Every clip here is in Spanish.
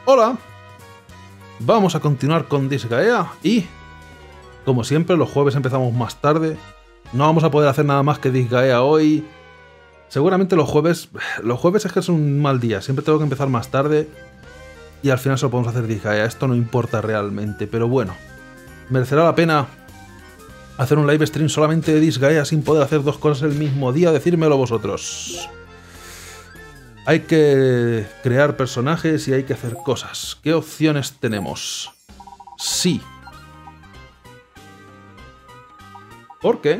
Hola, vamos a continuar con Disgaea y, como siempre, los jueves empezamos más tarde. No vamos a poder hacer nada más que Disgaea hoy. Seguramente los jueves es que es un mal día, siempre tengo que empezar más tarde y al final solo podemos hacer Disgaea. Esto no importa realmente, pero bueno, merecerá la pena hacer un live stream solamente de Disgaea sin poder hacer dos cosas el mismo día. Decírmelo vosotros. Hay que crear personajes y hay que hacer cosas. ¿Qué opciones tenemos? Sí. ¿Por qué?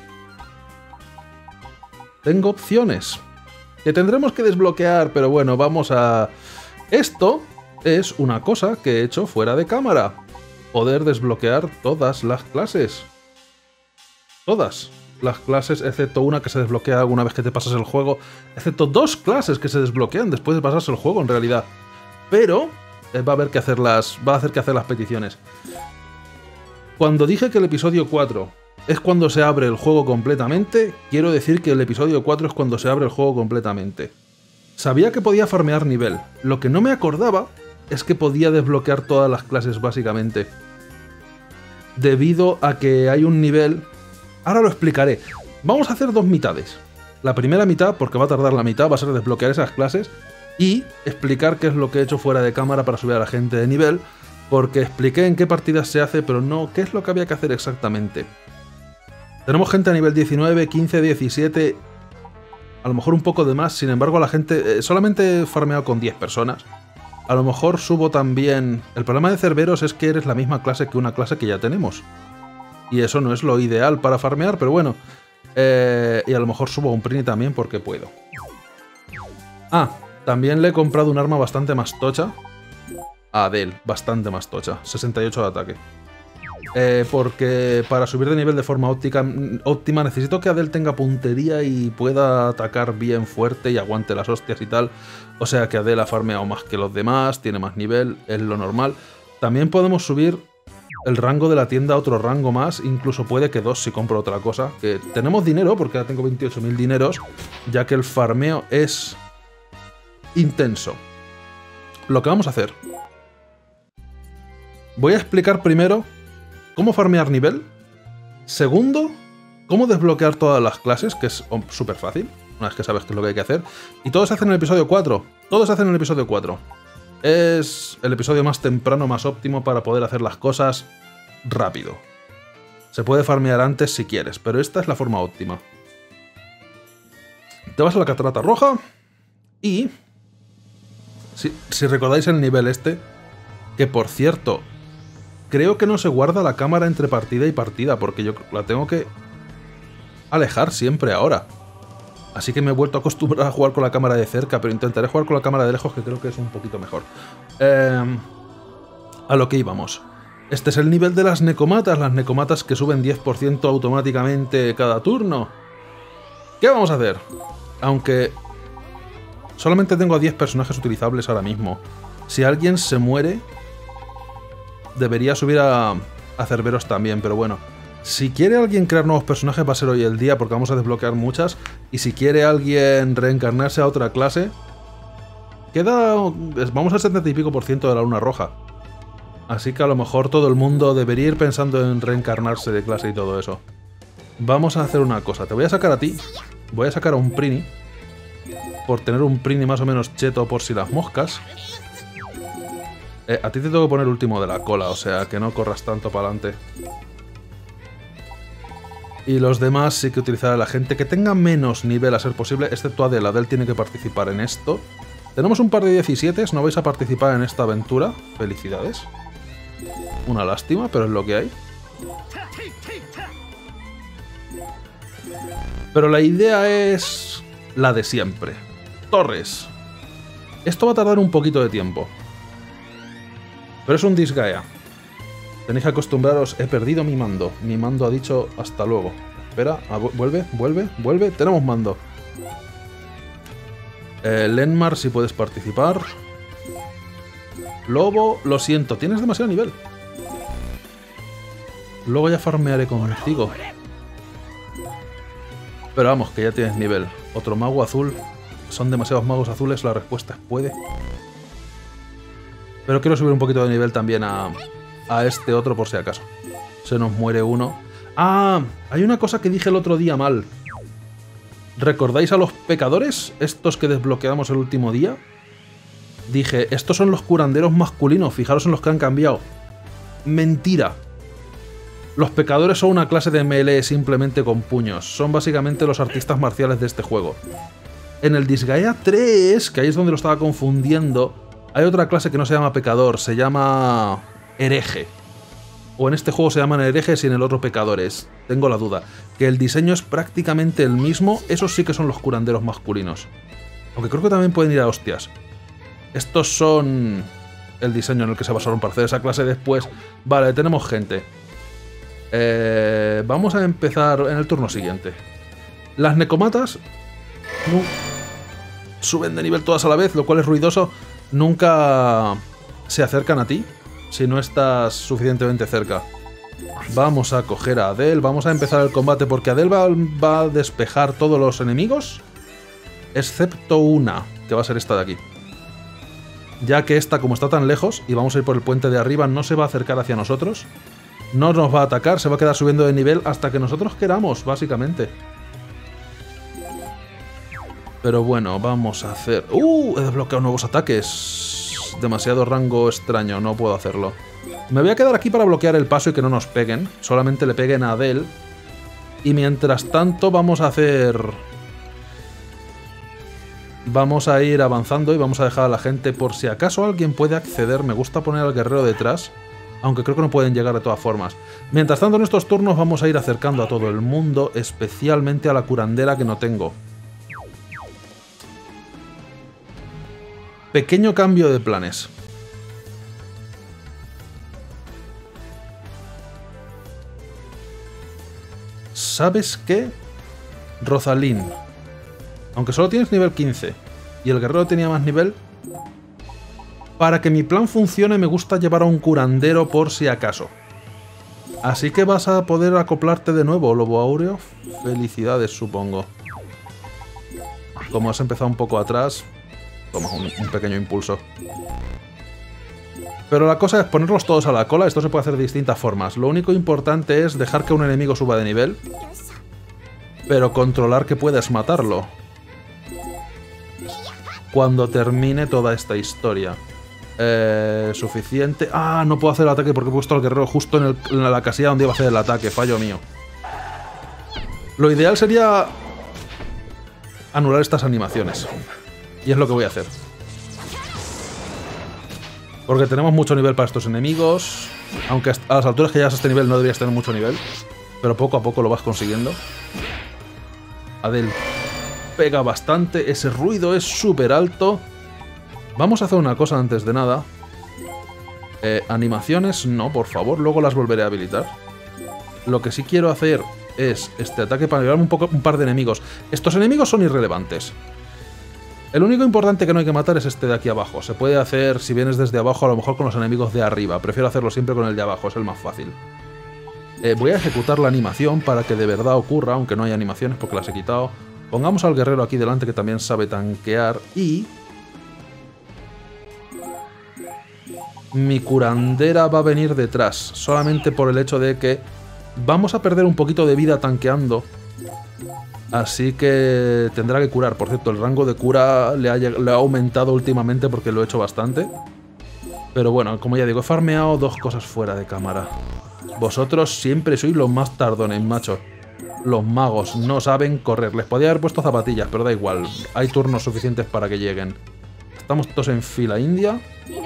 Tengo opciones que tendremos que desbloquear, pero bueno, vamos a... Esto es una cosa que he hecho fuera de cámara. Poder desbloquear todas las clases. Todas las clases, excepto una que se desbloquea alguna vez que te pasas el juego, excepto dos clases que se desbloquean después de pasarse el juego en realidad. Pero va a haber que hacer las peticiones. Cuando dije que el episodio 4 es cuando se abre el juego completamente, quiero decir que el episodio 4 es cuando se abre el juego completamente. Sabía que podía farmear nivel, lo que no me acordaba es que podía desbloquear todas las clases básicamente. Debido a que hay un nivel... Ahora lo explicaré. Vamos a hacer dos mitades. La primera mitad, porque va a tardar la mitad, va a ser desbloquear esas clases y explicar qué es lo que he hecho fuera de cámara para subir a la gente de nivel, porque expliqué en qué partidas se hace, pero no qué es lo que había que hacer exactamente. Tenemos gente a nivel 19, 15, 17, a lo mejor un poco de más, sin embargo la gente... solamente he farmeado con 10 personas. A lo mejor subo también... El problema de Cerberos es que eres la misma clase que una clase que ya tenemos. Y eso no es lo ideal para farmear, pero bueno. Y a lo mejor subo un Prini también porque puedo. Ah, también le he comprado un arma bastante más tocha. A Adele, bastante más tocha. 68 de ataque. Porque para subir de nivel de forma óptima necesito que Adele tenga puntería y pueda atacar bien fuerte y aguante las hostias y tal. O sea que Adele ha farmeado más que los demás, tiene más nivel, es lo normal. También podemos subir el rango de la tienda a otro rango más, incluso puede que dos si compro otra cosa. Que tenemos dinero, porque ahora tengo 28.000 dineros, ya que el farmeo es intenso. Lo que vamos a hacer... Voy a explicar primero cómo farmear nivel. Segundo, cómo desbloquear todas las clases, que es súper fácil, una vez que sabes qué es lo que hay que hacer. Y todo se hace en el episodio 4. Todo se hace en el episodio 4. Es el episodio más temprano, más óptimo para poder hacer las cosas rápido. Se puede farmear antes si quieres, pero esta es la forma óptima. Te vas a la catarata roja y... Si recordáis el nivel este, que por cierto, creo que no se guarda la cámara entre partida y partida, porque yo la tengo que alejar siempre ahora. Así que me he vuelto a acostumbrar a jugar con la cámara de cerca, pero intentaré jugar con la cámara de lejos, que creo que es un poquito mejor. A lo que íbamos. Este es el nivel de las necomatas que suben 10% automáticamente cada turno. ¿Qué vamos a hacer? Aunque solamente tengo a 10 personajes utilizables ahora mismo. Si alguien se muere, debería subir a Cerberos también, pero bueno. Si quiere alguien crear nuevos personajes va a ser hoy el día, porque vamos a desbloquear muchas. Y si quiere alguien reencarnarse a otra clase, vamos al 70 y pico % de la luna roja. Así que a lo mejor todo el mundo debería ir pensando en reencarnarse de clase y todo eso. Vamos a hacer una cosa, te voy a sacar a ti. Voy a sacar a un Prini, por tener un Prini más o menos cheto por si las moscas. A ti te tengo que poner último de la cola, o sea que no corras tanto para adelante. Y los demás sí que utilizar a la gente que tenga menos nivel a ser posible, excepto Adele. Adele tiene que participar en esto. Tenemos un par de 17, no vais a participar en esta aventura. Felicidades. Una lástima, pero es lo que hay. Pero la idea es la de siempre. Torres. Esto va a tardar un poquito de tiempo. Pero es un Disgaea. Tenéis que acostumbraros, he perdido mi mando. Mi mando ha dicho hasta luego. Espera, vuelve. Tenemos mando. Lenmar, si puedes participar. Lobo, lo siento, tienes demasiado nivel. Luego ya farmearé contigo. Pero vamos, que ya tienes nivel. Otro mago azul. Son demasiados magos azules, la respuesta es puede. Pero quiero subir un poquito de nivel también a este otro por si acaso. Se nos muere uno. ¡Ah! Hay una cosa que dije el otro día mal. ¿Recordáis a los pecadores? Estos que desbloqueamos el último día. Dije, estos son los curanderos masculinos. Fijaros en los que han cambiado. Mentira. Los pecadores son una clase de melee simplemente con puños. Son básicamente los artistas marciales de este juego. En el Disgaea 3, que ahí es donde lo estaba confundiendo, hay otra clase que no se llama pecador, se llama hereje. O en este juego se llaman herejes y en el otro pecadores. Tengo la duda. Que el diseño es prácticamente el mismo, esos sí que son los curanderos masculinos. Aunque creo que también pueden ir a hostias. Estos son el diseño en el que se basaron para hacer esa clase después. Vale, tenemos gente. Vamos a empezar en el turno siguiente. Las necomatas suben de nivel todas a la vez, lo cual es ruidoso. Nunca se acercan a ti si no estás suficientemente cerca. Vamos a coger a Adele, vamos a empezar el combate porque Adele va a despejar todos los enemigos, excepto una, que va a ser esta de aquí. Ya que esta, como está tan lejos, y vamos a ir por el puente de arriba, no se va a acercar hacia nosotros. No nos va a atacar, se va a quedar subiendo de nivel hasta que nosotros queramos, básicamente. Pero bueno, vamos a hacer... He desbloqueado nuevos ataques. Demasiado rango extraño, no puedo hacerlo. Me voy a quedar aquí para bloquear el paso y que no nos peguen. Solamente le peguen a Adele. Y mientras tanto vamos a hacer... Vamos a ir avanzando y vamos a dejar a la gente por si acaso alguien puede acceder. Me gusta poner al guerrero detrás, aunque creo que no pueden llegar de todas formas. Mientras tanto, en estos turnos vamos a ir acercando a todo el mundo, especialmente a la curandera que no tengo. Pequeño cambio de planes. ¿Sabes qué? Rosalín. Aunque solo tienes nivel 15 y el guerrero tenía más nivel, para que mi plan funcione me gusta llevar a un curandero por si acaso. Así que vas a poder acoplarte de nuevo, Lobo Áureo. Felicidades, supongo. Como has empezado un poco atrás, toma un pequeño impulso. Pero la cosa es ponerlos todos a la cola. Esto se puede hacer de distintas formas. Lo único importante es dejar que un enemigo suba de nivel, pero controlar que puedas matarlo cuando termine toda esta historia. Suficiente. Ah, no puedo hacer el ataque porque he puesto al guerrero justo en la casilla donde iba a hacer el ataque. Fallo mío. Lo ideal sería anular estas animaciones. Y es lo que voy a hacer. Porque tenemos mucho nivel para estos enemigos. Aunque a las alturas que llegas a este nivel no deberías tener mucho nivel. Pero poco a poco lo vas consiguiendo. Adele pega bastante. Ese ruido es súper alto. Vamos a hacer una cosa antes de nada. Animaciones, no, por favor. Luego las volveré a habilitar. Lo que sí quiero hacer es este ataque para llevarme un par de enemigos. Estos enemigos son irrelevantes. El único importante que no hay que matar es este de aquí abajo. Se puede hacer, si vienes desde abajo, a lo mejor con los enemigos de arriba. Prefiero hacerlo siempre con el de abajo, es el más fácil. Voy a ejecutar la animación para que de verdad ocurra, aunque no hay animaciones porque las he quitado. Pongamos al guerrero aquí delante que también sabe tanquear y... mi curandera va a venir detrás, solamente por el hecho de que vamos a perder un poquito de vida tanqueando. Así que tendrá que curar. Por cierto, el rango de cura le ha aumentado últimamente porque lo he hecho bastante. Pero bueno, como ya digo, he farmeado dos cosas fuera de cámara. Vosotros siempre sois los más tardones, macho. Los magos no saben correr. Les podía haber puesto zapatillas, pero da igual. Hay turnos suficientes para que lleguen. Estamos todos en fila india.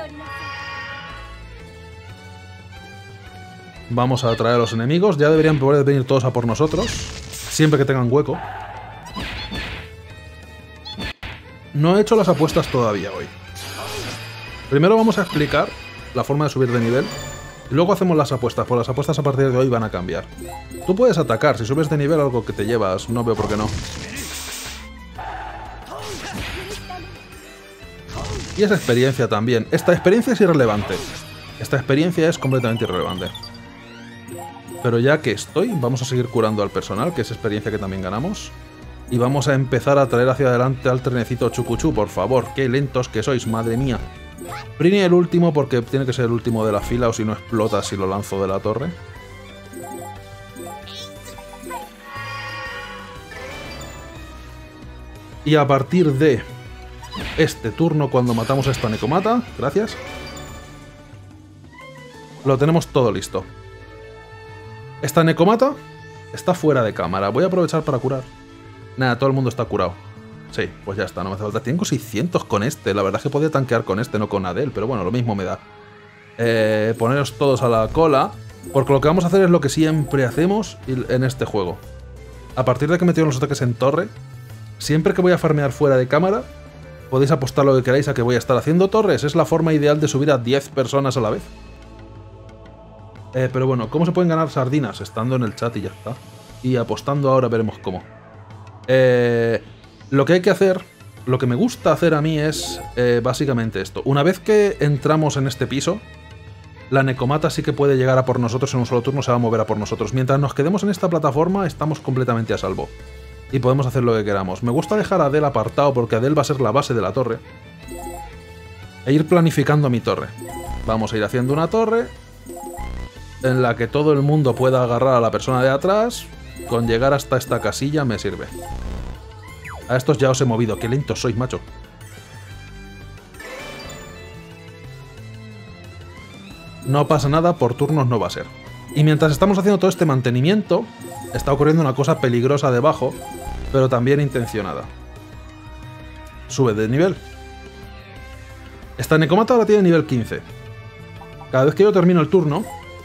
Vamos a atraer a los enemigos. Ya deberían poder venir todos a por nosotros. Siempre que tengan hueco. No he hecho las apuestas todavía hoy. Primero vamos a explicar la forma de subir de nivel. Y luego hacemos las apuestas. Pues las apuestas a partir de hoy van a cambiar. Tú puedes atacar. Si subes de nivel algo que te llevas. No veo por qué no. Y esa experiencia también. Esta experiencia es irrelevante. Esta experiencia es completamente irrelevante. Pero ya que estoy, vamos a seguir curando al personal, que es experiencia que también ganamos. Y vamos a empezar a traer hacia adelante al trenecito Chucuchú, por favor. Qué lentos que sois, madre mía. Prini el último porque tiene que ser el último de la fila o si no explota si lo lanzo de la torre. Y a partir de este turno, cuando matamos a esta Necomata, gracias, lo tenemos todo listo. Esta Necomata está fuera de cámara. Voy a aprovechar para curar. Nada, todo el mundo está curado. Sí, pues ya está, no me hace falta. Tengo 600 con este. La verdad es que podía tanquear con este, no con Adel, pero bueno, lo mismo me da. Poneros todos a la cola, porque lo que vamos a hacer es lo que siempre hacemos en este juego. A partir de que metieron los ataques en torre, siempre que voy a farmear fuera de cámara, podéis apostar lo que queráis a que voy a estar haciendo torres. Es la forma ideal de subir a 10 personas a la vez. Pero bueno, ¿cómo se pueden ganar sardinas? Estando en el chat y ya está. Y apostando ahora veremos cómo. Lo que hay que hacer, lo que me gusta hacer a mí es básicamente esto. Una vez que entramos en este piso, la Necomata sí que puede llegar a por nosotros en un solo turno, se va a mover a por nosotros. Mientras nos quedemos en esta plataforma, estamos completamente a salvo. Y podemos hacer lo que queramos. Me gusta dejar a Adel apartado porque Adel va a ser la base de la torre. E ir planificando mi torre. Vamos a ir haciendo una torre en la que todo el mundo pueda agarrar a la persona de atrás. Con llegar hasta esta casilla me sirve. A estos ya os he movido. Qué lentos sois, macho. No pasa nada, por turnos no va a ser. Y mientras estamos haciendo todo este mantenimiento, está ocurriendo una cosa peligrosa debajo, pero también intencionada. Sube de nivel. Esta Necomata ahora tiene nivel 15. Cada vez que yo termino el turno,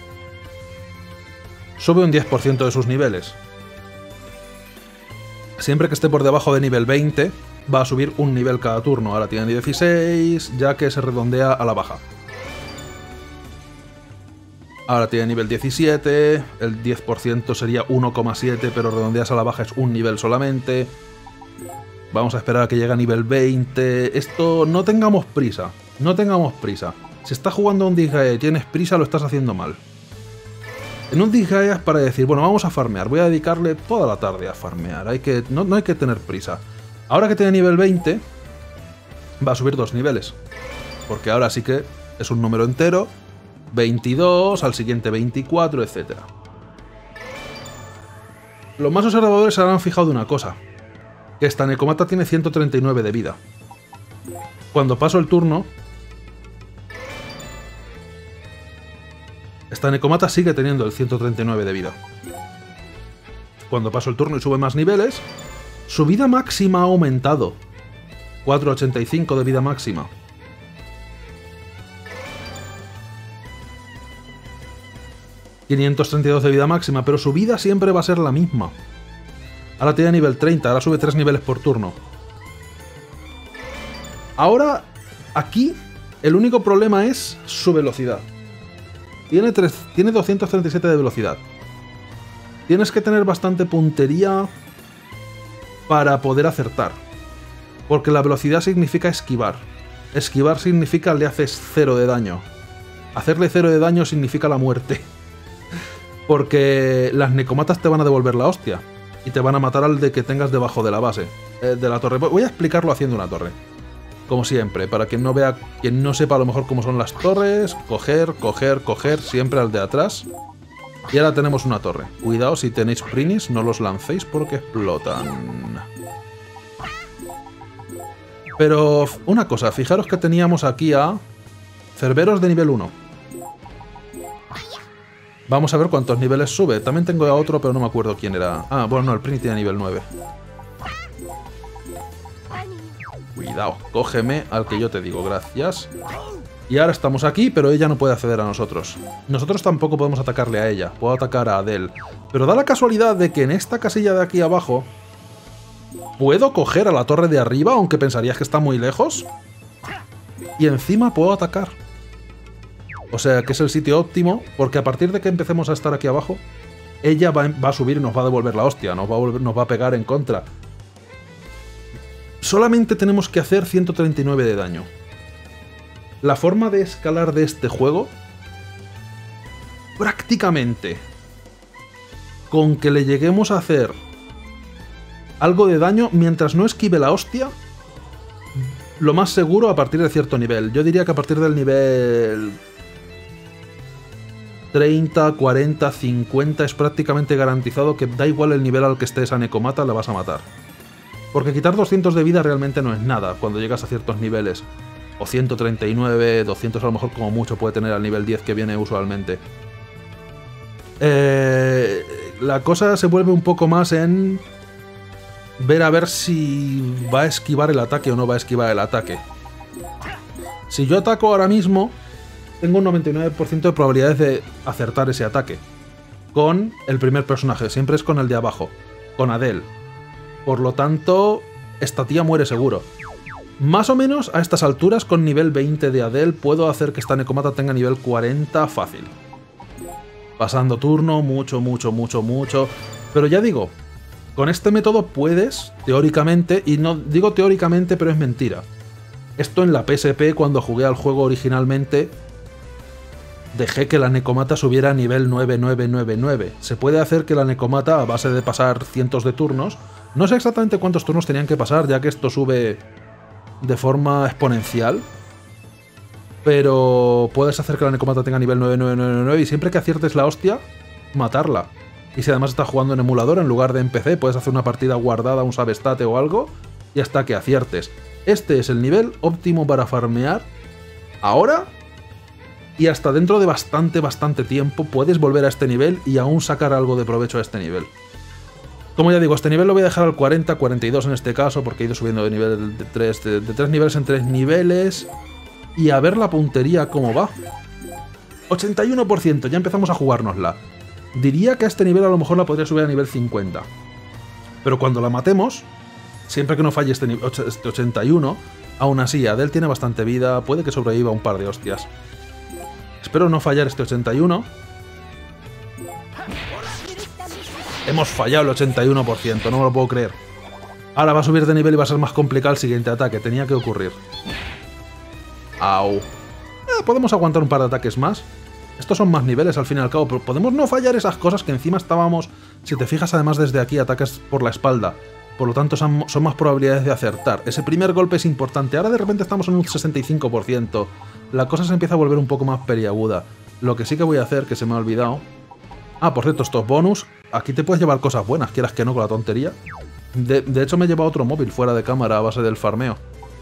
sube un 10% de sus niveles. Siempre que esté por debajo de nivel 20, va a subir un nivel cada turno. Ahora tiene 16, ya que se redondea a la baja. Ahora tiene nivel 17, el 10% sería 1,7, pero redondeas a la baja es un nivel solamente. Vamos a esperar a que llegue a nivel 20. Esto, no tengamos prisa, no tengamos prisa. Si estás jugando a un Disgaea y tienes prisa, lo estás haciendo mal. En un Disgaea es para decir, bueno, vamos a farmear, voy a dedicarle toda la tarde a farmear, no hay que tener prisa. Ahora que tiene nivel 20, va a subir 2 niveles, porque ahora sí que es un número entero, 22, al siguiente 24, etc. Los más observadores se habrán fijado de una cosa, que esta Necomata tiene 139 de vida. Cuando paso el turno, esta Necomata sigue teniendo el 139 de vida. Cuando paso el turno y sube más niveles, su vida máxima ha aumentado. 485 de vida máxima. ...532 de vida máxima, pero su vida siempre va a ser la misma. Ahora tiene nivel 30, ahora sube 3 niveles por turno. Ahora, aquí, el único problema es su velocidad. Tiene 237 de velocidad. Tienes que tener bastante puntería para poder acertar. Porque la velocidad significa esquivar. Esquivar significa le haces 0 de daño. Hacerle 0 de daño significa la muerte. Porque las Necomatas te van a devolver la hostia. Y te van a matar al de que tengas debajo de la base. De la torre. Voy a explicarlo haciendo una torre. Como siempre, para quien no vea, quien no sepa a lo mejor cómo son las torres. Coger, coger, coger, siempre al de atrás. Y ahora tenemos una torre. Cuidado, si tenéis prinis, no los lancéis porque explotan. Pero una cosa, fijaros que teníamos aquí a Cerberos de nivel 1. Vamos a ver cuántos niveles sube. También tengo a otro, pero no me acuerdo quién era. Ah, bueno, no, el Prini tiene nivel 9. Cuidado, cógeme al que yo te digo, gracias. Y ahora estamos aquí, pero ella no puede acceder a nosotros. Nosotros tampoco podemos atacarle a ella. Puedo atacar a Adel. Pero da la casualidad de que en esta casilla de aquí abajo puedo coger a la torre de arriba, aunque pensarías que está muy lejos. Y encima puedo atacar. O sea, que es el sitio óptimo, porque a partir de que empecemos a estar aquí abajo, ella va a subir y nos va a devolver la hostia, nos va a pegar en contra. Solamente tenemos que hacer 139 de daño. La forma de escalar de este juego, prácticamente, con que le lleguemos a hacer algo de daño mientras no esquive la hostia, lo más seguro a partir de cierto nivel. Yo diría que a partir del nivel 30, 40, 50 es prácticamente garantizado que da igual el nivel al que esté esa Nekomata, la vas a matar. Porque quitar 200 de vida realmente no es nada cuando llegas a ciertos niveles. O 139, 200 a lo mejor como mucho puede tener al nivel 10 que viene usualmente. La cosa se vuelve un poco más en ver a ver si va a esquivar el ataque o no va a esquivar el ataque. Si yo ataco ahora mismo, tengo un 99% de probabilidades de acertar ese ataque. Con el primer personaje, siempre es con el de abajo, con Adele. Por lo tanto, esta tía muere seguro. Más o menos a estas alturas, con nivel 20 de Adele, puedo hacer que esta Nekomata tenga nivel 40 fácil. Pasando turno, mucho. Pero ya digo, con este método puedes, teóricamente, y no digo teóricamente, pero es mentira. Esto en la PSP, cuando jugué al juego originalmente, dejé que la Nekomata subiera a nivel 9999. Se puede hacer que la Nekomata, a base de pasar cientos de turnos, no sé exactamente cuántos turnos tenían que pasar, ya que esto sube de forma exponencial, pero puedes hacer que la Nekomata tenga nivel 9999 y siempre que aciertes la hostia, matarla. Y si además estás jugando en emulador en lugar de en PC, puedes hacer una partida guardada, un save-state o algo, y hasta que aciertes. Este es el nivel óptimo para farmear ahora, y hasta dentro de bastante tiempo puedes volver a este nivel y aún sacar algo de provecho a este nivel. Como ya digo, este nivel lo voy a dejar al 40, 42 en este caso, porque he ido subiendo de nivel de 3 niveles en 3 niveles. Y a ver la puntería cómo va. 81%, ya empezamos a jugárnosla. Diría que a este nivel a lo mejor la podría subir a nivel 50. Pero cuando la matemos, siempre que no falle este 81, aún así Adele tiene bastante vida, puede que sobreviva un par de hostias. Espero no fallar este 81. Hemos fallado el 81%, no me lo puedo creer. Ahora va a subir de nivel y va a ser más complicado el siguiente ataque, tenía que ocurrir. Au. Podemos aguantar un par de ataques más. Estos son más niveles al fin y al cabo, pero podemos no fallar esas cosas que encima estábamos... Si te fijas además desde aquí ataques por la espalda. Por lo tanto son más probabilidades de acertar. Ese primer golpe es importante. Ahora de repente estamos en un 65%. La cosa se empieza a volver un poco más peliaguda. Lo que sí que voy a hacer, que se me ha olvidado... Ah, por cierto, estos bonus, aquí te puedes llevar cosas buenas, quieras que no, con la tontería. De hecho me he llevado otro móvil fuera de cámara a base del farmeo.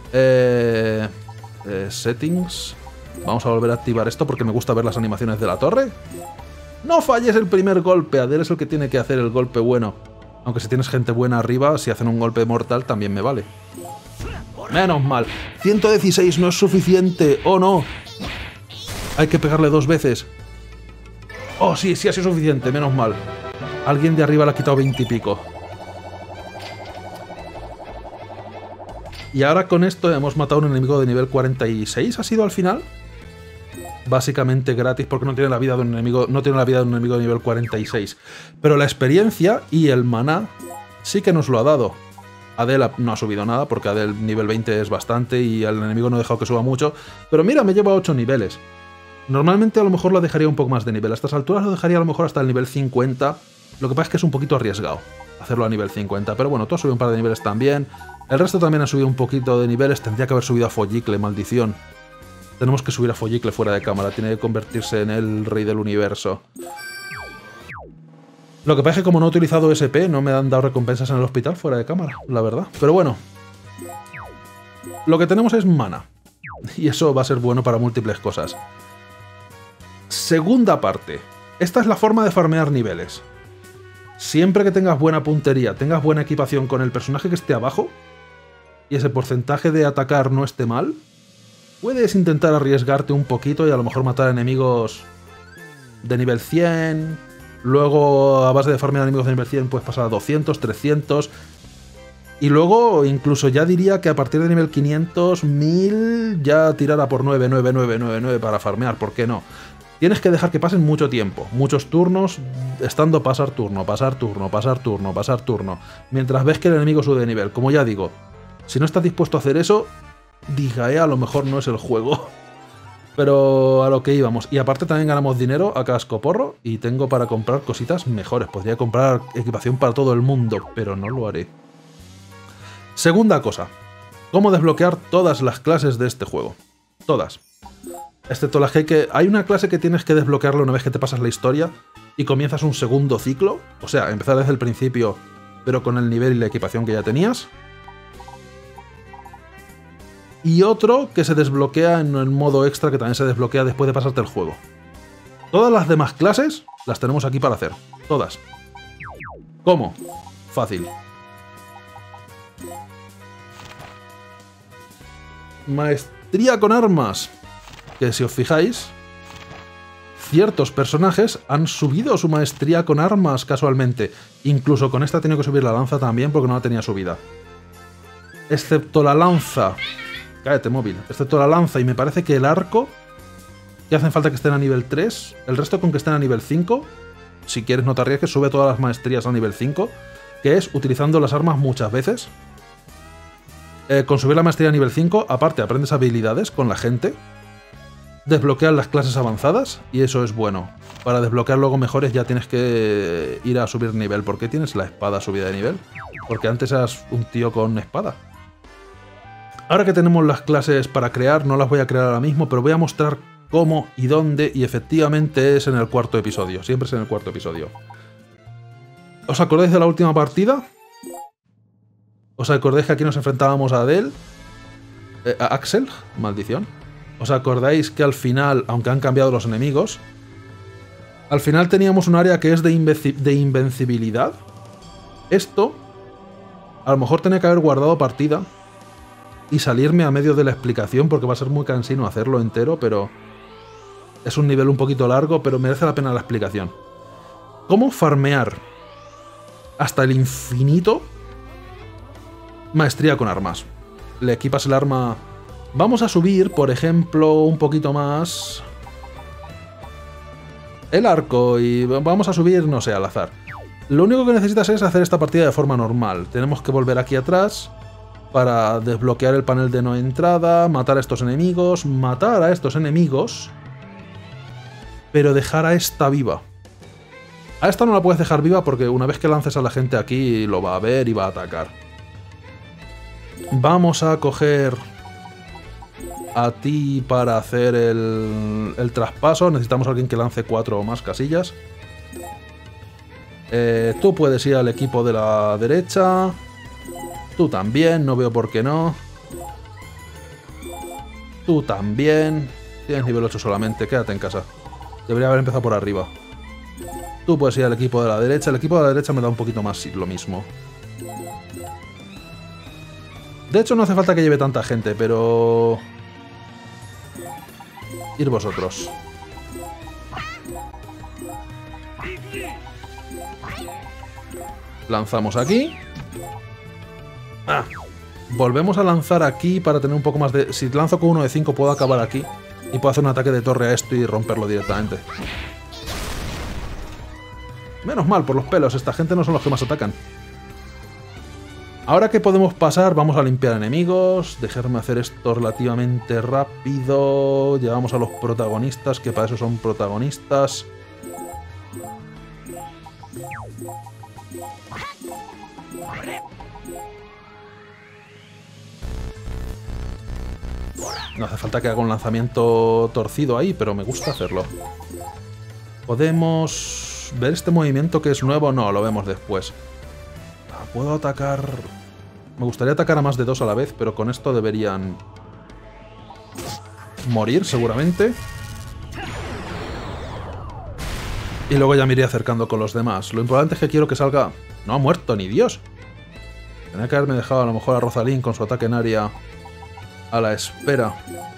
Settings. Vamos a volver a activar esto porque me gusta ver las animaciones de la torre. ¡No falles el primer golpe! Adele es el que tiene que hacer el golpe bueno. Aunque si tienes gente buena arriba, si hacen un golpe mortal también me vale. Menos mal. 116 no es suficiente. ¡Oh, no! Hay que pegarle 2 veces. Oh, sí, sí ha sido suficiente, menos mal. Alguien de arriba le ha quitado 20 y pico. Y ahora con esto hemos matado a un enemigo de nivel 46, ¿ha sido al final? Básicamente gratis porque no tiene la vida de un enemigo, no tiene la vida de un enemigo de nivel 46. Pero la experiencia y el maná sí que nos lo ha dado. Adele no ha subido nada porque Adele nivel 20 es bastante y el enemigo no ha dejado que suba mucho. Pero mira, me lleva a 8 niveles. Normalmente a lo mejor lo dejaría un poco más de nivel. A estas alturas lo dejaría a lo mejor hasta el nivel 50. Lo que pasa es que es un poquito arriesgado hacerlo a nivel 50. Pero bueno, tú has subido un par de niveles también. El resto también ha subido un poquito de niveles. Tendría que haber subido a Follicle, maldición. Tenemos que subir a Follicle fuera de cámara. Tiene que convertirse en el rey del universo. Lo que pasa es que como no he utilizado SP, no me han dado recompensas en el hospital fuera de cámara, la verdad. Pero bueno. Lo que tenemos es mana. Y eso va a ser bueno para múltiples cosas. Segunda parte. Esta es la forma de farmear niveles. Siempre que tengas buena puntería, tengas buena equipación con el personaje que esté abajo, y ese porcentaje de atacar no esté mal, puedes intentar arriesgarte un poquito y a lo mejor matar enemigos de nivel 100. Luego, a base de farmear enemigos de nivel 100, puedes pasar a 200, 300... Y luego, incluso ya diría que a partir de nivel 500, 1000, ya tirar a por 99999 para farmear, ¿por qué no? Tienes que dejar que pasen mucho tiempo, muchos turnos, estando pasar turno, pasar turno, pasar turno, pasar turno, mientras ves que el enemigo sube de nivel. Como ya digo, si no estás dispuesto a hacer eso, Digaea a lo mejor no es el juego. Pero a lo que íbamos. Y aparte también ganamos dinero a cascoporro y tengo para comprar cositas mejores. Podría comprar equipación para todo el mundo, pero no lo haré. Segunda cosa. cómo desbloquear todas las clases de este juego. Todas. Excepto las que hay una clase que tienes que desbloquearla una vez que te pasas la historia y comienzas un segundo ciclo. O sea, empezar desde el principio, pero con el nivel y la equipación que ya tenías. Y otro que se desbloquea en el modo extra, que también se desbloquea después de pasarte el juego. Todas las demás clases las tenemos aquí para hacer. Todas. ¿Cómo? Fácil. Maestría con armas. Que si os fijáis, ciertos personajes han subido su maestría con armas casualmente. Incluso con esta he tenido que subir la lanza también porque no la tenía subida. Excepto la lanza. Cállate, móvil. Excepto la lanza y me parece que el arco, que hacen falta que estén a nivel 3. El resto con que estén a nivel 5. Si quieres no te arriesgues, sube todas las maestrías a nivel 5. Que es utilizando las armas muchas veces. Con subir la maestría a nivel 5, aparte aprendes habilidades con la gente. Desbloquear las clases avanzadas y eso es bueno. Para desbloquear luego mejores ya tienes que ir a subir nivel. ¿Por qué tienes la espada subida de nivel? Porque antes eras un tío con espada. Ahora que tenemos las clases para crear, no las voy a crear ahora mismo, pero voy a mostrar cómo y dónde, y efectivamente es en el cuarto episodio. Siempre es en el cuarto episodio. ¿Os acordáis de la última partida? ¿Os acordáis que aquí nos enfrentábamos a Adele? A Axel, maldición. ¿Os acordáis que al final, aunque han cambiado los enemigos, al final teníamos un área que es de invencibilidad? Esto, a lo mejor tenía que haber guardado partida y salirme a medio de la explicación porque va a ser muy cansino hacerlo entero, pero es un nivel un poquito largo, pero merece la pena la explicación. ¿Cómo farmear hasta el infinito maestría con armas? Le equipas el arma. Vamos a subir, por ejemplo, un poquito más el arco y vamos a subir, no sé, al azar. Lo único que necesitas es hacer esta partida de forma normal. Tenemos que volver aquí atrás para desbloquear el panel de no entrada, matar a estos enemigos, pero dejar a esta viva. A esta no la puedes dejar viva porque una vez que lances a la gente aquí lo va a ver y va a atacar. Vamos a coger a ti para hacer el traspaso. Necesitamos a alguien que lance 4 o más casillas. Tú puedes ir al equipo de la derecha. Tú también, no veo por qué no. Tú también. Tienes nivel 8 solamente, quédate en casa. Debería haber empezado por arriba. Tú puedes ir al equipo de la derecha. El equipo de la derecha me da un poquito más lo mismo. De hecho, no hace falta que lleve tanta gente, pero... ir vosotros. Lanzamos aquí. Volvemos a lanzar aquí para tener un poco más de... Si lanzo con uno de 5 puedo acabar aquí. Y puedo hacer un ataque de torre a esto y romperlo directamente. Menos mal, por los pelos. Esta gente no son los que más atacan. Ahora que podemos pasar, vamos a limpiar enemigos. Dejarme hacer esto relativamente rápido. Llevamos a los protagonistas, que para eso son protagonistas. No hace falta que haga un lanzamiento torcido ahí, pero me gusta hacerlo. ¿Podemos ver este movimiento que es nuevo? No, lo vemos después. Puedo atacar... Me gustaría atacar a más de 2 a la vez, pero con esto deberían... morir, seguramente. Y luego ya me iré acercando con los demás. Lo importante es que quiero que salga... No ha muerto, ni Dios. Tenía que haberme dejado a lo mejor a Rosalín con su ataque en área a la espera.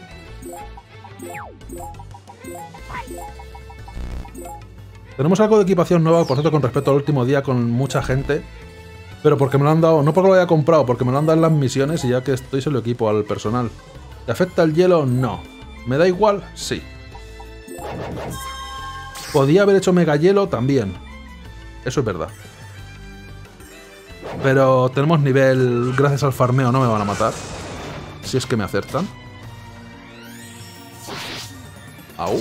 Tenemos algo de equipación nueva, por cierto, con respecto al último día con mucha gente. Pero porque me lo han dado, no porque lo haya comprado, porque me lo han dado en las misiones y ya que estoy se lo equipo al personal. ¿Te afecta el hielo? No. ¿Me da igual? Sí. ¿Podía haber hecho mega hielo? También. Eso es verdad. Pero tenemos nivel... Gracias al farmeo no me van a matar. Si es que me acertan. Au.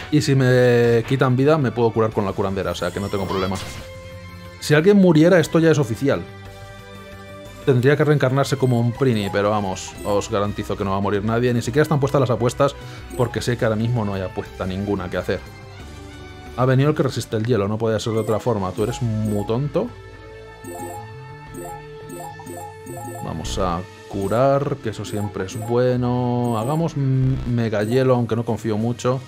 Y si me quitan vida, me puedo curar con la curandera, o sea que no tengo problema. Si alguien muriera, esto ya es oficial. Tendría que reencarnarse como un Prini, pero vamos, os garantizo que no va a morir nadie. Ni siquiera están puestas las apuestas, porque sé que ahora mismo no hay apuesta ninguna que hacer. Ha venido el que resiste el hielo, no podía ser de otra forma. Tú eres muy tonto. Vamos a curar, que eso siempre es bueno. Hagamos mega hielo, aunque no confío mucho.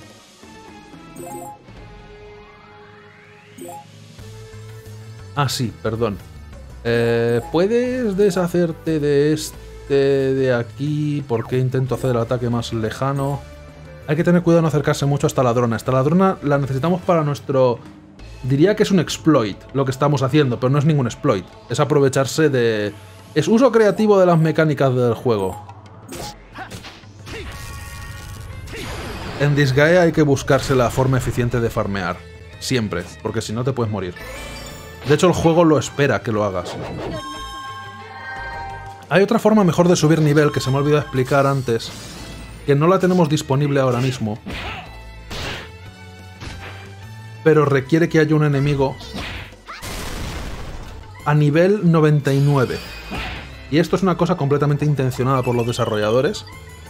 Ah, sí, perdón. ¿Puedes deshacerte de este de aquí? Porque intento hacer el ataque más lejano. Hay que tener cuidado de no acercarse mucho a esta ladrona. Esta ladrona la necesitamos para nuestro... Diría que es un exploit lo que estamos haciendo, pero no es ningún exploit. Es aprovecharse de... Es uso creativo de las mecánicas del juego. En Disgaea hay que buscarse la forma eficiente de farmear. Siempre, porque si no te puedes morir. De hecho, el juego lo espera que lo hagas. Hay otra forma mejor de subir nivel que se me ha olvidado explicar antes, que no la tenemos disponible ahora mismo, pero requiere que haya un enemigo a nivel 99. Y esto es una cosa completamente intencionada por los desarrolladores.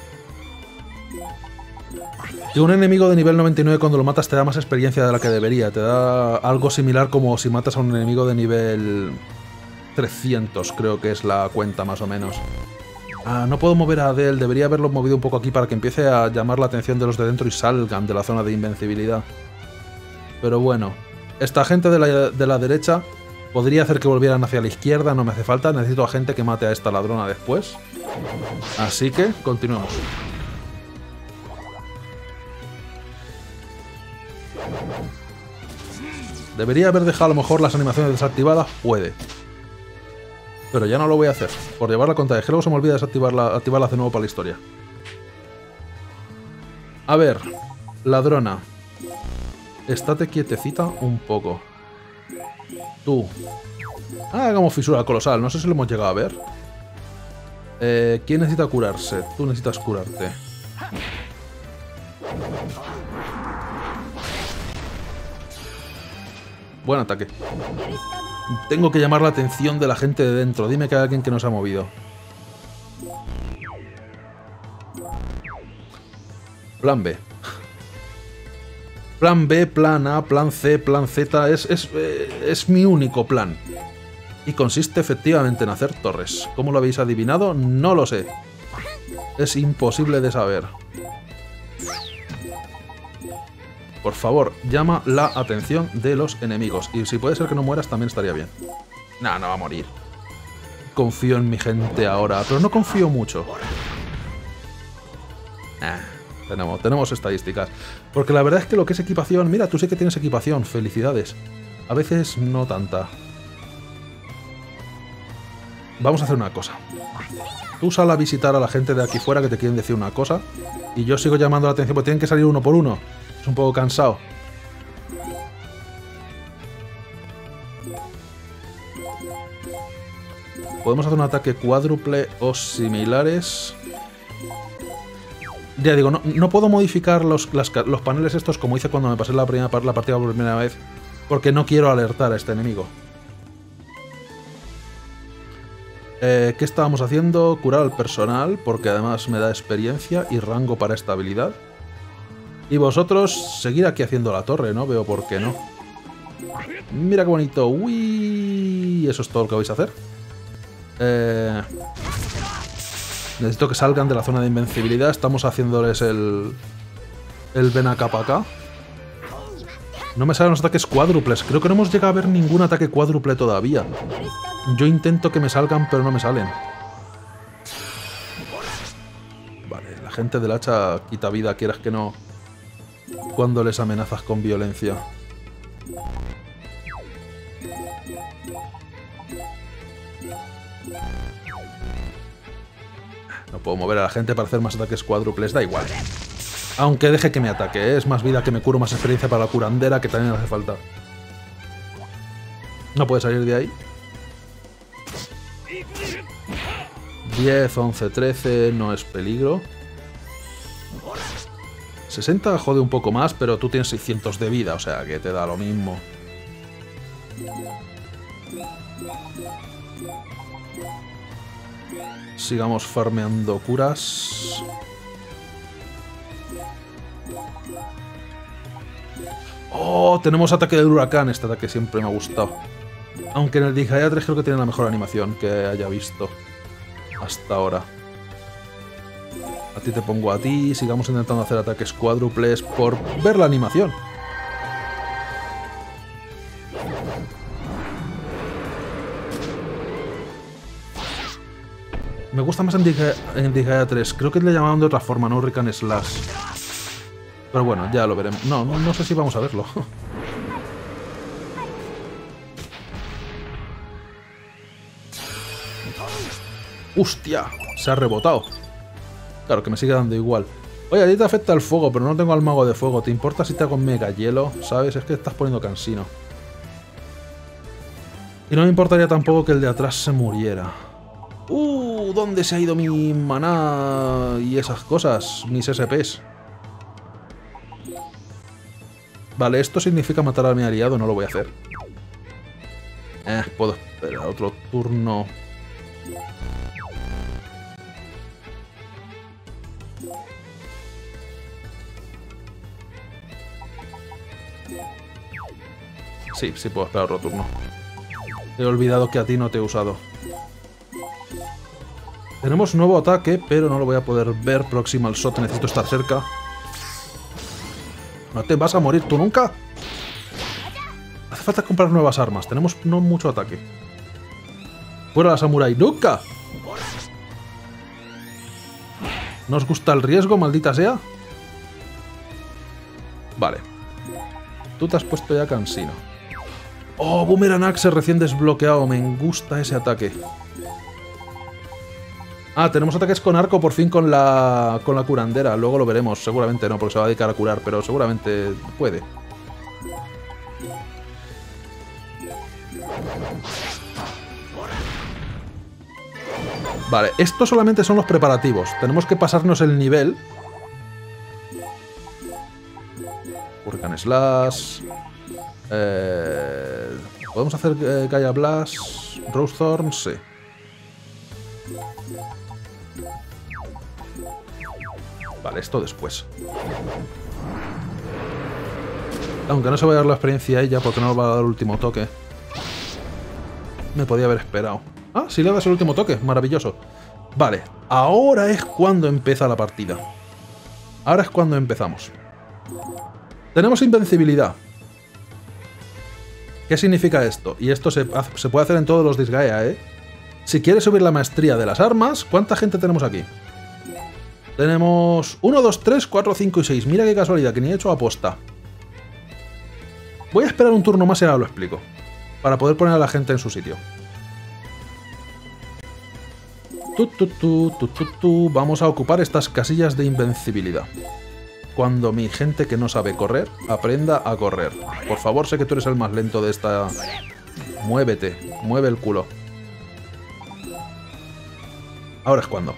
Que un enemigo de nivel 99 cuando lo matas te da más experiencia de la que debería. Te da algo similar como si matas a un enemigo de nivel 300, creo que es la cuenta más o menos. Ah, no puedo mover a Adele. Debería haberlo movido un poco aquí para que empiece a llamar la atención de los de dentro y salgan de la zona de invencibilidad. Pero bueno, esta gente de la derecha podría hacer que volvieran hacia la izquierda. No me hace falta. Necesito a gente que mate a esta ladrona después. Así que continuemos. Debería haber dejado a lo mejor las animaciones desactivadas, puede. Pero ya no lo voy a hacer, por llevar la contra de que luego se me olvida activarlas de nuevo para la historia. A ver, ladrona. Estate quietecita un poco. Tú. Ah, hagamos fisura colosal, no sé si lo hemos llegado a ver. ¿Quién necesita curarse? Tú necesitas curarte. Buen ataque. Tengo que llamar la atención de la gente de dentro. Dime que hay alguien que nos ha movido. Plan B. Plan B, plan A, plan C, plan Z. Es mi único plan. Y consiste efectivamente en hacer torres. ¿Cómo lo habéis adivinado? No lo sé. Es imposible de saber. Por favor, llama la atención de los enemigos. Y si puede ser que no mueras, también estaría bien. Nah, no va a morir. Confío en mi gente ahora, pero no confío mucho. Tenemos estadísticas. Porque la verdad es que lo que es equipación... Mira, tú sí que tienes equipación. Felicidades. A veces no tanta. Vamos a hacer una cosa. Tú sal a visitar a la gente de aquí fuera que te quieren decir una cosa. Y yo sigo llamando la atención, porque tienen que salir uno por uno. Es un poco cansado. Podemos hacer un ataque cuádruple o similares. Ya digo, no puedo modificar los paneles estos como hice cuando me pasé la partida por primera vez, porque no quiero alertar a este enemigo. ¿Qué estábamos haciendo? Curar al personal, porque además me da experiencia y rango para esta habilidad. Y vosotros seguir aquí haciendo la torre, no veo por qué no. Mira qué bonito. Uy, eso es todo lo que vais a hacer. Necesito que salgan de la zona de invencibilidad. Estamos haciéndoles el ven acá para acá. No me salen los ataques cuádruples. Creo que no hemos llegado a ver ningún ataque cuádruple todavía. Yo intento que me salgan, pero no me salen. Vale, la gente del hacha quita vida, quieras que no, cuando les amenazas con violencia. No puedo mover a la gente para hacer más ataques cuádruples, da igual. Aunque deje que me ataque, ¿eh? Es más vida que me curo, más experiencia para la curandera, que también hace falta. No puede salir de ahí. 10, 11, 13, no es peligro. 60 jode un poco más, pero tú tienes 600 de vida, o sea que te da lo mismo. Sigamos farmeando curas. ¡Oh! Tenemos ataque del huracán. Este ataque siempre me ha gustado. Aunque en el Disgaea 3 creo que tiene la mejor animación que haya visto hasta ahora. A ti te pongo a ti. Sigamos intentando hacer ataques cuádruples por ver la animación. Me gusta más en Disgaea 3. Creo que le llamaban de otra forma, no Hurricane Slash. Pero bueno, ya lo veremos. No sé si vamos a verlo. ¡Hostia! Se ha rebotado. Claro, que me sigue dando igual. Oye, a ti te afecta el fuego, pero no tengo al mago de fuego. ¿Te importa si te hago mega hielo? ¿Sabes? Es que estás poniendo cansino. Y no me importaría tampoco que el de atrás se muriera. ¿Dónde se ha ido mi maná y esas cosas? Mis SPs. Vale, esto significa matar a mi aliado, no lo voy a hacer. Puedo esperar otro turno. Sí, puedo esperar otro turno. He olvidado que a ti no te he usado. Tenemos nuevo ataque, pero no lo voy a poder ver. Proximal Shot, necesito estar cerca. ¿No te vas a morir tú nunca? Hace falta comprar nuevas armas. Tenemos no mucho ataque. ¡Fuera la Samurai! ¡Nunca! ¿No os gusta el riesgo, maldita sea? Vale. Tú te has puesto ya cansino. ¡Oh! Boomerang Axe recién desbloqueado. Me gusta ese ataque. Ah, tenemos ataques con arco por fin con la curandera. Luego lo veremos. Seguramente no, porque se va a dedicar a curar, pero seguramente puede. Vale, estos solamente son los preparativos. Tenemos que pasarnos el nivel. Hurricane Slash. ¿Podemos hacer Gaia Blast? Rose Thorn, sí. Vale, esto después. Aunque no se va a dar la experiencia a ella porque no nos va a dar el último toque. Me podía haber esperado. Ah, sí le das el último toque. Maravilloso. Vale, ahora es cuando empieza la partida. Ahora es cuando empezamos. Tenemos invencibilidad. ¿Qué significa esto? Y esto se puede hacer en todos los Disgaea, ¿eh? Si quieres subir la maestría de las armas, ¿cuánta gente tenemos aquí? Tenemos 1, 2, 3, 4, 5 y 6. Mira qué casualidad, que ni he hecho aposta. Voy a esperar un turno más y ahora lo explico. Para poder poner a la gente en su sitio. Vamos a ocupar estas casillas de invencibilidad. Cuando mi gente que no sabe correr, aprenda a correr. Por favor, sé que tú eres el más lento de esta... Muévete, mueve el culo. Ahora es cuando.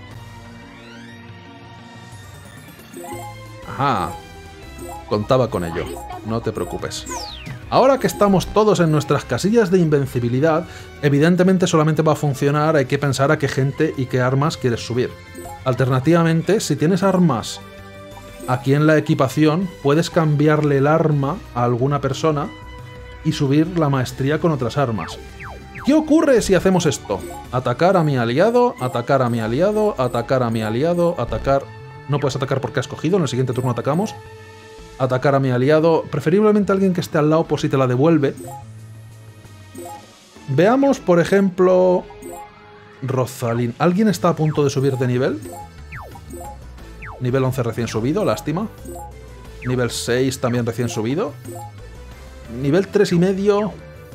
Ajá. Contaba con ello. No te preocupes. Ahora que estamos todos en nuestras casillas de invencibilidad, evidentemente solamente va a funcionar, hay que pensar a qué gente y qué armas quieres subir. Alternativamente, si tienes armas aquí en la equipación, puedes cambiarle el arma a alguna persona y subir la maestría con otras armas. ¿Qué ocurre si hacemos esto? Atacar a mi aliado, atacar a mi aliado, atacar a mi aliado, atacar... No puedes atacar porque has cogido, en el siguiente turno atacamos. Atacar a mi aliado, preferiblemente alguien que esté al lado por si te la devuelve. Veamos, por ejemplo... Rosalyn. ¿Alguien está a punto de subir de nivel? Nivel 11 recién subido, lástima. Nivel 6 también recién subido. Nivel 3,5...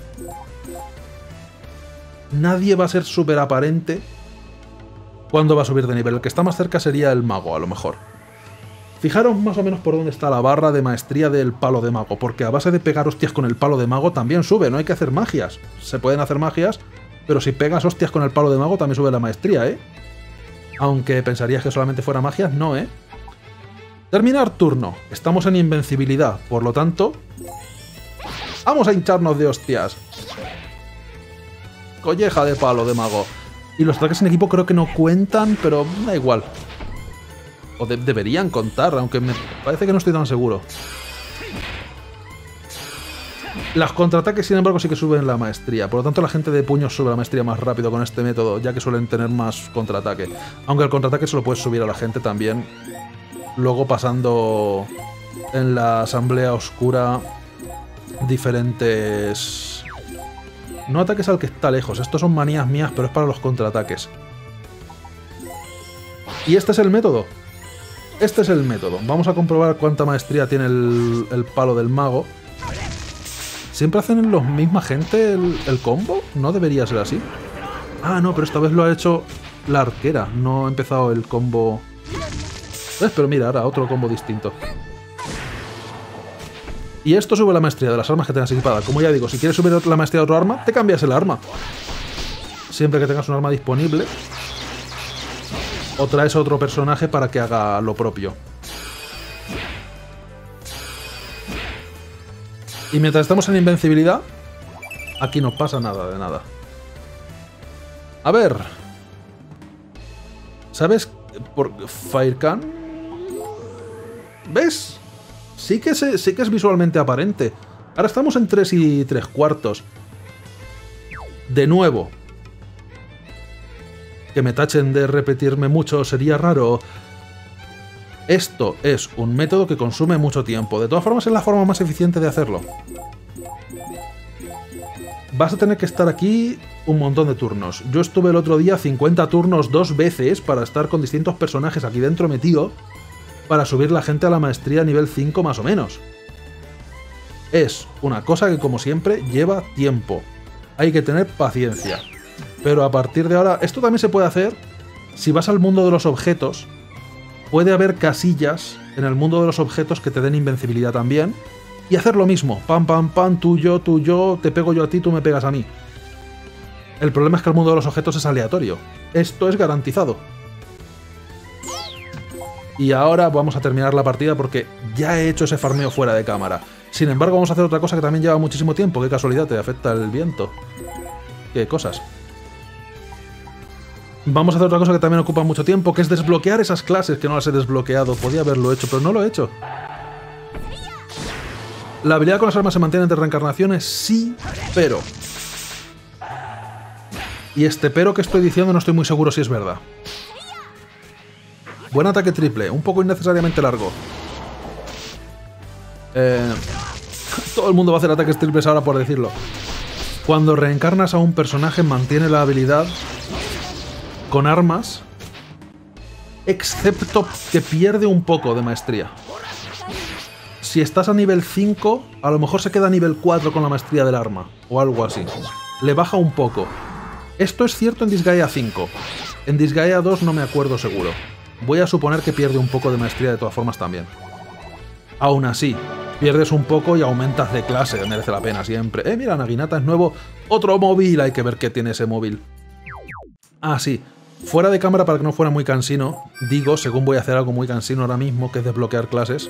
Nadie va a ser súper aparente. ¿Cuándo va a subir de nivel? El que está más cerca sería el mago, a lo mejor. Fijaros más o menos por dónde está la barra de maestría del palo de mago, porque a base de pegar hostias con el palo de mago también sube, no hay que hacer magias. Se pueden hacer magias, pero si pegas hostias con el palo de mago también sube la maestría, ¿eh? Aunque pensarías que solamente fuera magias, no, ¿eh? Terminar turno. Estamos en invencibilidad, por lo tanto... ¡Vamos a hincharnos de hostias! Colleja de palo de mago. Y los ataques en equipo creo que no cuentan, pero da igual. O deberían contar, aunque me parece que no estoy tan seguro. Las contraataques, sin embargo, sí que suben la maestría. Por lo tanto, la gente de puños sube la maestría más rápido con este método, ya que suelen tener más contraataque. Aunque el contraataque se lo puedes subir a la gente también. Luego pasando en la asamblea oscura diferentes... No ataques al que está lejos. Estos son manías mías, pero es para los contraataques. Y este es el método. Este es el método. Vamos a comprobar cuánta maestría tiene el palo del mago. ¿Siempre hacen los misma gente el combo? ¿No debería ser así? Ah, no, pero esta vez lo ha hecho la arquera. No ha empezado el combo... ¿Ves? Pero mira, ahora otro combo distinto. Y esto sube la maestría de las armas que tengas equipadas. Como ya digo, si quieres subir la maestría de otro arma, te cambias el arma. Siempre que tengas un arma disponible. O traes a otro personaje para que haga lo propio. Y mientras estamos en invencibilidad, aquí no pasa nada de nada. A ver. ¿Sabes? Por Firecan. ¿Ves? Sí que es visualmente aparente. Ahora estamos en 3 y 3/4. De nuevo. Que me tachen de repetirme mucho sería raro. Esto es un método que consume mucho tiempo. De todas formas, es la forma más eficiente de hacerlo. Vas a tener que estar aquí un montón de turnos. Yo estuve el otro día 50 turnos 2 veces para estar con distintos personajes aquí dentro metido para subir la gente a la maestría a nivel 5 más o menos. Es una cosa que, como siempre, lleva tiempo. Hay que tener paciencia. Pero a partir de ahora, esto también se puede hacer si vas al mundo de los objetos. Puede haber casillas en el mundo de los objetos que te den invencibilidad también. Y hacer lo mismo. Pam, pam, pam, tú, yo, te pego yo a ti, tú me pegas a mí. El problema es que el mundo de los objetos es aleatorio. Esto es garantizado. Y ahora vamos a terminar la partida porque ya he hecho ese farmeo fuera de cámara. Sin embargo, vamos a hacer otra cosa que también lleva muchísimo tiempo. Qué casualidad, te afecta el viento. Qué cosas. Vamos a hacer otra cosa que también ocupa mucho tiempo, que es desbloquear esas clases que no las he desbloqueado. Podía haberlo hecho, pero no lo he hecho. La habilidad con las armas se mantiene entre reencarnaciones, sí, pero... Y este pero que estoy diciendo no estoy muy seguro si es verdad. Buen ataque triple, un poco innecesariamente largo. Todo el mundo va a hacer ataques triples ahora por decirlo. Cuando reencarnas a un personaje mantiene la habilidad con armas, excepto que pierde un poco de maestría. Si estás a nivel 5, a lo mejor se queda a nivel 4 con la maestría del arma, o algo así. Le baja un poco. Esto es cierto en Disgaea 5. En Disgaea 2 no me acuerdo seguro. Voy a suponer que pierde un poco de maestría de todas formas también. Aún así, pierdes un poco y aumentas de clase, merece la pena siempre. Mira, Naginata es nuevo. Otro móvil, hay que ver qué tiene ese móvil. Ah, sí. Fuera de cámara, para que no fuera muy cansino, digo, según voy a hacer algo muy cansino ahora mismo, que es desbloquear clases.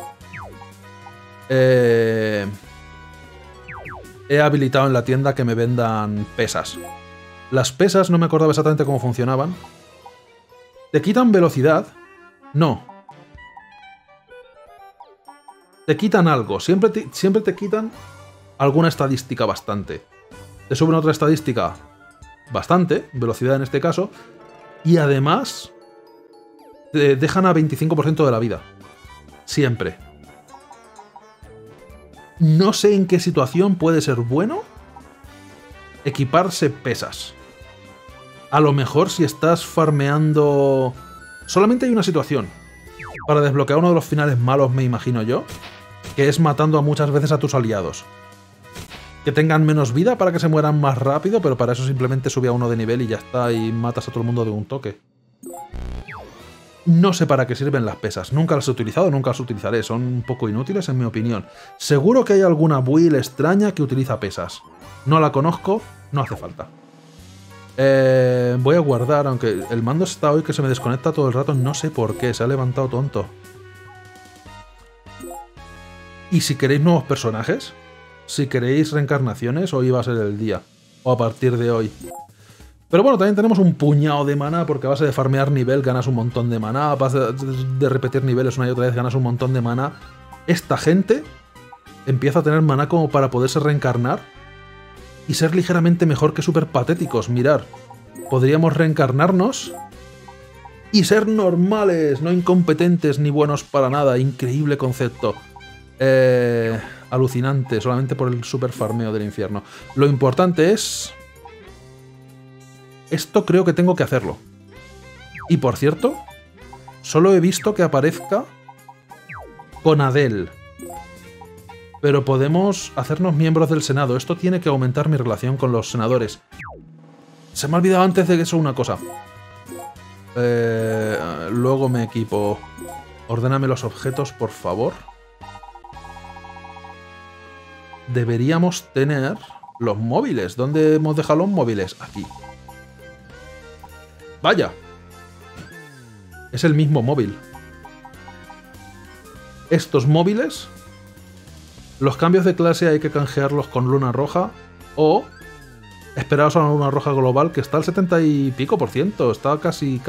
He habilitado en la tienda que me vendan pesas. Las pesas no me acordaba exactamente cómo funcionaban. ¿Te quitan velocidad? No. Te quitan algo. Siempre te quitan alguna estadística bastante. Te suben otra estadística bastante, velocidad en este caso, y además te dejan a 25% de la vida. Siempre. No sé en qué situación puede ser bueno equiparse pesas. A lo mejor si estás farmeando... Solamente hay una situación para desbloquear uno de los finales malos, me imagino yo, que es matando a muchas veces a tus aliados. Que tengan menos vida para que se mueran más rápido, pero para eso simplemente sube a uno de nivel y ya está, y matas a todo el mundo de un toque. No sé para qué sirven las pesas. Nunca las he utilizado, nunca las utilizaré. Son un poco inútiles en mi opinión. Seguro que hay alguna build extraña que utiliza pesas. No la conozco, no hace falta. Voy a guardar, aunque el mando está hoy que se me desconecta todo el rato, no sé por qué, se ha levantado tonto. Y si queréis nuevos personajes, si queréis reencarnaciones, hoy va a ser el día. O a partir de hoy. Pero bueno, también tenemos un puñado de maná, porque a base de farmear nivel ganas un montón de maná, a base de repetir niveles una y otra vez ganas un montón de maná. Esta gente empieza a tener maná como para poderse reencarnar y ser ligeramente mejor que super patéticos. Mirar, podríamos reencarnarnos y ser normales, no incompetentes ni buenos para nada. Increíble concepto. Alucinante, solamente por el super farmeo del infierno. Lo importante es... Esto creo que tengo que hacerlo. Y por cierto, solo he visto que aparezca con Adele. Pero podemos hacernos miembros del Senado. Esto tiene que aumentar mi relación con los senadores. Se me ha olvidado antes de eso una cosa. Luego me equipo. Ordéname los objetos, por favor. Deberíamos tener los móviles. ¿Dónde hemos dejado los móviles? Aquí. ¡Vaya! Es el mismo móvil. Estos móviles, los cambios de clase hay que canjearlos con luna roja o esperaos a una luna roja global que está al 70 y pico %. Está casi.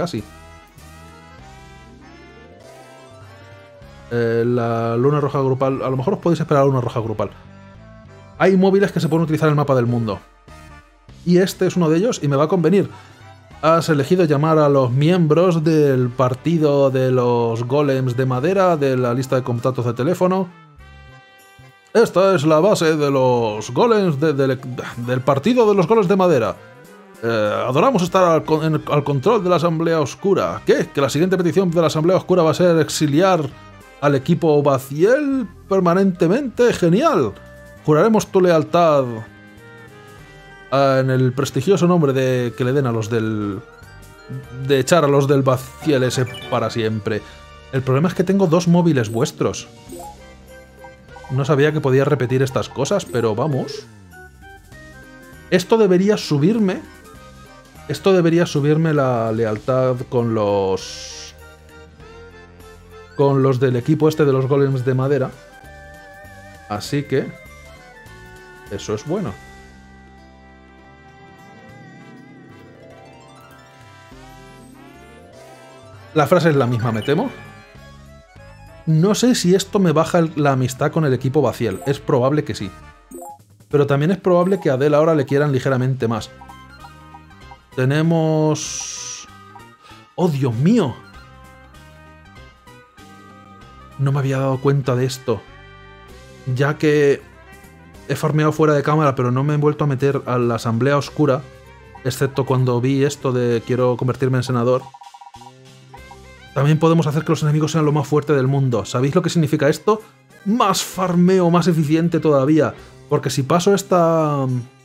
La luna roja grupal, a lo mejor os podéis esperar a la luna roja grupal. Hay móviles que se pueden utilizar en el mapa del mundo. Y este es uno de ellos y me va a convenir. Has elegido llamar a los miembros del partido de los golems de madera de la lista de contactos de teléfono. Esta es la base de los golems del partido de los golems de madera. Adoramos estar al control de la Asamblea Oscura. ¿Qué? ¿Que la siguiente petición de la Asamblea Oscura va a ser exiliar al equipo Baziel permanentemente? ¡Genial! Juraremos tu lealtad en el prestigioso nombre de que le den a los del... de echar a los del Baziel ese para siempre. El problema es que tengo 2 móviles vuestros. No sabía que podía repetir estas cosas, pero vamos. Esto debería subirme... Esto debería subirme la lealtad con los... con los del equipo este de los golems de madera. Así que... eso es bueno. La frase es la misma, me temo. No sé si esto me baja la amistad con el equipo Baziel. Es probable que sí. Pero también es probable que a Adele ahora le quieran ligeramente más. Tenemos... ¡Oh, Dios mío! No me había dado cuenta de esto. Ya que he farmeado fuera de cámara, pero no me he vuelto a meter a la Asamblea Oscura. Excepto cuando vi esto de quiero convertirme en senador. También podemos hacer que los enemigos sean lo más fuerte del mundo. ¿Sabéis lo que significa esto? Más farmeo, más eficiente todavía. Porque si paso esta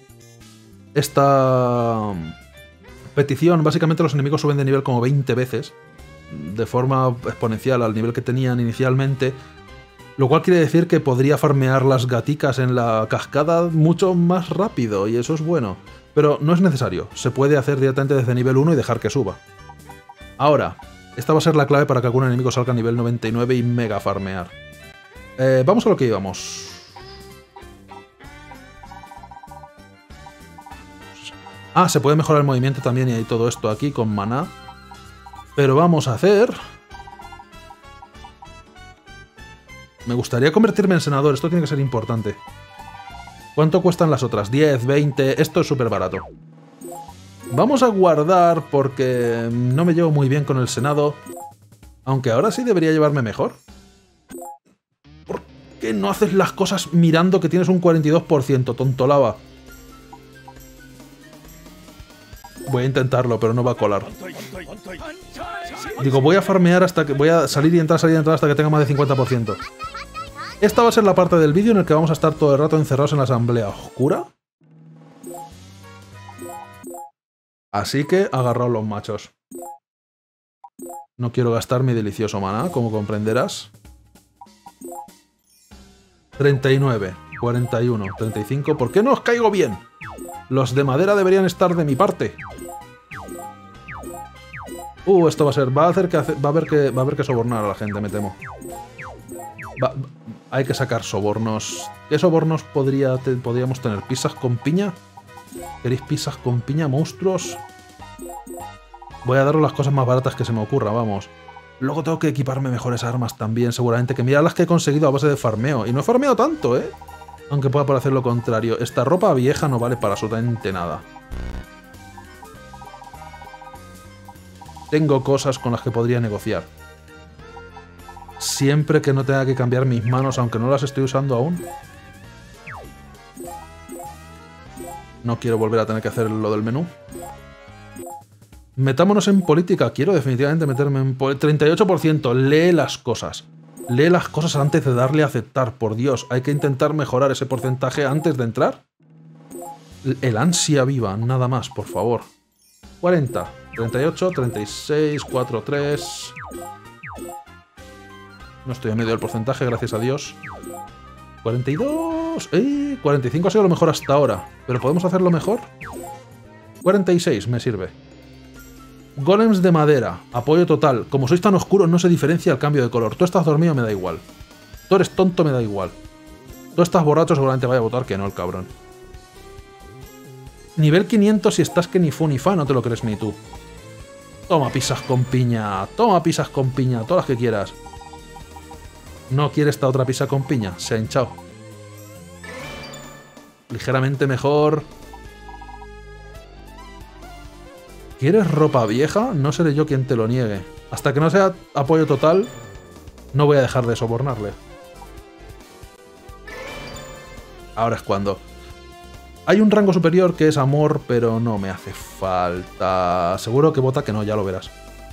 petición, básicamente los enemigos suben de nivel como 20 veces. De forma exponencial al nivel que tenían inicialmente. Lo cual quiere decir que podría farmear las gaticas en la cascada mucho más rápido. Y eso es bueno. Pero no es necesario. Se puede hacer directamente desde nivel 1 y dejar que suba. Ahora... esta va a ser la clave para que algún enemigo salga a nivel 99 y mega farmear. Vamos a lo que íbamos. Ah, se puede mejorar el movimiento también y hay todo esto aquí con maná. Pero vamos a hacer... me gustaría convertirme en senador, esto tiene que ser importante. ¿Cuánto cuestan las otras? 10, 20... esto es súper barato. Vamos a guardar porque no me llevo muy bien con el Senado. Aunque ahora sí debería llevarme mejor. ¿Por qué no haces las cosas mirando que tienes un 42%, tontolaba? Voy a intentarlo, pero no va a colar. Digo, voy a farmear hasta que... voy a salir y entrar hasta que tenga más de 50%. Esta va a ser la parte del vídeo en el que vamos a estar todo el rato encerrados en la Asamblea Oscura. Así que agarraos los machos. No quiero gastar mi delicioso maná, como comprenderás. 39, 41, 35... ¿Por qué no os caigo bien? Los de madera deberían estar de mi parte. Esto va a ser... va a haber que sobornar a la gente, me temo. Hay que sacar sobornos. ¿Qué sobornos podríamos tener? ¿Pizzas con piña? ¿Queréis pizzas con piña, monstruos? Voy a daros las cosas más baratas que se me ocurra, vamos. Luego tengo que equiparme mejores armas también, seguramente. Que mira las que he conseguido a base de farmeo. Y no he farmeado tanto, ¿eh? Aunque pueda parecer lo contrario. Esta ropa vieja no vale para absolutamente nada. Tengo cosas con las que podría negociar. Siempre que no tenga que cambiar mis manos, aunque no las estoy usando aún. No quiero volver a tener que hacer lo del menú. Metámonos en política. Quiero definitivamente meterme en política. 38%. Lee las cosas. Lee las cosas antes de darle a aceptar. Por Dios, hay que intentar mejorar ese porcentaje antes de entrar. El ansia viva, nada más, por favor. 40, 38, 36, 43... No estoy a medio del porcentaje, gracias a Dios. 42... 45 ha sido lo mejor hasta ahora. ¿Pero podemos hacerlo mejor? 46 me sirve. Golems de madera. Apoyo total. Como sois tan oscuros no se diferencia el cambio de color. Tú estás dormido, me da igual. Tú eres tonto, me da igual. Tú estás borracho, seguramente vaya a votar que no, el cabrón. Nivel 500 si estás que ni fu ni fa, no te lo crees ni tú. Toma pizzas con piña. Toma pizzas con piña. Todas las que quieras. ¿No quiere esta otra pizza con piña? Se ha hinchado. Ligeramente mejor. ¿Quieres ropa vieja? No seré yo quien te lo niegue. Hasta que no sea apoyo total, no voy a dejar de sobornarle. Ahora es cuando. Hay un rango superior que es amor, pero no me hace falta. Seguro que vota que no, ya lo verás.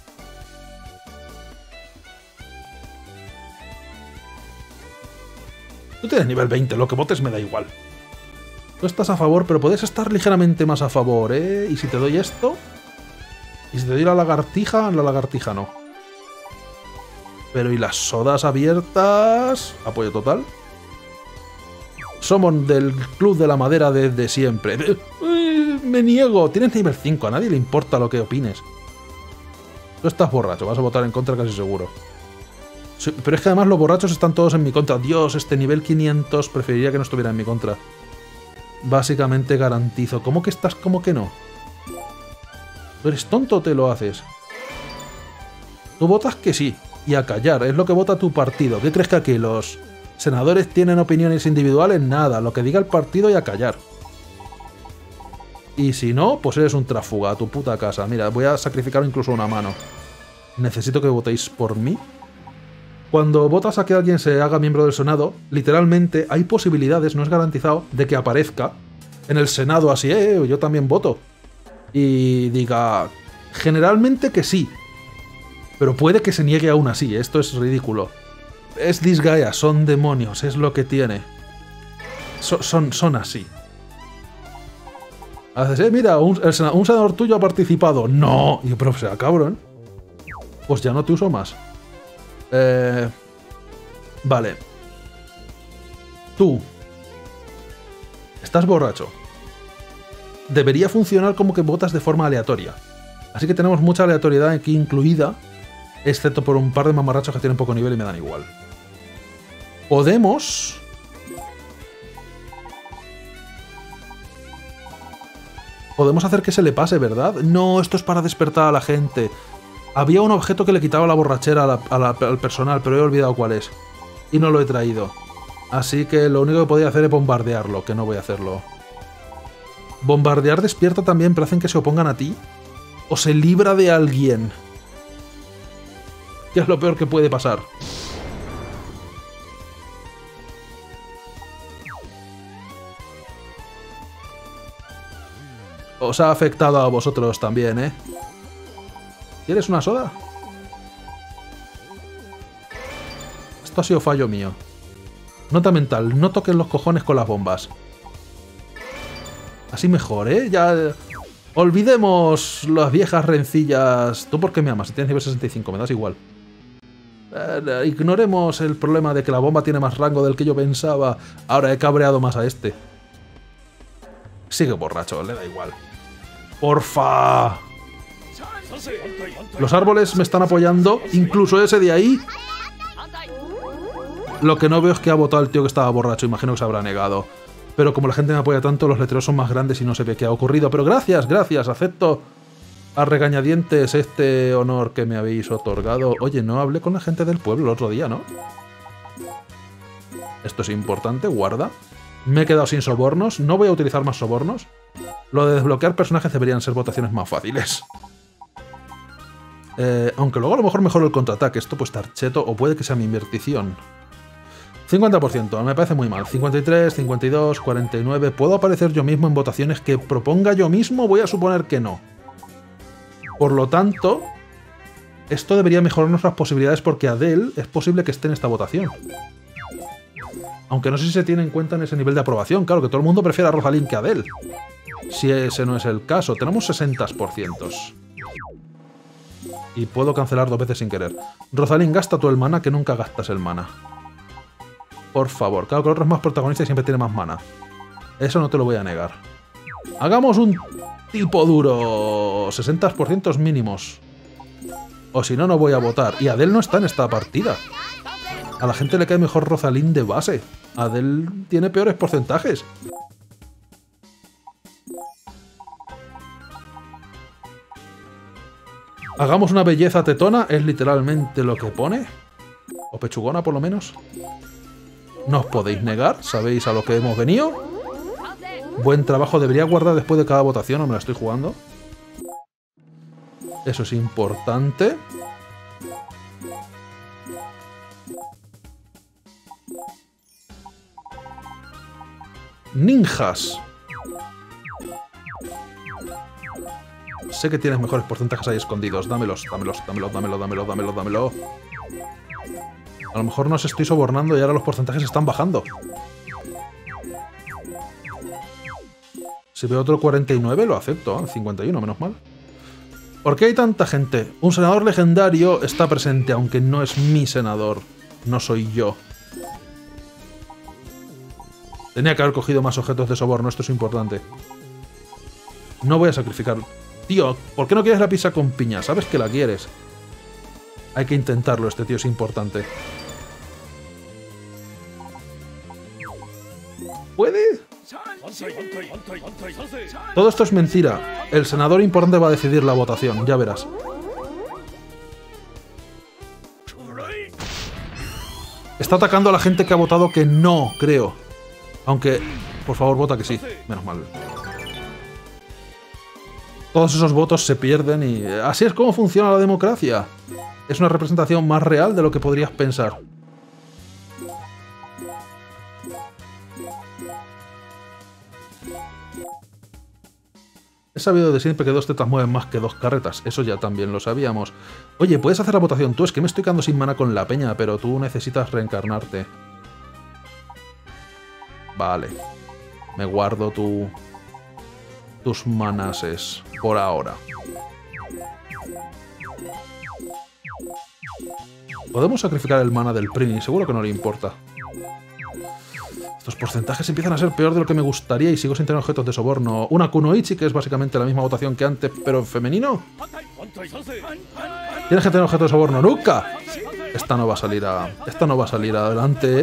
Tú tienes nivel 20, lo que votes me da igual. Tú estás a favor, pero puedes estar ligeramente más a favor, ¿eh? ¿Y si te doy esto? ¿Y si te doy la lagartija? La lagartija no. Pero ¿y las sodas abiertas? Apoyo total. Somos del Club de la Madera desde siempre. Me niego. Tienes nivel 5, a nadie le importa lo que opines. Tú estás borracho, vas a votar en contra casi seguro. Sí, pero es que además los borrachos están todos en mi contra. Dios, este nivel 500 preferiría que no estuviera en mi contra. Básicamente garantizo. ¿Cómo que estás? ¿Cómo que no? ¿Tú eres tonto o te lo haces? Tú votas que sí. Y a callar. Es lo que vota tu partido. ¿Qué crees que aquí los senadores tienen opiniones individuales? Nada. Lo que diga el partido y a callar. Y si no, pues eres un tráfuga a tu puta casa. Mira, voy a sacrificar incluso una mano. Necesito que votéis por mí. Cuando votas a que alguien se haga miembro del Senado, literalmente hay posibilidades, no es garantizado, de que aparezca en el Senado así, yo también voto. Y diga, generalmente que sí. Pero puede que se niegue aún así, esto es ridículo. Es disgaea, son demonios, es lo que tiene. Son así. Haces, mira, un senador tuyo ha participado. No, y yo, pero sea cabrón. Pues ya no te uso más. Vale. Tú. Estás borracho. Debería funcionar como que votas de forma aleatoria. Así que tenemos mucha aleatoriedad aquí incluida. Excepto por un par de mamarrachos que tienen poco nivel y me dan igual. Podemos hacer que se le pase, ¿verdad? No, esto es para despertar a la gente. Había un objeto que le quitaba la borrachera al personal, pero he olvidado cuál es. Y no lo he traído. Así que lo único que podía hacer es bombardearlo, que no voy a hacerlo. Bombardear despierta también, pero hacen que se opongan a ti. O se libra de alguien. ¿Qué es lo peor que puede pasar? Os ha afectado a vosotros también, ¿eh? ¿Quieres una soda? Esto ha sido fallo mío. Nota mental, no toques los cojones con las bombas. Así mejor, ¿eh? Ya... Olvidemos las viejas rencillas. ¿Tú por qué me amas? Si tienes nivel 65, me das igual. Ignoremos el problema de que la bomba tiene más rango del que yo pensaba. Ahora he cabreado más a este. Sigue borracho, le da igual. ¡Porfa! Los árboles me están apoyando, incluso ese de ahí. Lo que no veo es que ha votado el tío que estaba borracho, imagino que se habrá negado. Pero como la gente me apoya tanto, los letreros son más grandes y no se ve qué ha ocurrido. Pero gracias, gracias, acepto a regañadientes este honor que me habéis otorgado. Oye, no hablé con la gente del pueblo el otro día, ¿no? Esto es importante, guarda. Me he quedado sin sobornos, no voy a utilizar más sobornos. Lo de desbloquear personajes deberían ser votaciones más fáciles. Aunque luego a lo mejor mejoro el contraataque. Esto puede estar cheto o puede que sea mi inversión. 50%, me parece muy mal. 53, 52, 49... ¿Puedo aparecer yo mismo en votaciones que proponga yo mismo? Voy a suponer que no. Por lo tanto, esto debería mejorar nuestras posibilidades porque Adele es posible que esté en esta votación. Aunque no sé si se tiene en cuenta en ese nivel de aprobación. Claro, que todo el mundo prefiere a Rosalind que a Adele. Si ese no es el caso. Tenemos 60%. Y puedo cancelar 2 veces sin querer. Rosalind, gasta tú el mana, que nunca gastas el mana. Por favor. Claro que el otro es más protagonista y siempre tiene más mana. Eso no te lo voy a negar. Hagamos un tipo duro. 60% mínimos. O si no, no voy a votar. Y Adele no está en esta partida. A la gente le cae mejor Rosalind de base. Adele tiene peores porcentajes. Hagamos una belleza tetona, es literalmente lo que pone. O pechugona, por lo menos. No os podéis negar, sabéis a lo que hemos venido. Buen trabajo, debería guardar después de cada votación, o me la estoy jugando. Eso es importante. Ninjas. Sé que tienes mejores porcentajes ahí escondidos. Dámelos, dámelos, dámelos, dámelos, dámelos, dámelos, dámelos. A lo mejor nos estoy sobornando y ahora los porcentajes están bajando. Si veo otro 49, lo acepto. 51, menos mal. ¿Por qué hay tanta gente? Un senador legendario está presente, aunque no es mi senador. No soy yo. Tenía que haber cogido más objetos de soborno, esto es importante. No voy a sacrificarlo. Tío, ¿por qué no quieres la pizza con piña? Sabes que la quieres. Hay que intentarlo, este tío es importante. ¿Puede? Todo esto es mentira. El senador importante va a decidir la votación, ya verás. Está atacando a la gente que ha votado que no, creo. Aunque, por favor, vota que sí. Menos mal. Todos esos votos se pierden y... Así es como funciona la democracia. Es una representación más real de lo que podrías pensar. He sabido de siempre que 2 tetas mueven más que 2 carretas. Eso ya también lo sabíamos. Oye, ¿puedes hacer la votación tú? Es que me estoy quedando sin mana con la peña, pero tú necesitas reencarnarte. Vale. Me guardo tus manases por ahora. Podemos sacrificar el mana del Prini, seguro que no le importa. Estos porcentajes empiezan a ser peor de lo que me gustaría y sigo sin tener objetos de soborno. Una Kunoichi, que es básicamente la misma votación que antes, pero en femenino. Tienes que tener objetos de soborno, ¡nunca! Esta no va a salir adelante, ¿eh?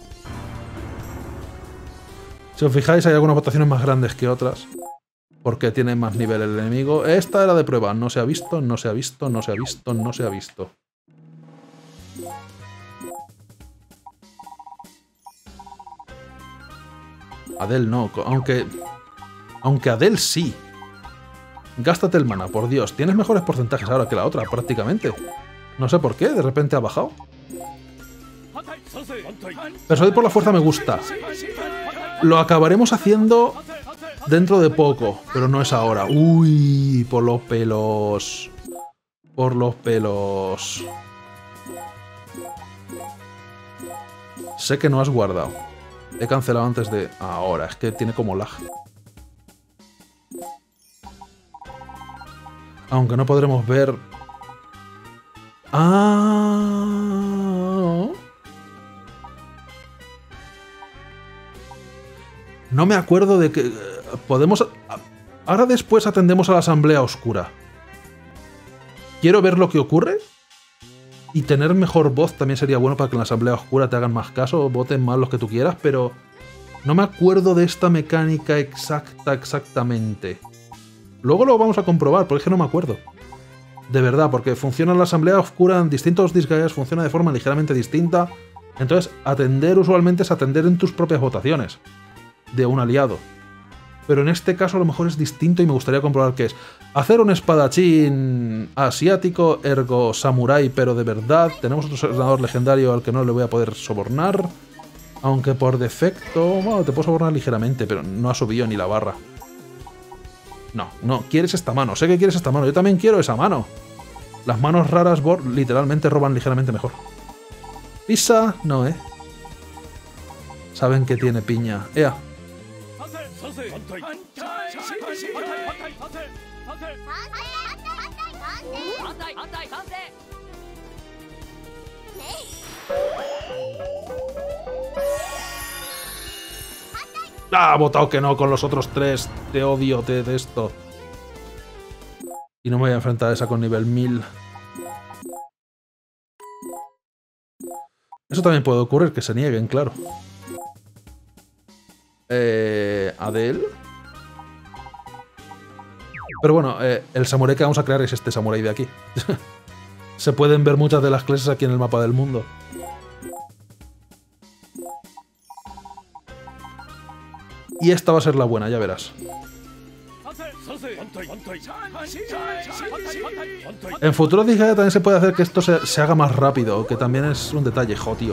Si os fijáis, hay algunas votaciones más grandes que otras. Porque tiene más nivel el enemigo. Esta era de prueba. No se ha visto, no se ha visto, no se ha visto, no se ha visto. Adele no. Aunque Adele sí. Gástate el mana, por Dios. Tienes mejores porcentajes ahora que la otra, prácticamente. No sé por qué, de repente ha bajado. Persuadir por la fuerza me gusta. Lo acabaremos haciendo dentro de poco, pero no es ahora. Uy, por los pelos. Por los pelos. Sé que no has guardado. He cancelado antes de... Ahora, es que tiene como lag. Aunque no podremos ver... Ah... No me acuerdo de que... Podemos... Ahora después atendemos a la asamblea oscura. Quiero ver lo que ocurre. Y tener mejor voz también sería bueno para que en la asamblea oscura te hagan más caso, voten más los que tú quieras, pero no me acuerdo de esta mecánica exactamente. Luego lo vamos a comprobar, porque es que no me acuerdo. De verdad, porque funciona en la asamblea oscura en distintos disgaeas, funciona de forma ligeramente distinta. Entonces, atender usualmente es atender en tus propias votaciones de un aliado. Pero en este caso a lo mejor es distinto y me gustaría comprobar qué es. Hacer un espadachín asiático, ergo samurái, pero de verdad. Tenemos otro senador legendario al que no le voy a poder sobornar. Aunque por defecto, bueno, te puedo sobornar ligeramente, pero no ha subido ni la barra. No, quieres esta mano. Sé que quieres esta mano. Yo también quiero esa mano. Las manos raras literalmente roban ligeramente mejor. Pizza, no, Saben que tiene piña. ¡Ea! ¡Ah! Ha votado que no con los otros tres. Te odio, te detesto. Y no me voy a enfrentar a esa con nivel 1000. Eso también puede ocurrir, que se nieguen, claro. Adel. Pero bueno, el samurái que vamos a crear es este samurái de aquí. Se pueden ver muchas de las clases aquí en el mapa del mundo. Y esta va a ser la buena, ya verás. En futuros Disgaea también se puede hacer que esto se haga más rápido, que también es un detalle, tío.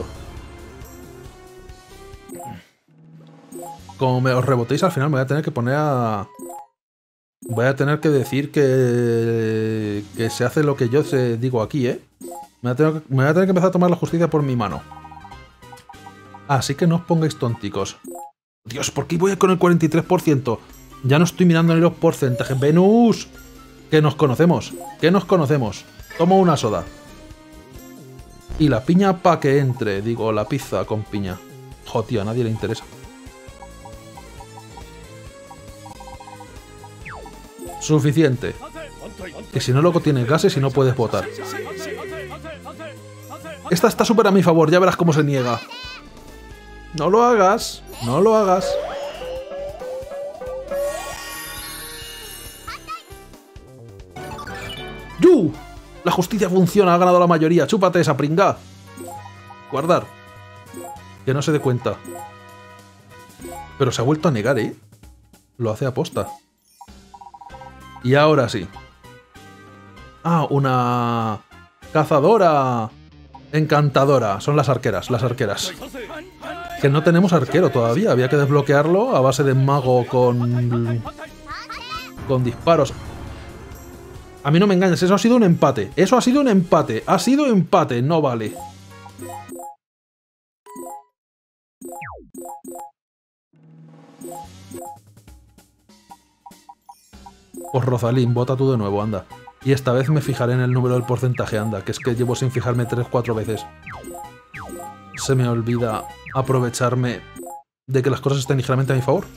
Como me os rebotéis al final me voy a tener que poner a... Voy a tener que decir que se hace lo que yo digo aquí, Me voy a tener que empezar a tomar la justicia por mi mano. Así que no os pongáis tonticos. Dios, ¿por qué voy con el 43%? Ya no estoy mirando ni los porcentajes. ¡Venus! Que nos conocemos. Que nos conocemos. Tomo una soda. Y la piña pa' que entre. Digo, la pizza con piña. Tío, a nadie le interesa. Suficiente. Que si no, luego tienes gases y no puedes votar. Esta está súper a mi favor. Ya verás cómo se niega. No lo hagas. No lo hagas. ¡Yu! La justicia funciona. Ha ganado la mayoría. Chúpate esa pringa. Guardar. Que no se dé cuenta. Pero se ha vuelto a negar, Lo hace aposta. Y ahora sí. Ah, una... cazadora... encantadora. Son las arqueras, Que no tenemos arquero todavía. Había que desbloquearlo a base de mago con disparos. A mí no me engañes, eso ha sido un empate. Eso ha sido un empate. Ha sido empate, no vale. Pues Rosalín, vota tú de nuevo, anda. Y esta vez me fijaré en el número del porcentaje, anda, que es que llevo sin fijarme 3-4 veces. Se me olvida aprovecharme de que las cosas estén ligeramente a mi favor.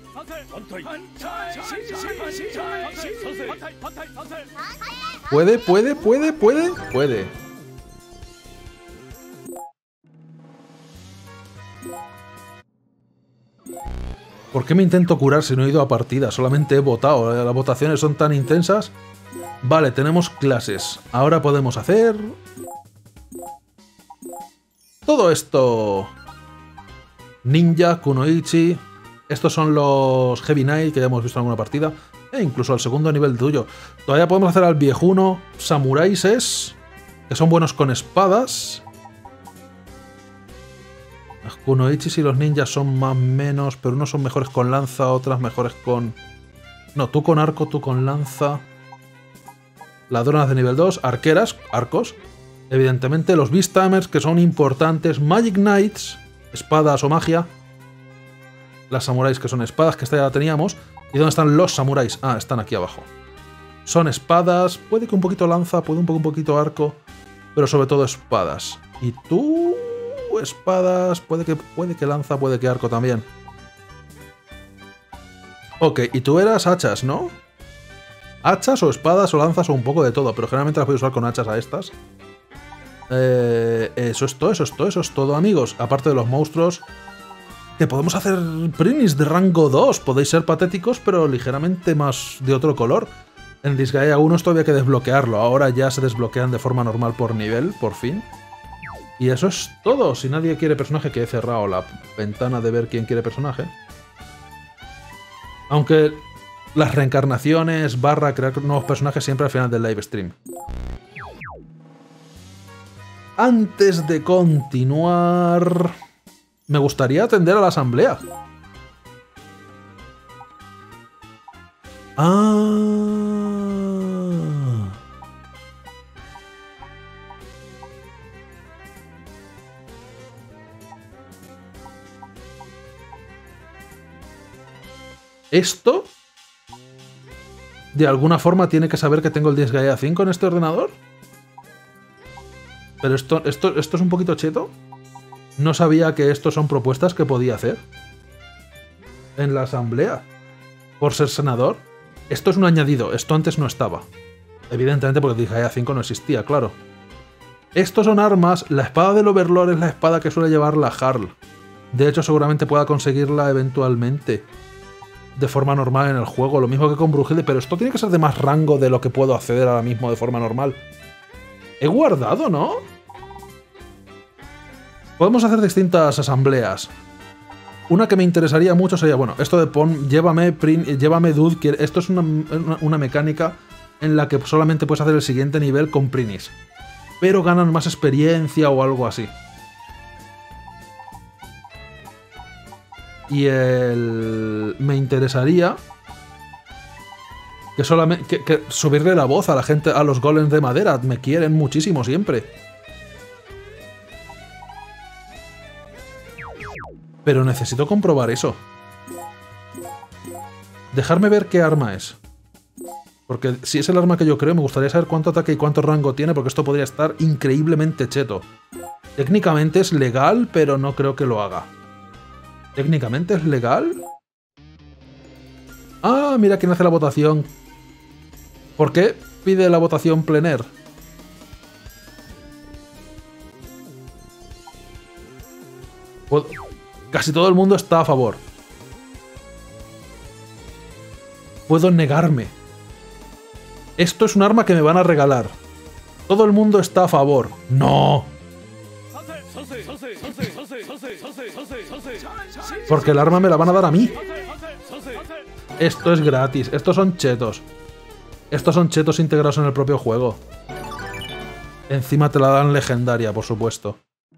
Puede. ¿Por qué me intento curar si no he ido a partida? Solamente he votado. Las votaciones son tan intensas. Vale, tenemos clases. Ahora podemos hacer... todo esto. Ninja, Kunoichi. Estos son los Heavy Knight que ya hemos visto en alguna partida. E incluso al segundo nivel tuyo. Todavía podemos hacer al viejuno. Samuráises, que son buenos con espadas. Los Kunoichis y los ninjas son más menos, pero unos son mejores con lanza, otras mejores con... no, tú con arco, tú con lanza. Ladronas de nivel 2, arqueras, arcos. Evidentemente los Beasthamers, que son importantes. Magic Knights, espadas o magia. Las samuráis, que son espadas, que esta ya la teníamos. ¿Y dónde están los samuráis? Ah, están aquí abajo. Son espadas, puede que un poquito lanza, puede un poquito arco, pero sobre todo espadas. Y tú... espadas, puede que lanza, puede que arco también. Ok, y tú eras hachas, ¿no? Hachas o espadas o lanzas o un poco de todo, pero generalmente las voy a usar con hachas a estas. Eso es todo, eso es todo, amigos. Aparte de los monstruos, que podemos hacer Prinis de rango 2. Podéis ser patéticos, pero ligeramente más de otro color. En Disgaea 1 todavía hay que desbloquearlo. Ahora ya se desbloquean de forma normal por nivel, por fin. Y eso es todo. Si nadie quiere personaje, que he cerrado la ventana de ver quién quiere personaje. Aunque las reencarnaciones / crear nuevos personajes siempre al final del live stream. Antes de continuar, me gustaría atender a la asamblea. Esto, de alguna forma, tiene que saber que tengo el Disgaea 5 en este ordenador. Pero esto es un poquito cheto. No sabía que esto son propuestas que podía hacer en la asamblea por ser senador. Esto es un añadido, esto antes no estaba. Evidentemente porque el Disgaea 5 no existía, claro. Estos son armas, la espada del Overlord es la espada que suele llevar la Jarl. De hecho, seguramente pueda conseguirla eventualmente de forma normal en el juego, lo mismo que con Brujilde, pero esto tiene que ser de más rango de lo que puedo acceder ahora mismo de forma normal. He guardado, ¿no? Podemos hacer distintas asambleas. Una que me interesaría mucho sería, bueno, esto de pon, llévame dude, que esto es una mecánica en la que solamente puedes hacer el siguiente nivel con Prinis, pero ganan más experiencia o algo así. Y me interesaría que solamente que subirle la voz a la gente, a los golems de madera. Me quieren muchísimo siempre. Pero necesito comprobar eso. Dejarme ver qué arma es. Porque si es el arma que yo creo, me gustaría saber cuánto ataque y cuánto rango tiene, porque esto podría estar increíblemente cheto. Técnicamente es legal, pero no creo que lo haga. ¿Técnicamente es legal? Ah, mira quién hace la votación. ¿Por qué pide la votación plener? Casi todo el mundo está a favor. Puedo negarme. Esto es un arma que me van a regalar. Todo el mundo está a favor. ¡No! Porque el arma me la van a dar a mí. Esto es gratis. Estos son chetos. Estos son chetos integrados en el propio juego. Encima te la dan legendaria, por supuesto.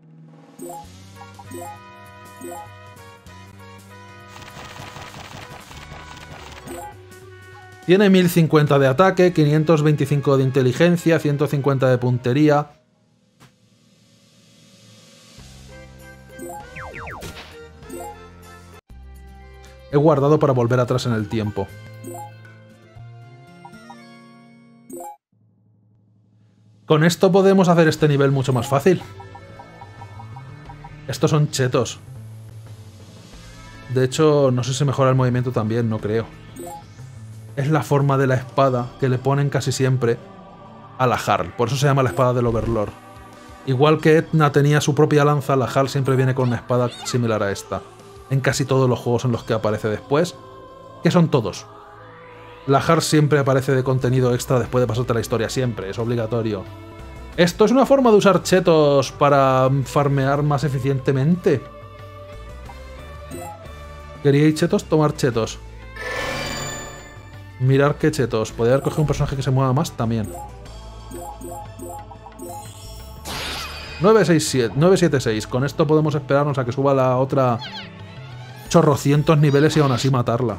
Tiene 1050 de ataque, 525 de inteligencia, 150 de puntería. He guardado para volver atrás en el tiempo. Con esto podemos hacer este nivel mucho más fácil. Estos son chetos. De hecho, no sé si mejora el movimiento también, no creo. Es la forma de la espada que le ponen casi siempre a la Jarl. Por eso se llama la espada del Overlord. Igual que Etna tenía su propia lanza, la Jarl siempre viene con una espada similar a esta. En casi todos los juegos en los que aparece después. Que son todos. La Jarl siempre aparece de contenido extra después de pasarte la historia. Siempre, es obligatorio. Esto es una forma de usar chetos para farmear más eficientemente. ¿Queríais chetos? Tomar chetos. Mirar qué chetos. ¿Podría haber cogido un personaje que se mueva más? También. 976. Con esto podemos esperarnos a que suba la otra chorrocientos niveles y aún así matarla.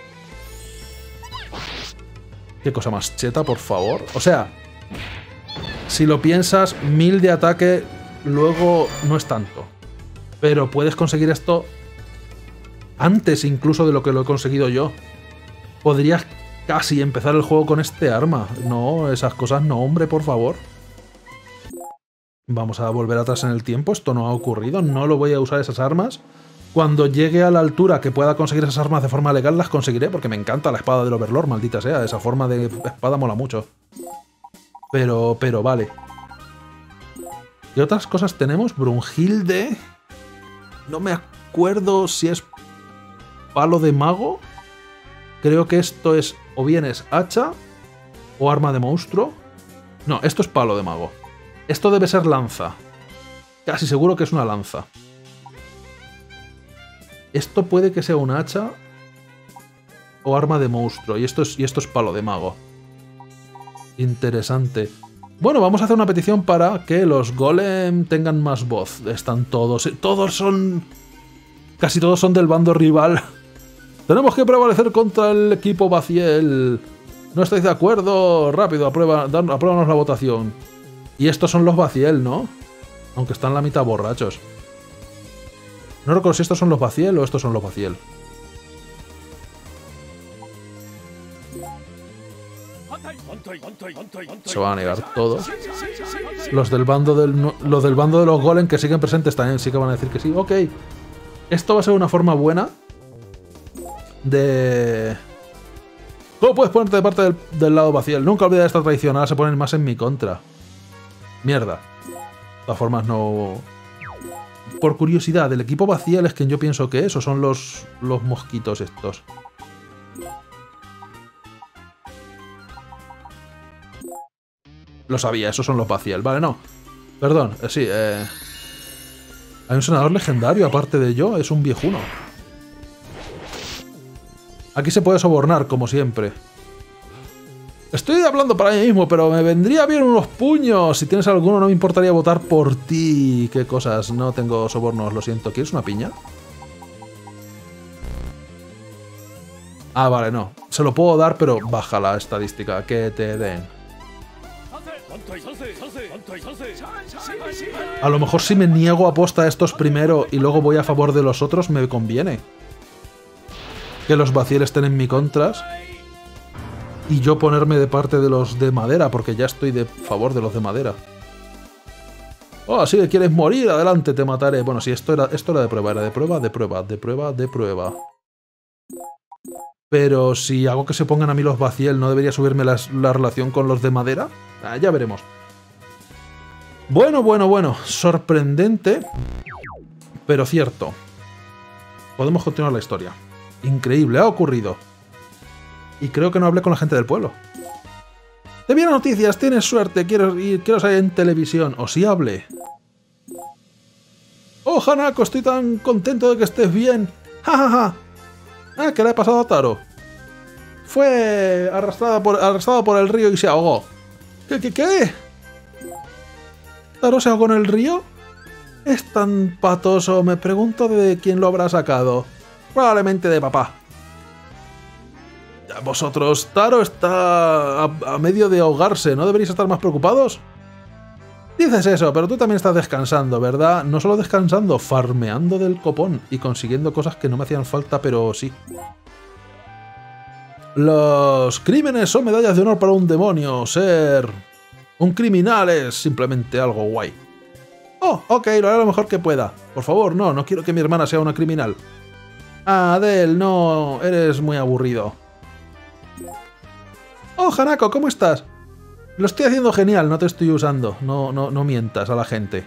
Qué cosa más cheta, por favor. O sea, si lo piensas, 1000 de ataque luego no es tanto. Pero puedes conseguir esto antes incluso de lo que lo he conseguido yo. Podrías casi empezar el juego con este arma. No, esas cosas no, hombre, por favor. Vamos a volver atrás en el tiempo. Esto no ha ocurrido. No lo voy a usar esas armas. Cuando llegue a la altura que pueda conseguir esas armas de forma legal, las conseguiré, porque me encanta la espada del Overlord, maldita sea. Esa forma de espada mola mucho. Pero vale. ¿Qué otras cosas tenemos? Brunhilde. No me acuerdo si es palo de mago. Creo que esto es o bien es hacha o arma de monstruo. No, esto es palo de mago. Esto debe ser lanza. Casi seguro que es una lanza. Esto puede que sea un hacha o arma de monstruo. Y esto es palo de mago. Interesante. Bueno, vamos a hacer una petición para que los golem tengan más voz. Están todos... Casi todos son del bando rival. Tenemos que prevalecer contra el equipo Baziel. ¿No estáis de acuerdo? Rápido, apruébanos la votación. Y estos son los Baziel, ¿no? Aunque están la mitad borrachos. No recuerdo si estos son los Baziel o estos son los Baziel. Se van a negar todos. Los del bando de los golem que siguen presentes también sí que van a decir que sí. Ok. Esto va a ser una forma buena de... ¿Cómo puedes ponerte de parte del lado Baziel? Nunca olvides esta tradición. Ahora se ponen más en mi contra. Mierda. De todas formas no... Por curiosidad, ¿el equipo Baziel es quien yo pienso que es? ¿O son los mosquitos estos? Lo sabía, esos son los Baziel. Vale, no. Perdón, sí, hay un senador legendario aparte de yo, es un viejuno. Aquí se puede sobornar, como siempre. Estoy hablando para mí mismo, pero me vendría bien unos puños. Si tienes alguno, no me importaría votar por ti. Qué cosas, no tengo sobornos, lo siento. ¿Quieres una piña? Ah, vale, no. Se lo puedo dar, pero baja la estadística. Que te den. A lo mejor si me niego a posta a estos primero y luego voy a favor de los otros, me conviene. Que los Baziel estén en mi contra y yo ponerme de parte de los de madera, porque ya estoy de favor de los de madera. Oh, así que quieres morir, adelante, te mataré. Bueno, sí, esto era de prueba, de prueba. Pero si hago que se pongan a mí los Baziel, ¿no debería subirme la relación con los de madera? Ah, ya veremos. Bueno. Sorprendente, pero cierto. Podemos continuar la historia. Increíble, ha ocurrido. Y creo que no hablé con la gente del pueblo. Te vienen noticias, tienes suerte, quiero salir en televisión. O sí hablé. Oh, Hanako, estoy tan contento de que estés bien. Ja, ja, ja. Ah, ¿qué le ha pasado a Taro? Fue arrastrado por el río y se ahogó. ¿Qué? ¿Taro se ahogó en el río? Es tan patoso, me pregunto de quién lo habrá sacado. Probablemente de papá. Vosotros, Taro está a medio de ahogarse, ¿no deberíais estar más preocupados? Dices eso, pero tú también estás descansando, ¿verdad? No solo descansando, farmeando del copón y consiguiendo cosas que no me hacían falta, pero sí. Los crímenes son medallas de honor para un demonio. Ser un criminal es simplemente algo guay. Oh, ok, lo haré lo mejor que pueda. Por favor, no quiero que mi hermana sea una criminal. Ah, Adele, no, eres muy aburrido. Oh, Hanako, ¿cómo estás? Lo estoy haciendo genial, no te estoy usando. No mientas a la gente.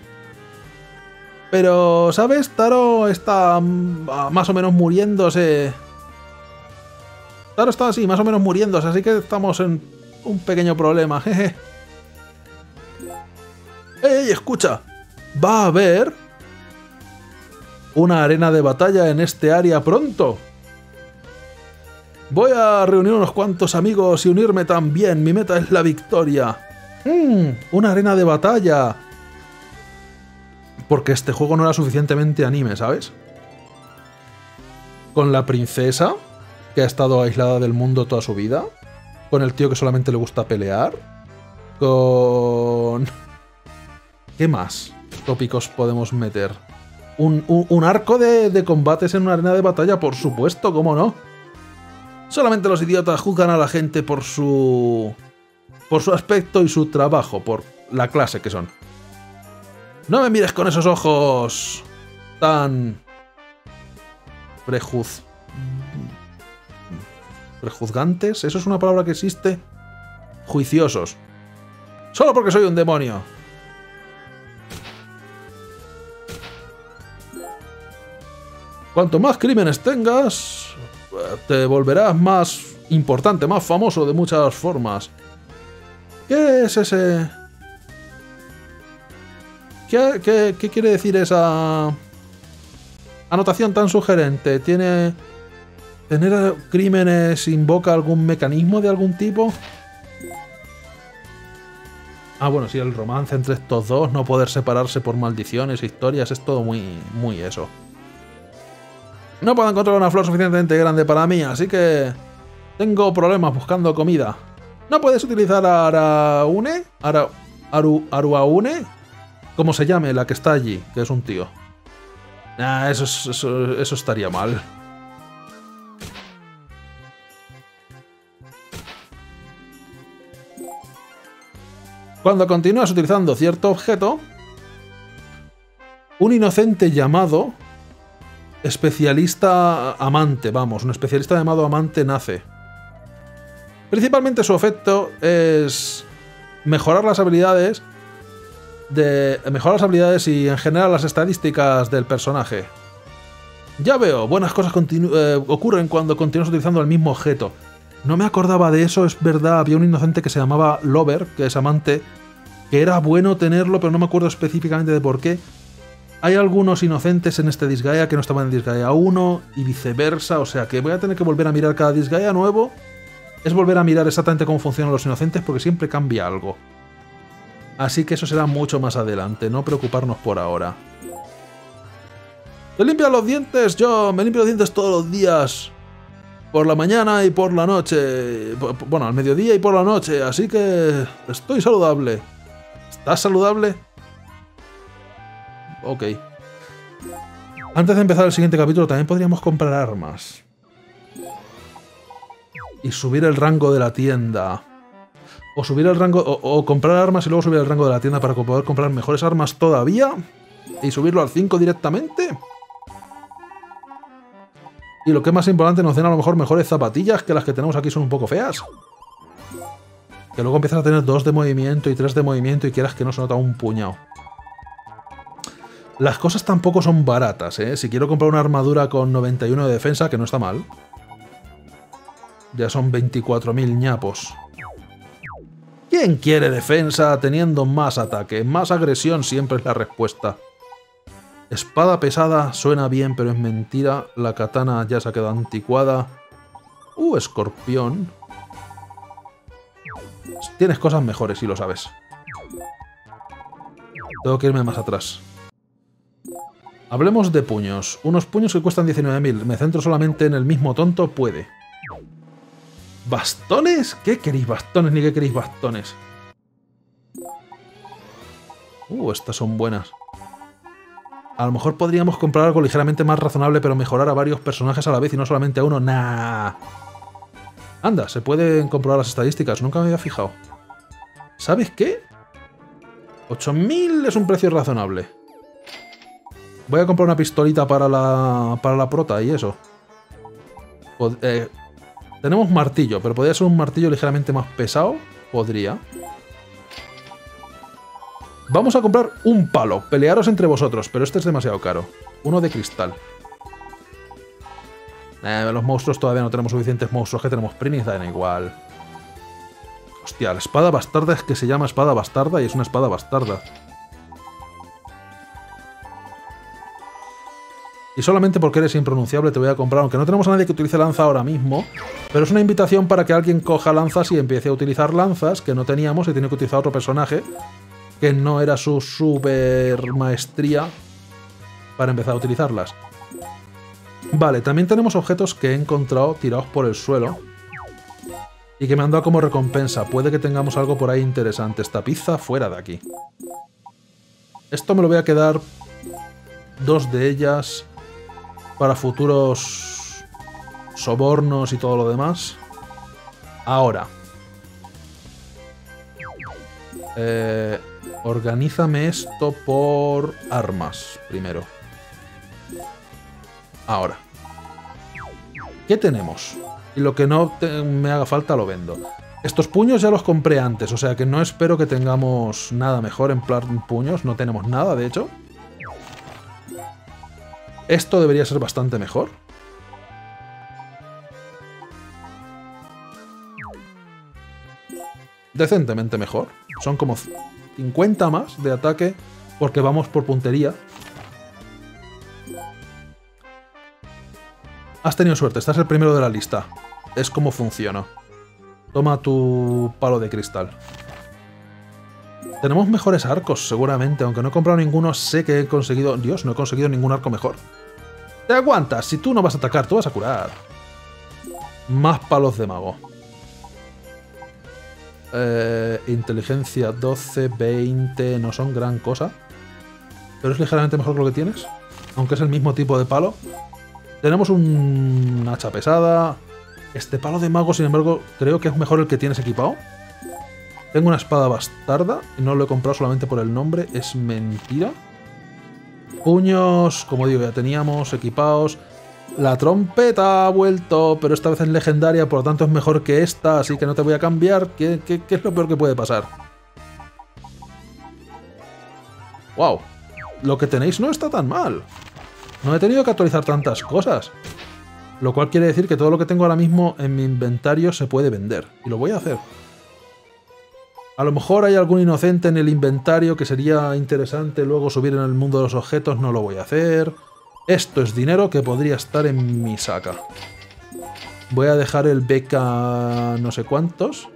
Pero, ¿sabes? Taro está más o menos muriéndose. Taro está así, más o menos muriéndose, así que estamos en un pequeño problema, jeje. ¡Ey, escucha! Va a haber una arena de batalla en este área pronto. Voy a reunir unos cuantos amigos y unirme también. Mi meta es la victoria. Una arena de batalla. Porque este juego no era suficientemente anime, ¿sabes? Con la princesa, que ha estado aislada del mundo toda su vida. Con el tío que solamente le gusta pelear. Con... ¿Qué más tópicos podemos meter? Un arco de combates en una arena de batalla, por supuesto, ¿cómo no? Solamente los idiotas juzgan a la gente por su aspecto y su trabajo, por la clase que son. No me mires con esos ojos tan... prejuzgantes, ¿eso es una palabra que existe? Juiciosos. Solo porque soy un demonio. Cuanto más crímenes tengas, te volverás más importante, más famoso de muchas formas. ¿Qué es ese...? ¿Qué quiere decir esa anotación tan sugerente? ¿Tener crímenes invoca algún mecanismo de algún tipo? Ah, bueno, sí, el romance entre estos dos, no poder separarse por maldiciones, historias, es todo muy eso. No puedo encontrar una flor suficientemente grande para mí, así que tengo problemas buscando comida. ¿No puedes utilizar Araune? ¿Aruaune? Como se llame, la que está allí, que es un tío. Nah, eso estaría mal. Cuando continúas utilizando cierto objeto, un inocente llamado especialista amante, vamos, un especialista llamado amante nace. Principalmente su efecto es mejorar las habilidades y en general las estadísticas del personaje. Ya veo, buenas cosas ocurren cuando continúas utilizando el mismo objeto. No me acordaba de eso, es verdad, había un inocente que se llamaba Lover, que es amante, que era bueno tenerlo, pero no me acuerdo específicamente de por qué. Hay algunos inocentes en este Disgaea que no estaban en Disgaea 1 y viceversa, o sea que voy a tener que volver a mirar cada Disgaea nuevo. Es volver a mirar exactamente cómo funcionan los inocentes porque siempre cambia algo. Así que eso será mucho más adelante, no preocuparnos por ahora. ¿Te limpias los dientes? Yo me limpio los dientes todos los días. Por la mañana y por la noche. Bueno, al mediodía y por la noche, así que estoy saludable. ¿Estás saludable? Ok. Antes de empezar el siguiente capítulo también podríamos comprar armas. Y subir el rango de la tienda. O subir el rango. O comprar armas y luego subir el rango de la tienda para poder comprar mejores armas todavía. Y subirlo al 5 directamente. Y lo que es más importante, nos den a lo mejor mejores zapatillas, que las que tenemos aquí son un poco feas. Que luego empiezas a tener 2 de movimiento y 3 de movimiento y quieras que no se nota un puñado. Las cosas tampoco son baratas, ¿eh? Si quiero comprar una armadura con 91 de defensa, que no está mal. Ya son 24.000 ñapos. ¿Quién quiere defensa teniendo más ataque? Más agresión siempre es la respuesta. Espada pesada suena bien, pero es mentira. La katana ya se ha quedado anticuada. Escorpión. Tienes cosas mejores, si lo sabes. Tengo que irme más atrás. Hablemos de puños. Unos puños que cuestan 19.000. ¿Me centro solamente en el mismo tonto? Puede. ¿Bastones? ¿Qué queréis bastones ni qué queréis bastones? Estas son buenas. A lo mejor podríamos comprar algo ligeramente más razonable, pero mejorar a varios personajes a la vez y no solamente a uno. Nah. Anda, se pueden comprobar las estadísticas. Nunca me había fijado. ¿Sabes qué? 8.000 es un precio razonable. Voy a comprar una pistolita para la prota y eso. Tenemos martillo, pero podría ser un martillo ligeramente más pesado. Podría. Vamos a comprar un palo. Pelearos entre vosotros, pero este es demasiado caro. Uno de cristal. Los monstruos todavía no tenemos suficientes monstruos que tenemos. Prinis dan igual. Hostia, la espada bastarda es que se llama espada bastarda y es una espada bastarda. Y solamente porque eres impronunciable te voy a comprar, aunque no tenemos a nadie que utilice lanza ahora mismo, pero es una invitación para que alguien coja lanzas y empiece a utilizar lanzas, que no teníamos y tiene que utilizar otro personaje, que no era su super maestría para empezar a utilizarlas. Vale, también tenemos objetos que he encontrado tirados por el suelo y que me han dado como recompensa. Puede que tengamos algo por ahí interesante. Esta pizza fuera de aquí. Esto me lo voy a quedar 2 de ellas para futuros sobornos y todo lo demás. Ahora. Organízame esto por armas primero. Ahora. ¿Qué tenemos? Y lo que no me haga falta lo vendo. Estos puños ya los compré antes, o sea que no espero que tengamos nada mejor en plan puños. No tenemos nada, de hecho. Esto debería ser bastante mejor. Decentemente mejor. Son como 50 más de ataque porque vamos por puntería. Has tenido suerte, estás el primero de la lista. Es como funciona. Toma tu palo de cristal. Tenemos mejores arcos, seguramente. Aunque no he comprado ninguno, sé que he conseguido... Dios, no he conseguido ningún arco mejor. ¡Te aguantas! Si tú no vas a atacar, tú vas a curar. Más palos de mago. Inteligencia 12, 20... No son gran cosa. Pero es ligeramente mejor que lo que tienes. Aunque es el mismo tipo de palo. Tenemos un hacha pesada. Este palo de mago, sin embargo, creo que es mejor el que tienes equipado. Tengo una espada bastarda y no lo he comprado solamente por el nombre. Es mentira. Puños, como digo, ya teníamos equipados. La trompeta ha vuelto, pero esta vez es legendaria, por lo tanto es mejor que esta, así que no te voy a cambiar. ¿Qué es lo peor que puede pasar? ¡Wow! Lo que tenéis no está tan mal. No he tenido que actualizar tantas cosas. Lo cual quiere decir que todo lo que tengo ahora mismo en mi inventario se puede vender. Y lo voy a hacer. A lo mejor hay algún inocente en el inventario que sería interesante luego subir en el mundo de los objetos. No lo voy a hacer. Esto es dinero que podría estar en mi saca. Voy a dejar el beca no sé cuántos.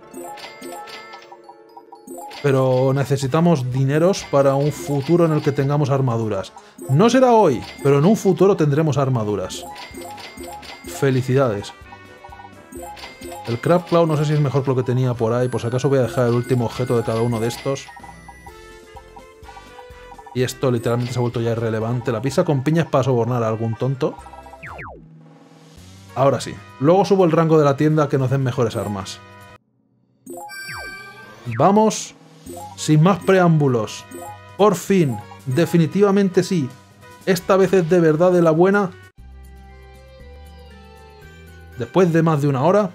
Pero necesitamos dineros para un futuro en el que tengamos armaduras. No será hoy, pero en un futuro tendremos armaduras. Felicidades. El Crab Claw no sé si es mejor que lo que tenía por ahí. Por si acaso voy a dejar el último objeto de cada uno de estos. Y esto literalmente se ha vuelto ya irrelevante. La pizza con piña es para sobornar a algún tonto. Ahora sí. Luego subo el rango de la tienda que nos den mejores armas. Vamos. Sin más preámbulos. Por fin. Definitivamente sí. Esta vez es de verdad de la buena. Después de más de una hora.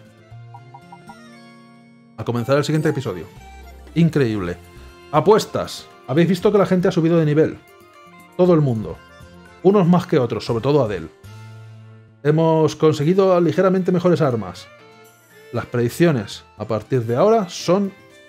A comenzar el siguiente episodio. Increíble. Apuestas. Habéis visto que la gente ha subido de nivel. Todo el mundo. Unos más que otros, sobre todo Adele. Hemos conseguido ligeramente mejores armas. Las predicciones a partir de ahora son...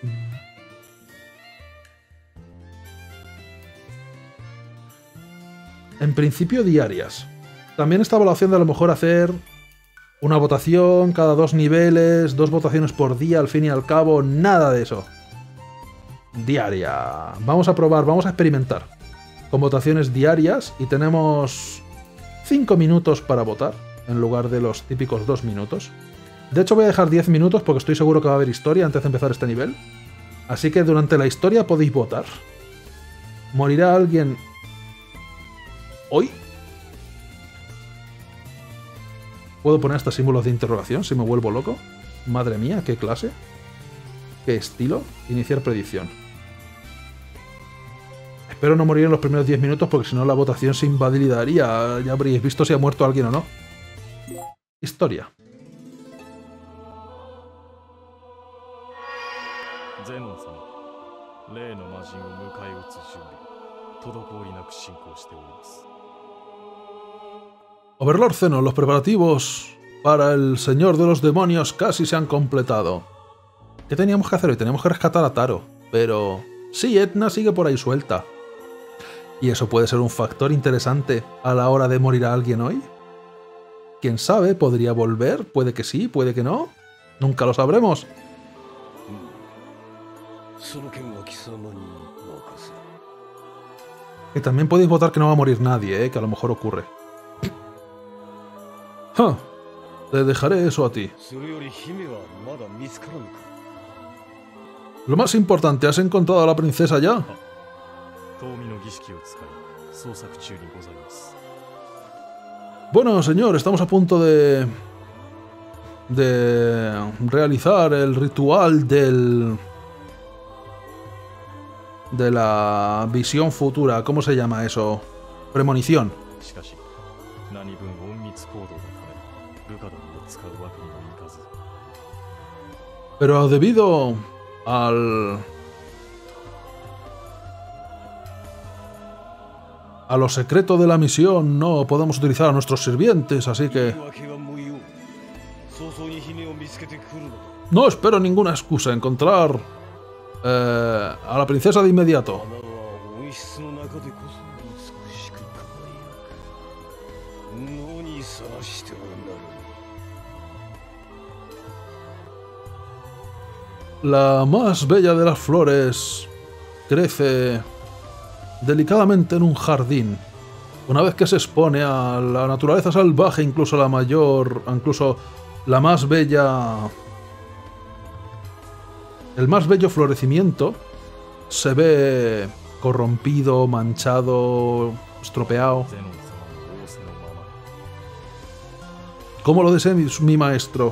en principio diarias. También estaba la opción de a lo mejor hacer una votación cada 2 niveles, 2 votaciones por día, al fin y al cabo, nada de eso. Diaria. Vamos a probar, vamos a experimentar con votaciones diarias y tenemos 5 minutos para votar en lugar de los típicos 2 minutos. De hecho voy a dejar 10 minutos porque estoy seguro que va a haber historia antes de empezar este nivel. Así que durante la historia podéis votar. ¿Morirá alguien hoy? ¿Puedo poner hasta símbolos de interrogación si me vuelvo loco? Madre mía, qué clase. ¿Qué estilo? Iniciar predicción. Espero no morir en los primeros 10 minutos porque si no la votación se invalidaría. Ya habréis visto si ha muerto alguien o no. Historia. Overlord Zeno, los preparativos para el Señor de los Demonios casi se han completado. ¿Qué teníamos que hacer hoy? Teníamos que rescatar a Taro, pero... sí, Edna sigue por ahí suelta. ¿Y eso puede ser un factor interesante a la hora de morir a alguien hoy? ¿Quién sabe? ¿Podría volver? Puede que sí, puede que no. Nunca lo sabremos. Que también podéis votar que no va a morir nadie, que a lo mejor ocurre. ¡Ja! Te dejaré eso a ti. Lo más importante, ¿has encontrado a la princesa ya? Bueno, señor, estamos a punto de realizar el ritual de la visión futura. ¿Cómo se llama eso? Premonición. Pero debido A lo secreto de la misión no podemos utilizar a nuestros sirvientes, así que... No espero ninguna excusa. Encontrar a la princesa de inmediato. La más bella de las flores crece delicadamente en un jardín. Una vez que se expone a la naturaleza salvaje, incluso la mayor, incluso la más bella, el más bello florecimiento se ve corrompido, manchado, estropeado. ¿Cómo lo desea mi maestro?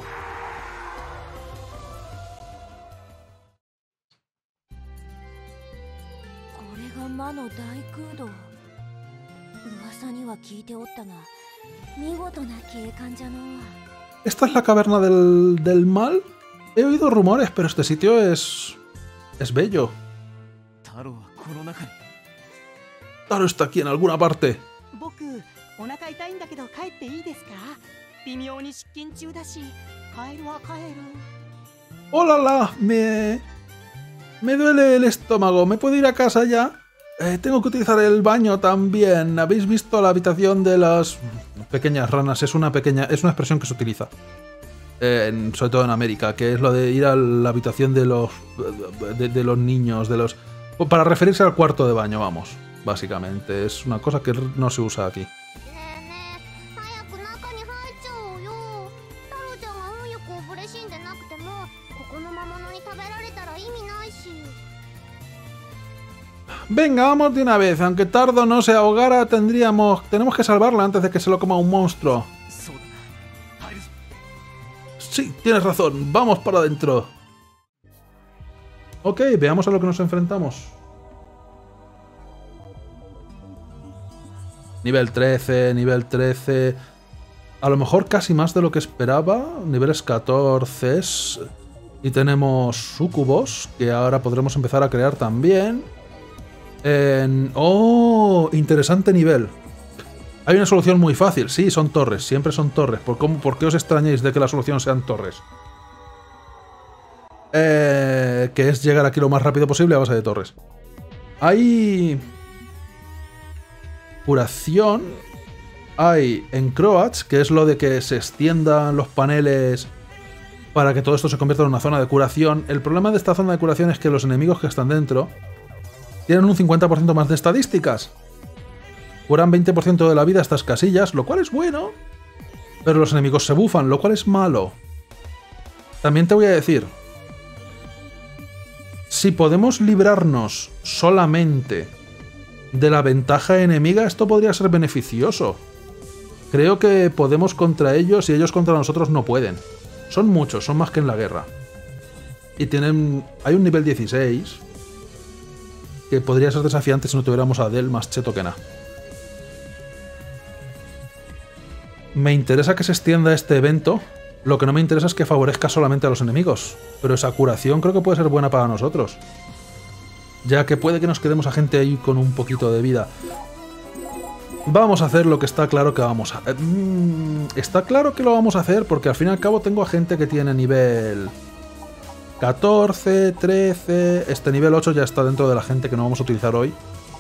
¿Esta es la caverna del mal? He oído rumores, pero este sitio es bello. Taro está aquí en alguna parte. ¡Hola! Me duele el estómago. ¿Me puedo ir a casa ya? Tengo que utilizar el baño también. ¿Habéis visto la habitación de las pequeñas ranas? Es una expresión que se utiliza. Sobre todo en América, que es lo de ir a la habitación de los niños, para referirse al cuarto de baño, vamos. Básicamente, es una cosa que no se usa aquí. Venga, vamos de una vez. Aunque Tardo no se ahogara, tenemos que salvarla antes de que se lo coma un monstruo. Sí, tienes razón. Vamos para adentro. Ok, veamos a lo que nos enfrentamos. Nivel 13, nivel 13... A lo mejor casi más de lo que esperaba. Niveles 14. Y tenemos sucubos, que ahora podremos empezar a crear también. ¡Oh! Interesante nivel. Hay una solución muy fácil. Sí, son torres. Siempre son torres. ¿Por qué os extrañáis de que la solución sean torres? Que es llegar aquí lo más rápido posible a base de torres. Hay... curación. Hay encroach, que es lo de que se extiendan los paneles para que todo esto se convierta en una zona de curación. El problema de esta zona de curación es que los enemigos que están dentro tienen un 50% más de estadísticas. Curan 20% de la vida estas casillas, lo cual es bueno. Pero los enemigos se bufan, lo cual es malo. También te voy a decir, si podemos librarnos solamente de la ventaja enemiga, esto podría ser beneficioso. Creo que podemos contra ellos y ellos contra nosotros no pueden. Son muchos, son más que en la guerra. Y hay un nivel 16... que podría ser desafiante si no tuviéramos a Adele más cheto que nada. Me interesa que se extienda este evento. Lo que no me interesa es que favorezca solamente a los enemigos. Pero esa curación creo que puede ser buena para nosotros. Ya que puede que nos quedemos a gente ahí con un poquito de vida. Vamos a hacer lo que está claro que vamos a... está claro que lo vamos a hacer porque al fin y al cabo tengo a gente que tiene nivel... 14, 13... Este nivel 8 ya está dentro de la gente que no vamos a utilizar hoy.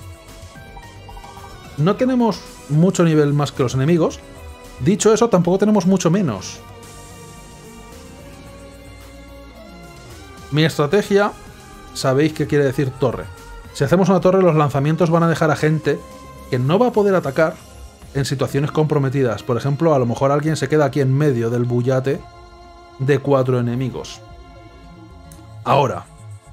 No tenemos mucho nivel más que los enemigos. Dicho eso, tampoco tenemos mucho menos. Mi estrategia... Sabéis qué quiere decir torre. Si hacemos una torre, los lanzamientos van a dejar a gente que no va a poder atacar en situaciones comprometidas. Por ejemplo, a lo mejor alguien se queda aquí en medio del bullate de 4 enemigos. Ahora,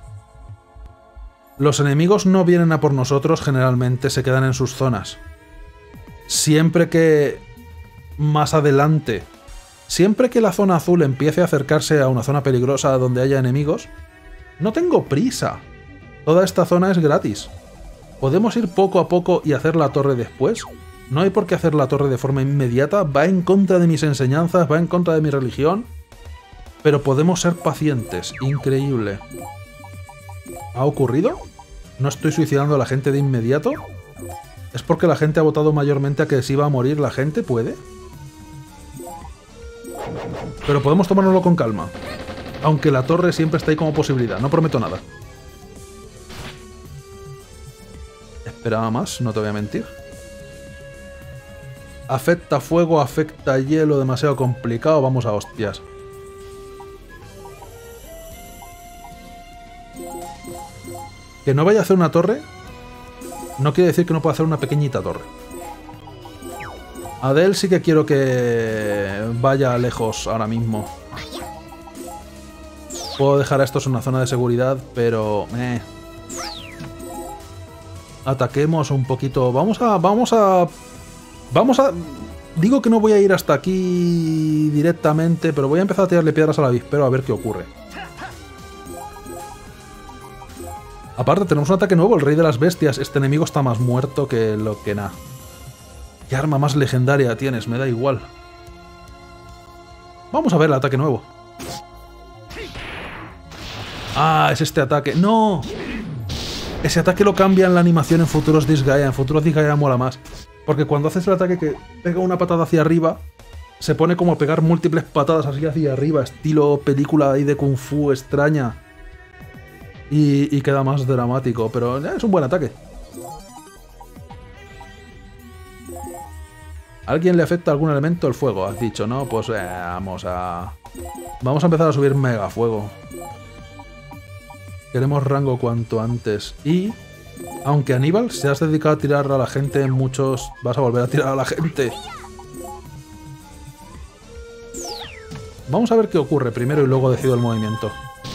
los enemigos no vienen a por nosotros, generalmente se quedan en sus zonas. Siempre que más adelante, siempre que la zona azul empiece a acercarse a una zona peligrosa donde haya enemigos, no tengo prisa. Toda esta zona es gratis. Podemos ir poco a poco y hacer la torre después. No hay por qué hacer la torre de forma inmediata, va en contra de mis enseñanzas, va en contra de mi religión. Pero podemos ser pacientes, increíble. ¿Ha ocurrido? ¿No estoy suicidando a la gente de inmediato? ¿Es porque la gente ha votado mayormente a que se iba a morir la gente? ¿Puede? Pero podemos tomárnoslo con calma. Aunque la torre siempre está ahí como posibilidad. No prometo nada. Esperaba más, no te voy a mentir. Afecta fuego, afecta hielo, demasiado complicado. Vamos a hostias. Que no vaya a hacer una torre no quiere decir que no pueda hacer una pequeñita torre. Adele sí que quiero que vaya lejos ahora mismo. Puedo dejar a estos en una zona de seguridad, pero... Ataquemos un poquito. Vamos a... Digo que no voy a ir hasta aquí directamente, pero voy a empezar a tirarle piedras al avispero a ver qué ocurre. Aparte, tenemos un ataque nuevo, el Rey de las Bestias. Este enemigo está más muerto que lo que nada. ¿Qué arma más legendaria tienes? Me da igual. Vamos a ver el ataque nuevo. Ah, es este ataque. ¡No! Ese ataque lo cambia en la animación en Futuros Disgaea. En Futuros Disgaea mola más. Porque cuando haces el ataque que pega una patada hacia arriba, se pone como a pegar múltiples patadas así hacia arriba, estilo película ahí de Kung Fu extraña. Y queda más dramático, pero es un buen ataque. ¿A alguien le afecta algún elemento el fuego? Has dicho, ¿no? Pues vamos a empezar a subir mega fuego. Queremos rango cuanto antes. Y, aunque Aníbal, si has dedicado a tirar a la gente en muchos, vas a volver a tirar a la gente. Vamos a ver qué ocurre primero y luego decido el movimiento.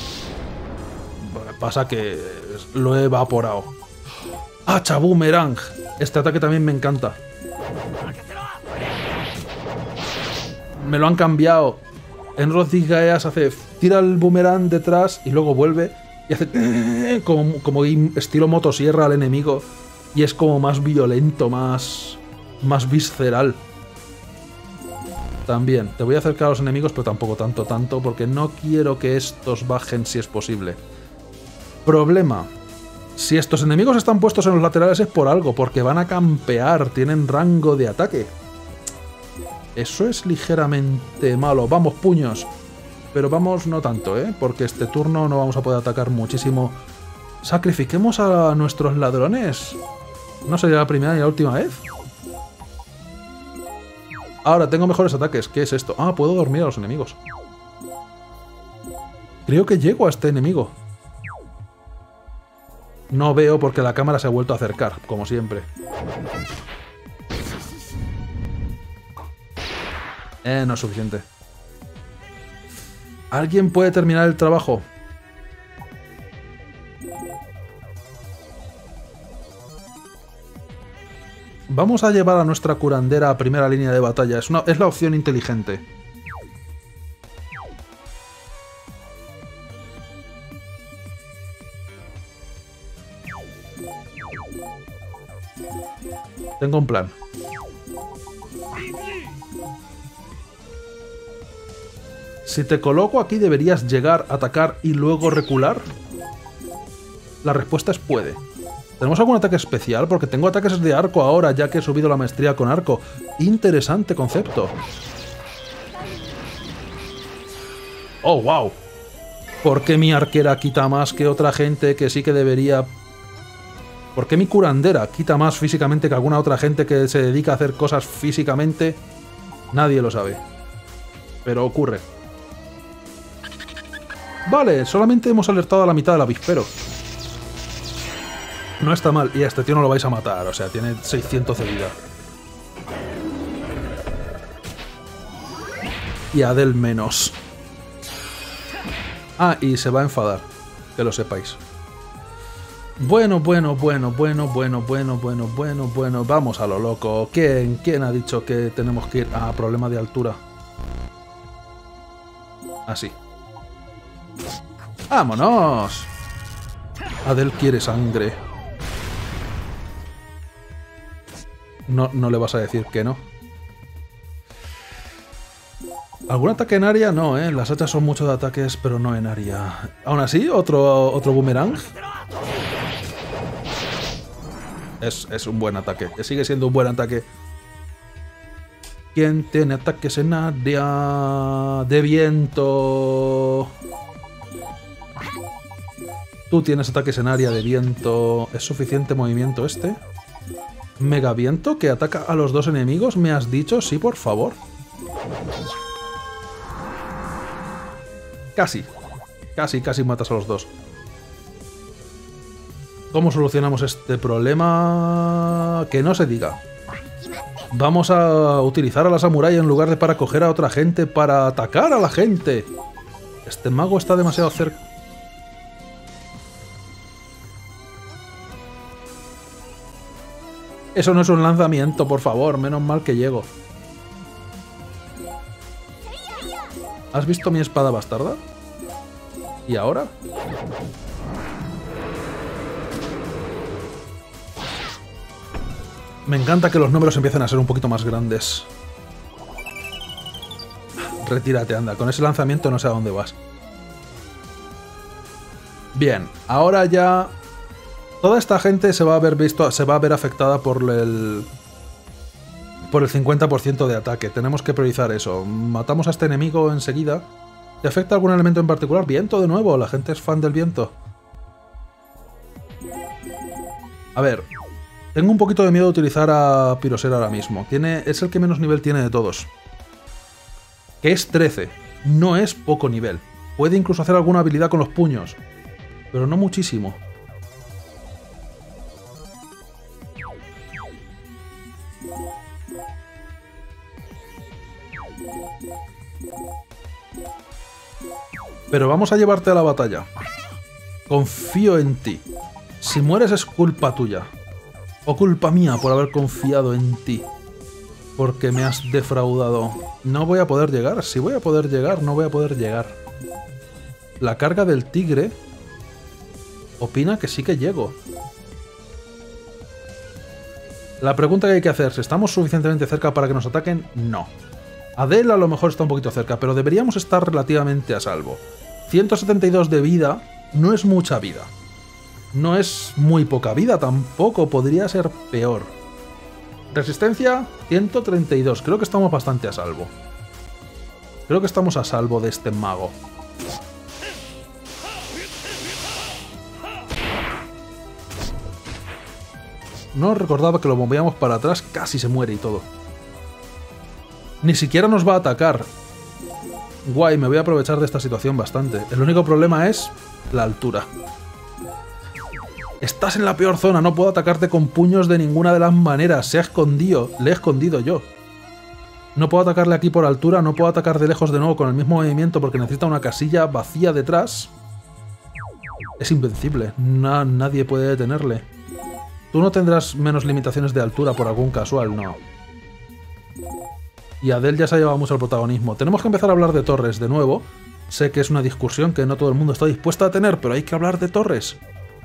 Pasa que lo he evaporado. ¡Hacha Boomerang! Este ataque también me encanta. Me lo han cambiado. En Roth Disgaeas hace... Tira el boomerang detrás y luego vuelve y hace... Como estilo motosierra al enemigo. Y es como más violento, más visceral. También. Te voy a acercar a los enemigos, pero tampoco tanto, porque no quiero que estos bajen si es posible. Problema. Si estos enemigos están puestos en los laterales es por algo, porque van a campear, tienen rango de ataque. Eso es ligeramente malo. Vamos, puños. Pero vamos, no tanto, porque este turno no vamos a poder atacar muchísimo. Sacrifiquemos a nuestros ladrones. No sería la primera ni la última vez. Ahora, tengo mejores ataques. ¿Qué es esto? Ah, puedo dormir a los enemigos. Creo que llego a este enemigo. No veo porque la cámara se ha vuelto a acercar, como siempre. No es suficiente. ¿Alguien puede terminar el trabajo? Vamos a llevar a nuestra curandera a primera línea de batalla. Es la opción inteligente. Tengo un plan. Si te coloco aquí, ¿deberías llegar, atacar y luego recular? La respuesta es puede. ¿Tenemos algún ataque especial? Porque tengo ataques de arco ahora, ya que he subido la maestría con arco. Interesante concepto. ¡Oh, wow! ¿Por qué mi arquera quita más que otra gente que sí que debería...? ¿Por qué mi curandera quita más físicamente que alguna otra gente que se dedica a hacer cosas físicamente? Nadie lo sabe. Pero ocurre. Vale, solamente hemos alertado a la mitad del avispero. No está mal. Y a este tío no lo vais a matar. O sea, tiene 600 de vida. Y a Adele menos. Ah, y se va a enfadar. Que lo sepáis. Bueno. Vamos a lo loco. ¿Quién ha dicho que tenemos que ir a problema de altura? Así. ¡Vámonos! Adele quiere sangre. No le vas a decir que no. ¿Algún ataque en área? No, Las hachas son muchos de ataques, pero no en área. Aún así, otro boomerang. Es un buen ataque. Sigue siendo un buen ataque. ¿Quién tiene ataques en área de viento? Tú tienes ataques en área de viento. ¿Es suficiente movimiento este? Mega viento que ataca a los dos enemigos. ¿Me has dicho? Sí, por favor. Casi. Casi matas a los dos. ¿Cómo solucionamos este problema? Que no se diga. Vamos a utilizar a la samurái en lugar de para coger a otra gente para atacar a la gente. Este mago está demasiado cerca. Eso no es un lanzamiento, por favor. Menos mal que llego. ¿Has visto mi espada bastarda? ¿Y ahora? Me encanta que los números empiecen a ser un poquito más grandes. Retírate, anda. Con ese lanzamiento no sé a dónde vas. Bien, ahora ya... Toda esta gente se va a ver afectada por el 50% de ataque. Tenemos que priorizar eso. Matamos a este enemigo enseguida. ¿Te afecta algún elemento en particular? Viento de nuevo. La gente es fan del viento. A ver... Tengo un poquito de miedo de utilizar a Pyroser ahora mismo. Es el que menos nivel tiene de todos. Que es 13. No es poco nivel. Puede incluso hacer alguna habilidad con los puños. Pero no muchísimo. Pero vamos a llevarte a la batalla. Confío en ti. Si mueres es culpa tuya. O culpa mía por haber confiado en ti. Porque me has defraudado. No voy a poder llegar. Si voy a poder llegar, no voy a poder llegar. La carga del tigre opina que sí que llego. La pregunta que hay que hacer, ¿si estamos suficientemente cerca para que nos ataquen? No. Adele a lo mejor está un poquito cerca, pero deberíamos estar relativamente a salvo. 172 de vida no es mucha vida. No es muy poca vida tampoco, podría ser peor. Resistencia, 132. Creo que estamos bastante a salvo. Creo que estamos a salvo de este mago. No recordaba que lo movíamos para atrás, casi se muere y todo. Ni siquiera nos va a atacar. Guay, me voy a aprovechar de esta situación bastante. El único problema es la altura. Estás en la peor zona, no puedo atacarte con puños de ninguna de las maneras. Se ha escondido, le he escondido yo. No puedo atacarle aquí por altura, no puedo atacar de lejos de nuevo con el mismo movimiento porque necesita una casilla vacía detrás. Es invencible, nadie puede detenerle. Tú no tendrás menos limitaciones de altura por algún casual, no. Y Adele ya se ha llevado mucho el protagonismo. Tenemos que empezar a hablar de torres de nuevo. Sé que es una discusión que no todo el mundo está dispuesto a tener, pero hay que hablar de torres.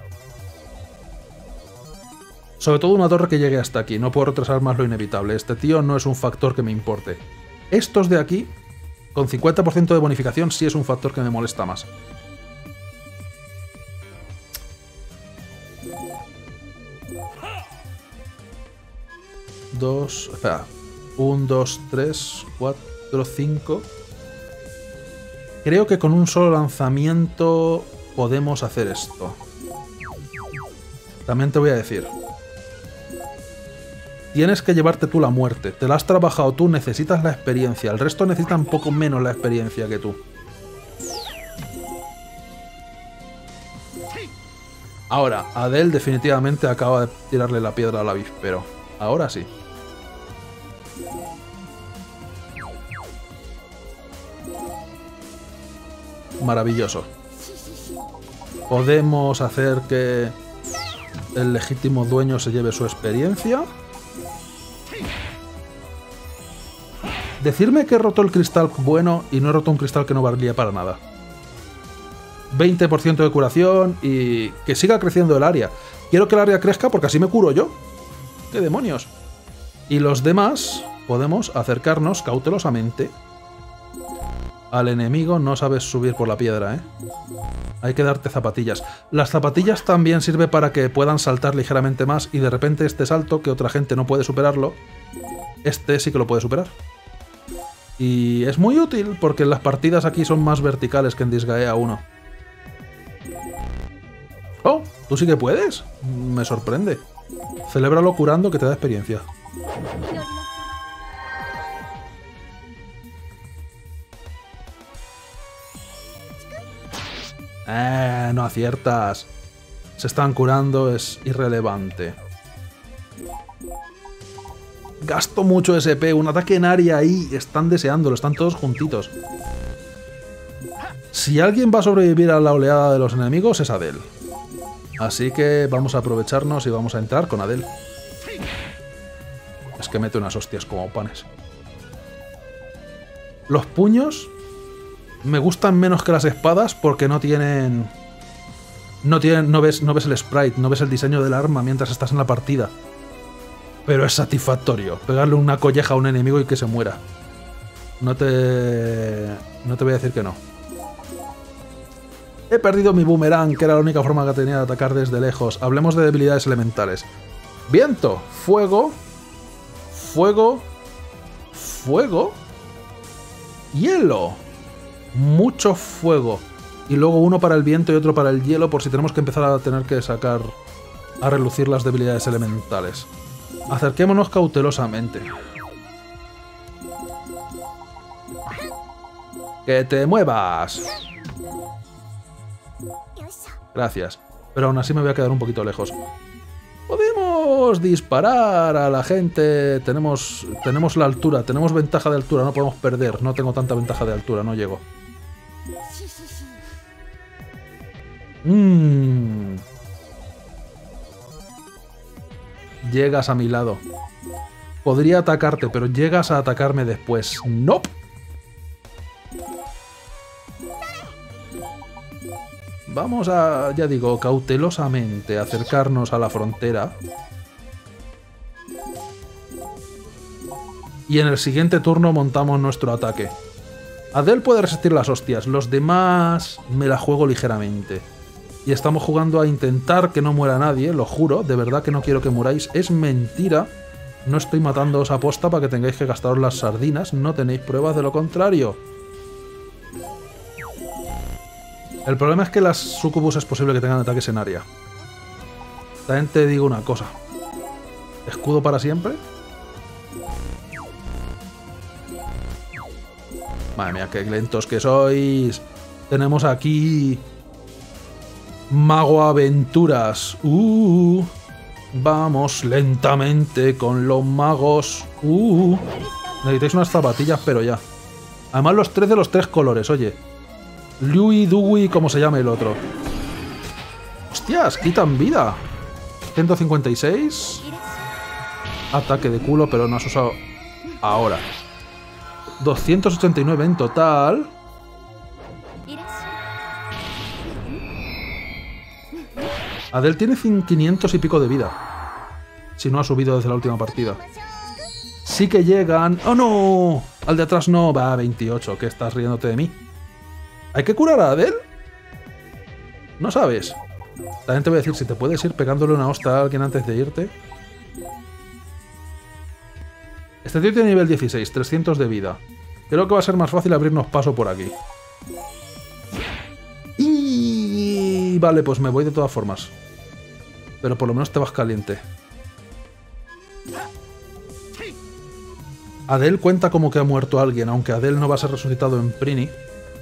Sobre todo una torre que llegue hasta aquí. No puedo retrasar más lo inevitable. Este tío no es un factor que me importe. Estos de aquí, con 50% de bonificación, sí es un factor que me molesta más. Espera. 1, 2, 3, 4, 5. Creo que con un solo lanzamiento podemos hacer esto. También te voy a decir. Tienes que llevarte tú la muerte. Te la has trabajado tú, necesitas la experiencia. El resto necesitan poco menos la experiencia que tú. Ahora, Adele definitivamente acaba de tirarle la piedra al avispero. Ahora sí. Maravilloso. Podemos hacer que el legítimo dueño se lleve su experiencia. Decirme que he roto el cristal bueno y no he roto un cristal que no valía para nada. 20% de curación y que siga creciendo el área. Quiero que el área crezca porque así me curo yo. ¡Qué demonios! Y los demás podemos acercarnos cautelosamente al enemigo. No sabes subir por la piedra, ¿eh? Hay que darte zapatillas. Las zapatillas también sirve para que puedan saltar ligeramente más y de repente este salto, que otra gente no puede superarlo, este sí que lo puede superar. Y es muy útil porque las partidas aquí son más verticales que en Disgaea 1. ¡Oh! ¿Tú sí que puedes? Me sorprende. Celébralo curando que te da experiencia. No aciertas. Se están curando, es irrelevante. Gasto mucho SP, un ataque en área ahí. Están deseándolo, están todos juntitos. Si alguien va a sobrevivir a la oleada de los enemigos es Adel. Así que vamos a aprovecharnos y vamos a entrar con Adel. Es que mete unas hostias como panes. Los puños me gustan menos que las espadas porque no tienen... No ves el sprite, no ves el diseño del arma mientras estás en la partida. Pero es satisfactorio pegarle una colleja a un enemigo y que se muera. No te voy a decir que no. He perdido mi boomerang, que era la única forma que tenía de atacar desde lejos. Hablemos de debilidades elementales. Viento, fuego, fuego, fuego, hielo. Mucho fuego. Y luego uno para el viento y otro para el hielo, por si tenemos que empezar a tener que sacar a relucir las debilidades elementales. Acerquémonos cautelosamente. ¡Que te muevas! Gracias. Pero aún así me voy a quedar un poquito lejos. Podemos disparar a la gente. Tenemos la altura. Tenemos ventaja de altura. No podemos perder. No tengo tanta ventaja de altura. No llego. Llegas a mi lado. Podría atacarte, pero llegas a atacarme después. ¡Nope! Vamos a, ya digo, cautelosamente acercarnos a la frontera. Y en el siguiente turno montamos nuestro ataque. Adel puede resistir las hostias, los demás me la juego ligeramente. Y estamos jugando a intentar que no muera nadie, lo juro, de verdad que no quiero que muráis. Es mentira, no estoy matándoos a posta para que tengáis que gastaros las sardinas, no tenéis pruebas de lo contrario. El problema es que las sucubus es posible que tengan ataques en área. También te digo una cosa. ¿Escudo para siempre? Madre mía, qué lentos que sois. Tenemos aquí... Mago Aventuras. Vamos lentamente con los magos. Necesitáis unas zapatillas, pero ya. Además los tres de los tres colores, oye. Lui, Dewey, como se llame el otro. ¡Hostias! Quitan vida. 156. Ataque de culo, pero no has usado ahora. 289 en total. Adel tiene 500 y pico de vida. Si no ha subido desde la última partida. Sí que llegan... ¡Oh, no! Al de atrás no. Va, 28. ¿Qué estás riéndote de mí? ¿Hay que curar a Adel? ¿No sabes? También te voy a decir, si te puedes ir pegándole una hostia a alguien antes de irte. Este tío tiene nivel 16, 300 de vida. Creo que va a ser más fácil abrirnos paso por aquí. Y vale, pues me voy de todas formas. Pero por lo menos te vas caliente. Adel cuenta como que ha muerto alguien, aunque Adel no va a ser resucitado en Prini.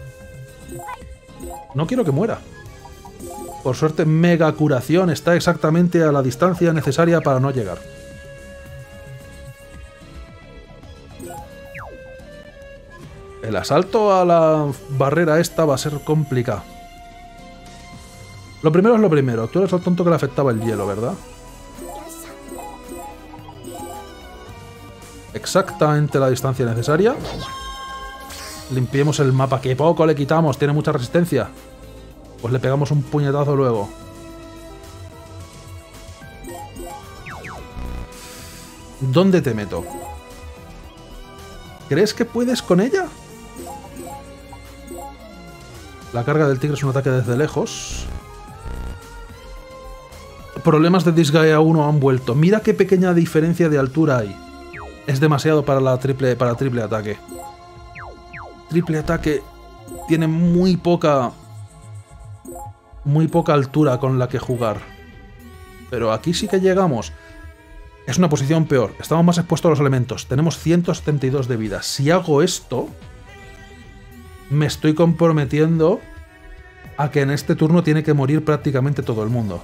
No quiero que muera. Por suerte, mega curación está exactamente a la distancia necesaria para no llegar. El asalto a la barrera esta va a ser complicado. Lo primero es lo primero. Tú eres el tonto que le afectaba el hielo, ¿verdad? Exactamente la distancia necesaria. Limpiemos el mapa. ¡Qué poco le quitamos! Tiene mucha resistencia. Pues le pegamos un puñetazo luego. ¿Dónde te meto? ¿Crees que puedes con ella? La carga del tigre es un ataque desde lejos. Problemas de Disgaea 1 han vuelto. Mira qué pequeña diferencia de altura hay. Es demasiado para triple ataque. Triple ataque tiene muy poca altura con la que jugar. Pero aquí sí que llegamos. Es una posición peor. Estamos más expuestos a los elementos. Tenemos 172 de vida. Si hago esto, me estoy comprometiendo a que en este turno tiene que morir prácticamente todo el mundo.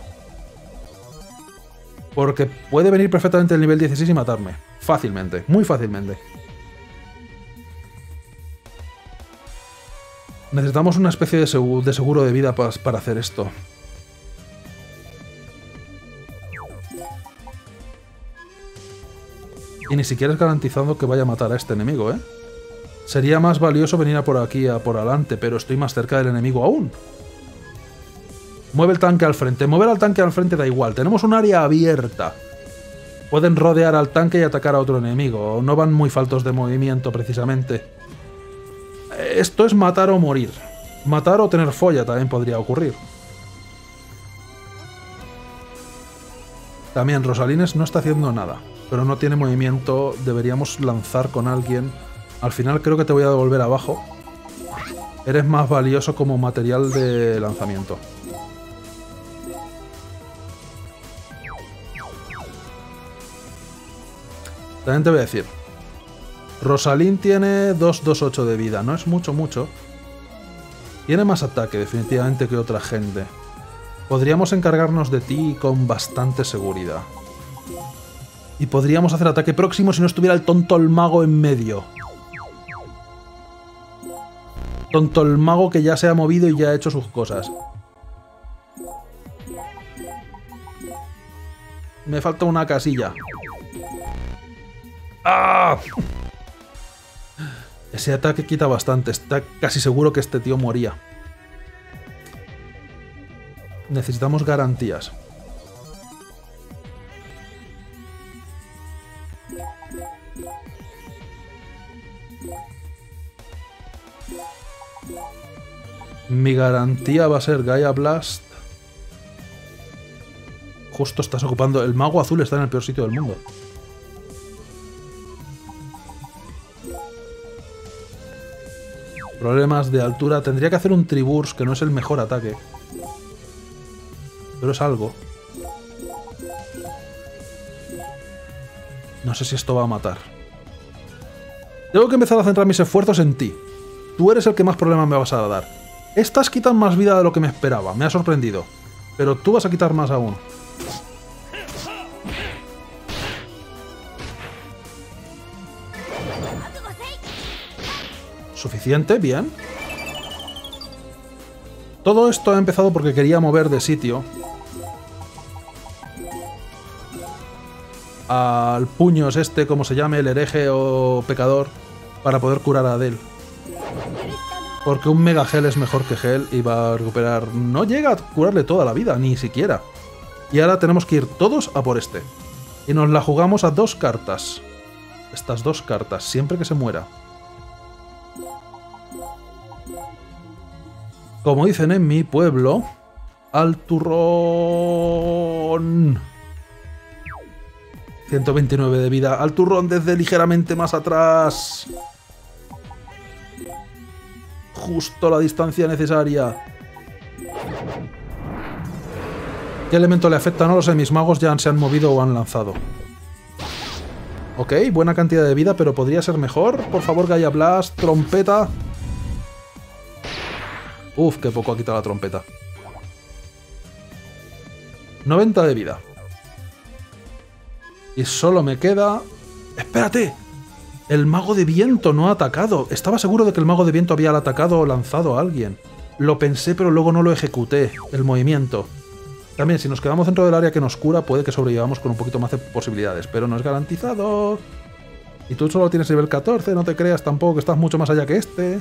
Porque puede venir perfectamente el nivel 16 y matarme. Fácilmente. Muy fácilmente. Necesitamos una especie de seguro de vida para hacer esto. Y ni siquiera es garantizado que vaya a matar a este enemigo, ¿eh? Sería más valioso venir a por aquí, a por adelante, pero estoy más cerca del enemigo aún. Mueve el tanque al frente. Mover al tanque al frente da igual. Tenemos un área abierta. Pueden rodear al tanque y atacar a otro enemigo. No van muy faltos de movimiento, precisamente. Esto es matar o morir. Matar o tener folla también podría ocurrir. También Rosalines no está haciendo nada, pero no tiene movimiento. Deberíamos lanzar con alguien. Al final creo que te voy a devolver abajo. Eres más valioso como material de lanzamiento. También te voy a decir, Rosalín tiene 228 de vida, no es mucho. Tiene más ataque definitivamente que otra gente. Podríamos encargarnos de ti con bastante seguridad. Y podríamos hacer ataque próximo si no estuviera el tonto el mago en medio. Tonto el mago que ya se ha movido y ya ha hecho sus cosas. Me falta una casilla. ¡Ah! Ese ataque quita bastante. Está casi seguro que este tío moría. Necesitamos garantías. Mi garantía va a ser Gaia Blast. Justo estás ocupando... El mago azul está en el peor sitio del mundo. Problemas de altura. Tendría que hacer un Triburst, que no es el mejor ataque. Pero es algo. No sé si esto va a matar. Tengo que empezar a centrar mis esfuerzos en ti. Tú eres el que más problemas me vas a dar. Estas quitan más vida de lo que me esperaba. Me ha sorprendido. Pero tú vas a quitar más aún. ¿Suficiente? Bien. Todo esto ha empezado porque quería mover de sitio al puños este, como se llame, el hereje o pecador, para poder curar a Adele. Porque un Mega Gel es mejor que Gel y va a recuperar... No llega a curarle toda la vida, ni siquiera. Y ahora tenemos que ir todos a por este. Y nos la jugamos a 2 cartas. Estas 2 cartas, siempre que se muera. Como dicen en mi pueblo, al turrón. 129 de vida. Al turrón desde ligeramente más atrás. Justo la distancia necesaria. ¿Qué elemento le afecta? No lo sé. Mis magos ya se han movido o han lanzado. Ok, buena cantidad de vida, pero podría ser mejor. Por favor, Gaia Blast, trompeta. Uf, qué poco ha quitado la trompeta. 90 de vida. Y solo me queda... ¡Espérate! El mago de viento no ha atacado. Estaba seguro de que el mago de viento había atacado o lanzado a alguien. Lo pensé, pero luego no lo ejecuté, el movimiento. También, si nos quedamos dentro del área que nos cura, puede que sobrevivamos con un poquito más de posibilidades, pero no es garantizado. Y tú solo tienes nivel 14, no te creas tampoco que estás mucho más allá que este.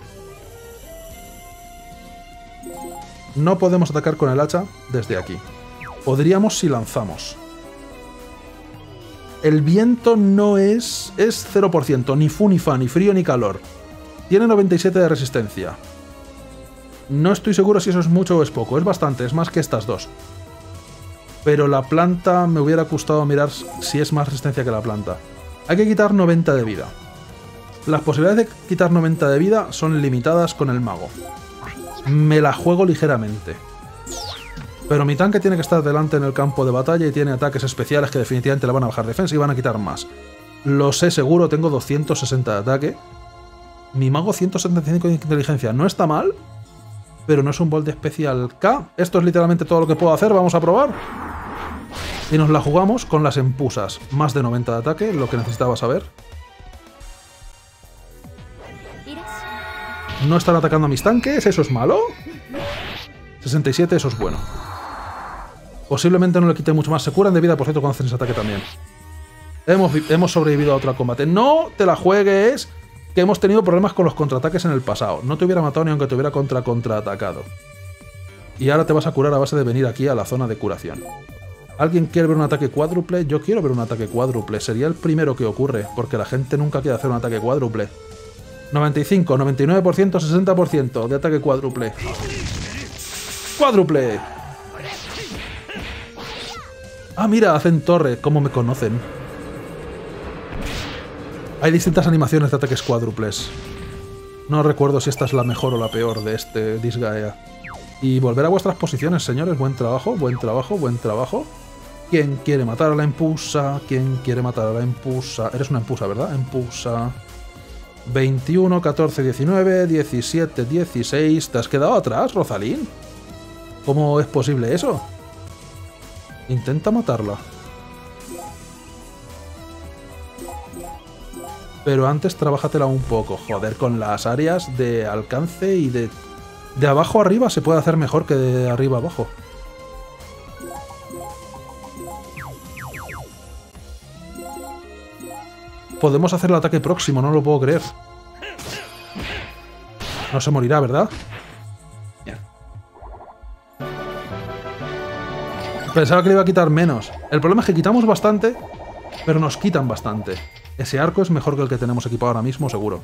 No podemos atacar con el hacha desde aquí. Podríamos si lanzamos. El viento no es 0%, ni fu ni fa, ni frío ni calor. Tiene 97 de resistencia. No estoy seguro si eso es mucho o es poco. Es bastante, es más que estas dos. Pero la planta me hubiera gustado mirar si es más resistencia que la planta. Hay que quitar 90 de vida. Las posibilidades de quitar 90 de vida son limitadas con el mago. Me la juego ligeramente. Pero mi tanque tiene que estar delante en el campo de batalla y tiene ataques especiales que definitivamente le van a bajar defensa y van a quitar más. Lo sé seguro, tengo 260 de ataque. Mi mago 175 de inteligencia. No está mal, pero no es un bol de especial K. Esto es literalmente todo lo que puedo hacer. Vamos a probar. Y nos la jugamos con las empusas. Más de 90 de ataque, lo que necesitaba saber. No están atacando a mis tanques, ¿eso es malo? 67, eso es bueno. Posiblemente no le quite mucho más. Se curan de vida, por cierto, cuando hacen ese ataque también. Hemos sobrevivido a otro combate. No te la juegues, que hemos tenido problemas con los contraataques en el pasado. No te hubiera matado ni aunque te hubiera contraatacado. Y ahora te vas a curar a base de venir aquí a la zona de curación. ¿Alguien quiere ver un ataque cuádruple? Yo quiero ver un ataque cuádruple. Sería el primero que ocurre, porque la gente nunca quiere hacer un ataque cuádruple. 95, 99%, 60% de ataque cuádruple. ¡Cuádruple! Ah, mira, hacen torre. ¿Cómo me conocen? Hay distintas animaciones de ataques cuádruples. No recuerdo si esta es la mejor o la peor de este Disgaea. Y volver a vuestras posiciones, señores. Buen trabajo, buen trabajo, buen trabajo. ¿Quién quiere matar a la empusa? ¿Quién quiere matar a la empusa? Eres una empusa, ¿verdad? Empusa. 21, 14, 19, 17, 16... ¿Te has quedado atrás, Rosalín? ¿Cómo es posible eso? Intenta matarla. Pero antes trabájatela un poco. Joder, con las áreas de alcance y de... De abajo arriba se puede hacer mejor que de arriba abajo. Podemos hacer el ataque próximo, no lo puedo creer. No se morirá, ¿verdad? Bien. Pensaba que le iba a quitar menos. El problema es que quitamos bastante, pero nos quitan bastante. Ese arco es mejor que el que tenemos equipado ahora mismo, seguro.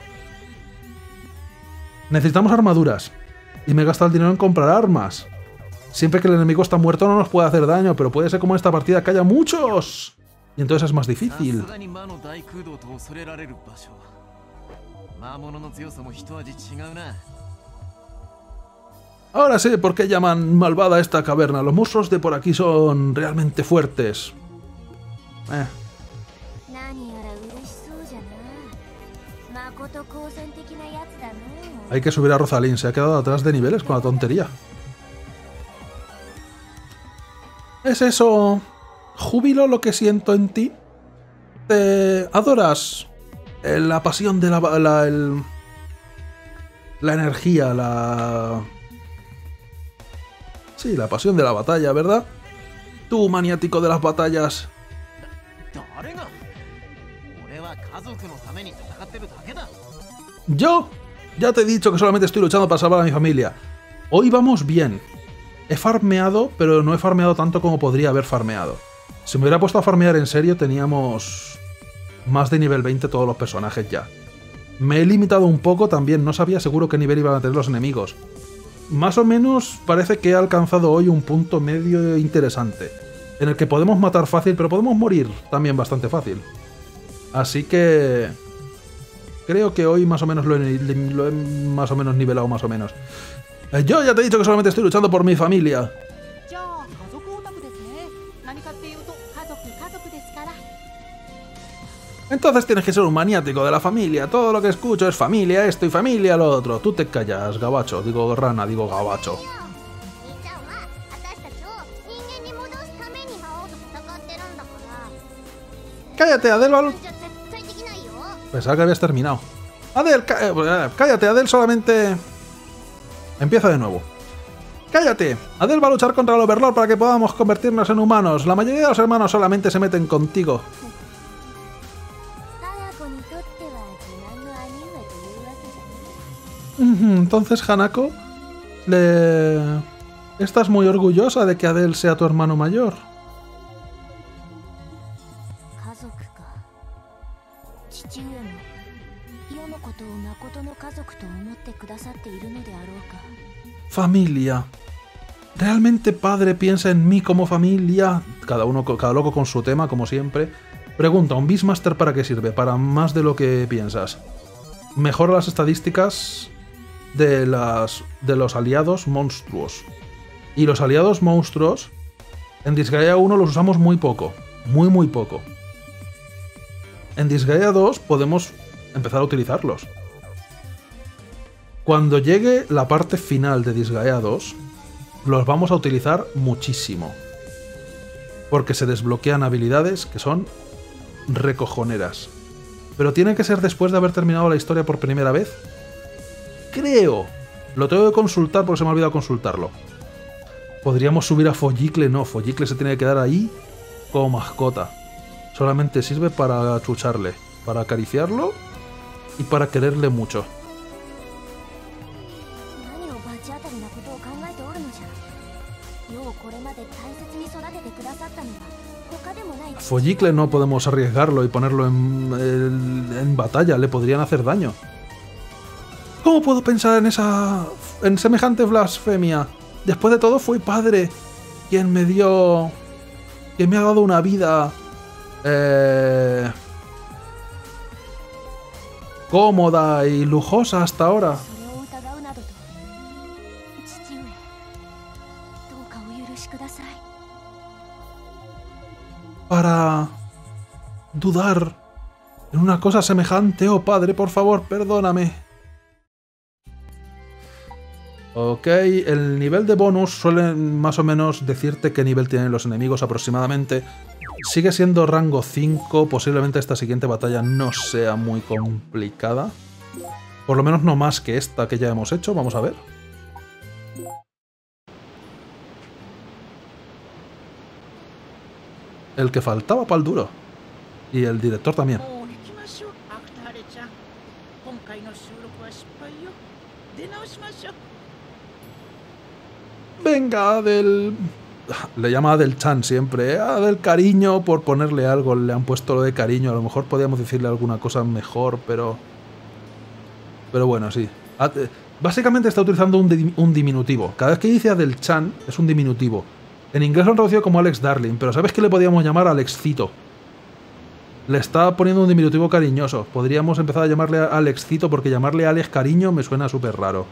Necesitamos armaduras. Y me he gastado el dinero en comprar armas. Siempre que el enemigo está muerto no nos puede hacer daño, pero puede ser como en esta partida que haya muchos. Y entonces es más difícil. Ahora sé por qué llaman malvada esta caverna. Los monstruos de por aquí son realmente fuertes. Hay que subir a Rosalín. Se ha quedado atrás de niveles con la tontería. ¿Es eso júbilo lo que siento en ti? ¿Te adoras la pasión de la energía, Sí, la pasión de la batalla, ¿verdad? Tú, maniático de las batallas. ¿Yo? Ya te he dicho que solamente estoy luchando para salvar a mi familia. Hoy vamos bien. He farmeado, pero no he farmeado tanto como podría haber farmeado. Si me hubiera puesto a farmear en serio, teníamos más de nivel 20 todos los personajes ya. Me he limitado un poco también, no sabía seguro qué nivel iban a tener los enemigos. Más o menos parece que he alcanzado hoy un punto medio interesante, en el que podemos matar fácil, pero podemos morir también bastante fácil. Así que... creo que hoy más o menos lo he más o menos nivelado más o menos. Yo ya te he dicho que solamente estoy luchando por mi familia. Entonces tienes que ser un maniático de la familia. Todo lo que escucho es familia esto y familia lo otro. Tú te callas, gabacho. Digo rana, digo gabacho. Cállate, Adel. Pensaba que habías terminado. Adel, cállate, Adel solamente... Empieza de nuevo. ¡Cállate! Adel va a luchar contra el Overlord para que podamos convertirnos en humanos. La mayoría de los hermanos solamente se meten contigo. Entonces, Hanako, ¿estás muy orgullosa de que Adel sea tu hermano mayor? Familia. ¿Realmente padre piensa en mí como familia? Cada loco con su tema, como siempre. Pregunta, ¿un Beastmaster para qué sirve? Para más de lo que piensas. Mejora las estadísticas de los aliados monstruos. Y los aliados monstruos, en Disgaea 1 los usamos muy poco. Muy poco. En Disgaea 2 podemos empezar a utilizarlos. Cuando llegue la parte final de Disgaea 2, los vamos a utilizar muchísimo. Porque se desbloquean habilidades que son recojoneras. Pero tiene que ser después de haber terminado la historia por primera vez. Creo. Lo tengo que consultar porque se me ha olvidado consultarlo. Podríamos subir a Follicle. No, Follicle se tiene que quedar ahí como mascota. Solamente sirve para chucharle, para acariciarlo y para quererle mucho. Follicle no podemos arriesgarlo y ponerlo en batalla, le podrían hacer daño. ¿Cómo puedo pensar en semejante blasfemia? Después de todo fue padre quien me ha dado una vida cómoda y lujosa hasta ahora. Para dudar en una cosa semejante, oh padre, por favor, perdóname. Ok, el nivel de bonus suele más o menos decirte qué nivel tienen los enemigos aproximadamente. Sigue siendo rango 5, posiblemente esta siguiente batalla no sea muy complicada. Por lo menos no más que esta que ya hemos hecho, vamos a ver. El que faltaba para el duro. Y el director también. Venga, le llama Adel-chan siempre. Del cariño, por ponerle algo. Le han puesto lo de cariño. A lo mejor podíamos decirle alguna cosa mejor, pero bueno, sí. Básicamente está utilizando un diminutivo. Cada vez que dice Adel-chan es un diminutivo. En inglés lo han traducido como Alex Darling, pero ¿sabes qué le podíamos llamar? Alexcito. Le está poniendo un diminutivo cariñoso. Podríamos empezar a llamarle Alexcito porque llamarle Alex cariño me suena súper raro.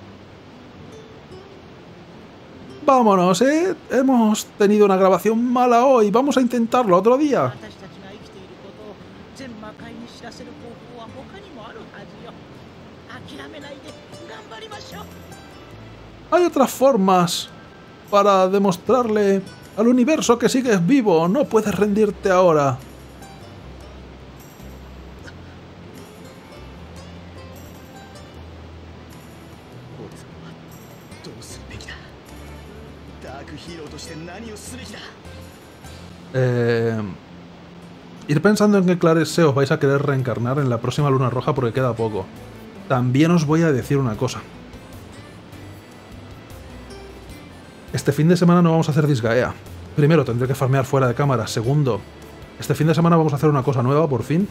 Vámonos, ¿eh? Hemos tenido una grabación mala hoy. Vamos a intentarlo otro día. Hay otras formas para demostrarle al universo que sigues vivo. No puedes rendirte ahora. Ir pensando en qué clase os vais a querer reencarnar en la próxima luna roja porque queda poco. También os voy a decir una cosa. Este fin de semana no vamos a hacer Disgaea. Primero, tendré que farmear fuera de cámara. Segundo, este fin de semana vamos a hacer una cosa nueva, por fin.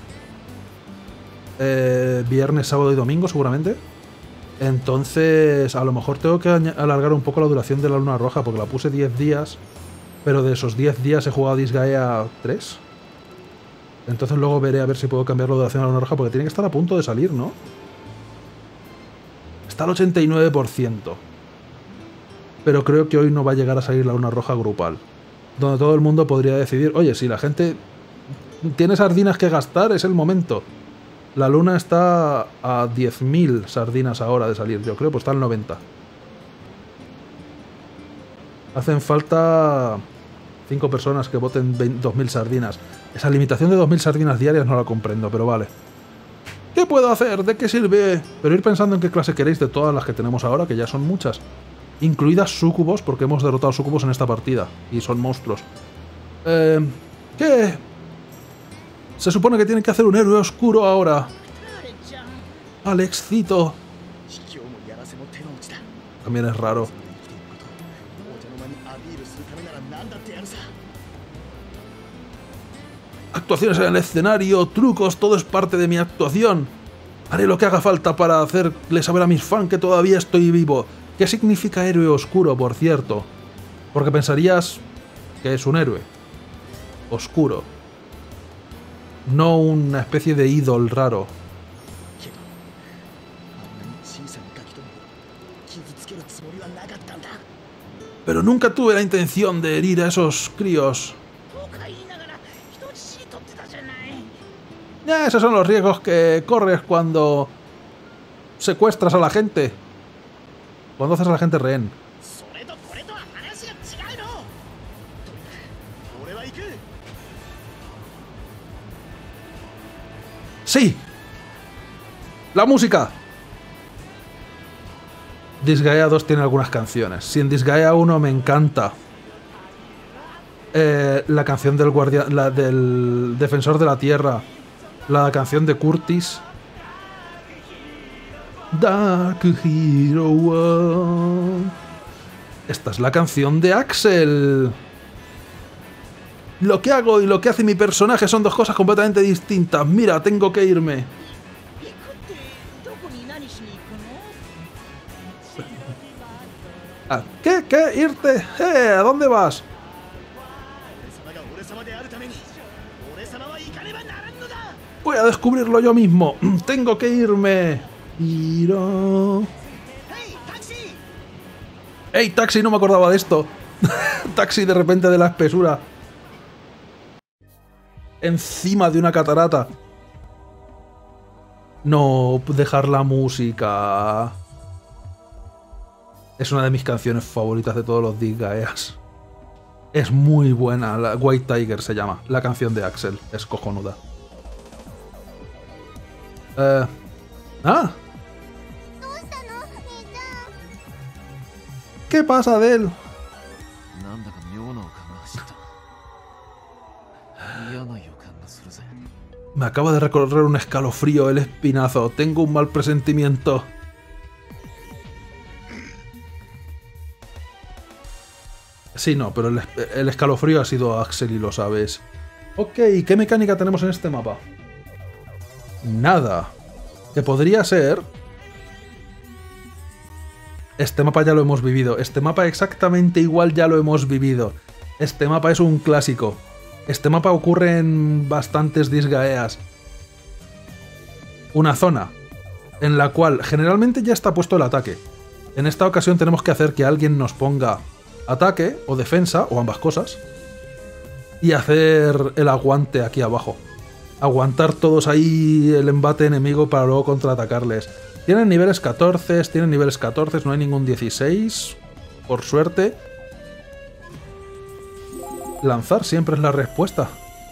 Viernes, sábado y domingo, seguramente. Entonces, a lo mejor tengo que alargar un poco la duración de la luna roja, porque la puse 10 días, pero de esos 10 días he jugado Disgaea 3. Entonces luego veré a ver si puedo cambiar la duración de la luna roja, porque tiene que estar a punto de salir, ¿no? Está al 89%. Pero creo que hoy no va a llegar a salir la luna roja grupal, donde todo el mundo podría decidir, oye, si la gente tiene sardinas que gastar, es el momento. La luna está a 10.000 sardinas ahora de salir, yo creo, pues está al 90. Hacen falta 5 personas que voten 2.000 sardinas. Esa limitación de 2.000 sardinas diarias no la comprendo, pero vale. ¿Qué puedo hacer? ¿De qué sirve? Pero ir pensando en qué clase queréis de todas las que tenemos ahora, que ya son muchas. Incluidas súcubos, porque hemos derrotado súcubos en esta partida. Y son monstruos. ¿Qué? Se supone que tienen que hacer un héroe oscuro ahora. Alexcito. También es raro. Actuaciones en el escenario, trucos, todo es parte de mi actuación. Haré lo que haga falta para hacerle saber a mis fans que todavía estoy vivo, ¿Qué significa héroe oscuro, por cierto? Porque pensarías que es un héroe oscuro, no una especie de ídol raro. Pero nunca tuve la intención de herir a esos críos. Esos son los riesgos que corres cuando secuestras a la gente. Cuando haces a la gente rehén. ¡Sí! ¡La música! Disgaea 2 tiene algunas canciones. Si en Disgaea 1 me encanta la canción del guardián, la del defensor de la tierra, la canción de Curtis, Dark Hero One. Esta es la canción de Axel. Lo que hago y lo que hace mi personaje son dos cosas completamente distintas. Mira, tengo que irme. ¿Qué? ¿Qué? ¿Irte? ¿A dónde vas? Voy a descubrirlo yo mismo. Tengo que irme. ¡Ey, taxi! No me acordaba de esto. Taxi de repente de la espesura. Encima de una catarata. No, dejar la música. Es una de mis canciones favoritas de todos los Disgaeas. Es muy buena. La White Tiger se llama. La canción de Axel. Es cojonuda. ¿Qué pasa de él? Me acaba de recorrer un escalofrío el espinazo. Tengo un mal presentimiento. Sí, no, pero el escalofrío ha sido Axel y lo sabes. Ok, ¿qué mecánica tenemos en este mapa? Nada. Que podría ser... Este mapa ya lo hemos vivido. Este mapa exactamente igual ya lo hemos vivido. Este mapa es un clásico. Este mapa ocurre en bastantes Disgaeas. Una zona en la cual generalmente ya está puesto el ataque. En esta ocasión tenemos que hacer que alguien nos ponga ataque o defensa, o ambas cosas, y hacer el aguante aquí abajo. Aguantar todos ahí el embate enemigo para luego contraatacarles. Tienen niveles 14, no hay ningún 16, por suerte. Lanzar siempre es la respuesta.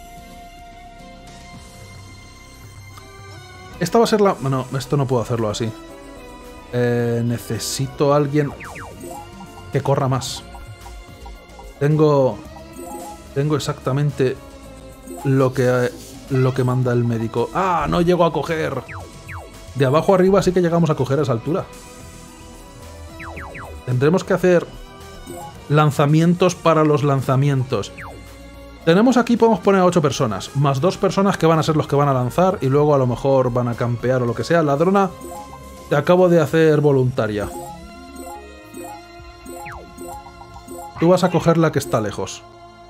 Esta va a ser la... No, esto no puedo hacerlo así. Necesito a alguien que corra más. Tengo exactamente lo que manda el médico. ¡Ah! No llego a coger. De abajo arriba sí que llegamos a coger a esa altura. Tendremos que hacer lanzamientos para los lanzamientos. Tenemos aquí, podemos poner a 8 personas, más 2 personas que van a ser los que van a lanzar y luego a lo mejor van a campear o lo que sea. Ladrona, te acabo de hacer voluntaria. Tú vas a coger la que está lejos.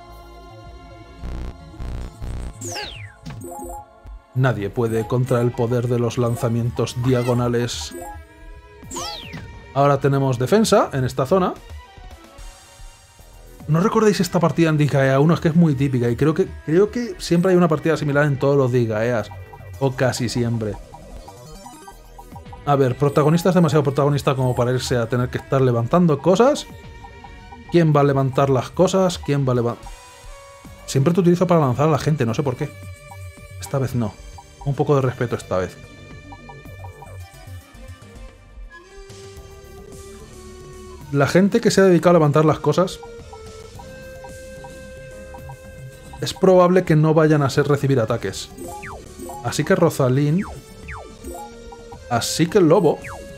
Nadie puede contra el poder de los lanzamientos diagonales. Ahora tenemos defensa en esta zona. No recordéis esta partida en Disgaea 1, es que es muy típica y creo que siempre hay una partida similar en todos los Disgaeas. O casi siempre. A ver, protagonista es demasiado protagonista como para irse a tener que estar levantando cosas. ¿Quién va a levantar las cosas? ¿Quién va a levantar...? Siempre te utilizo para lanzar a la gente, no sé por qué. Esta vez no. Un poco de respeto esta vez. La gente que se ha dedicado a levantar las cosas... es probable que no vayan a recibir ataques. Así que Rosalín... Así que el lobo...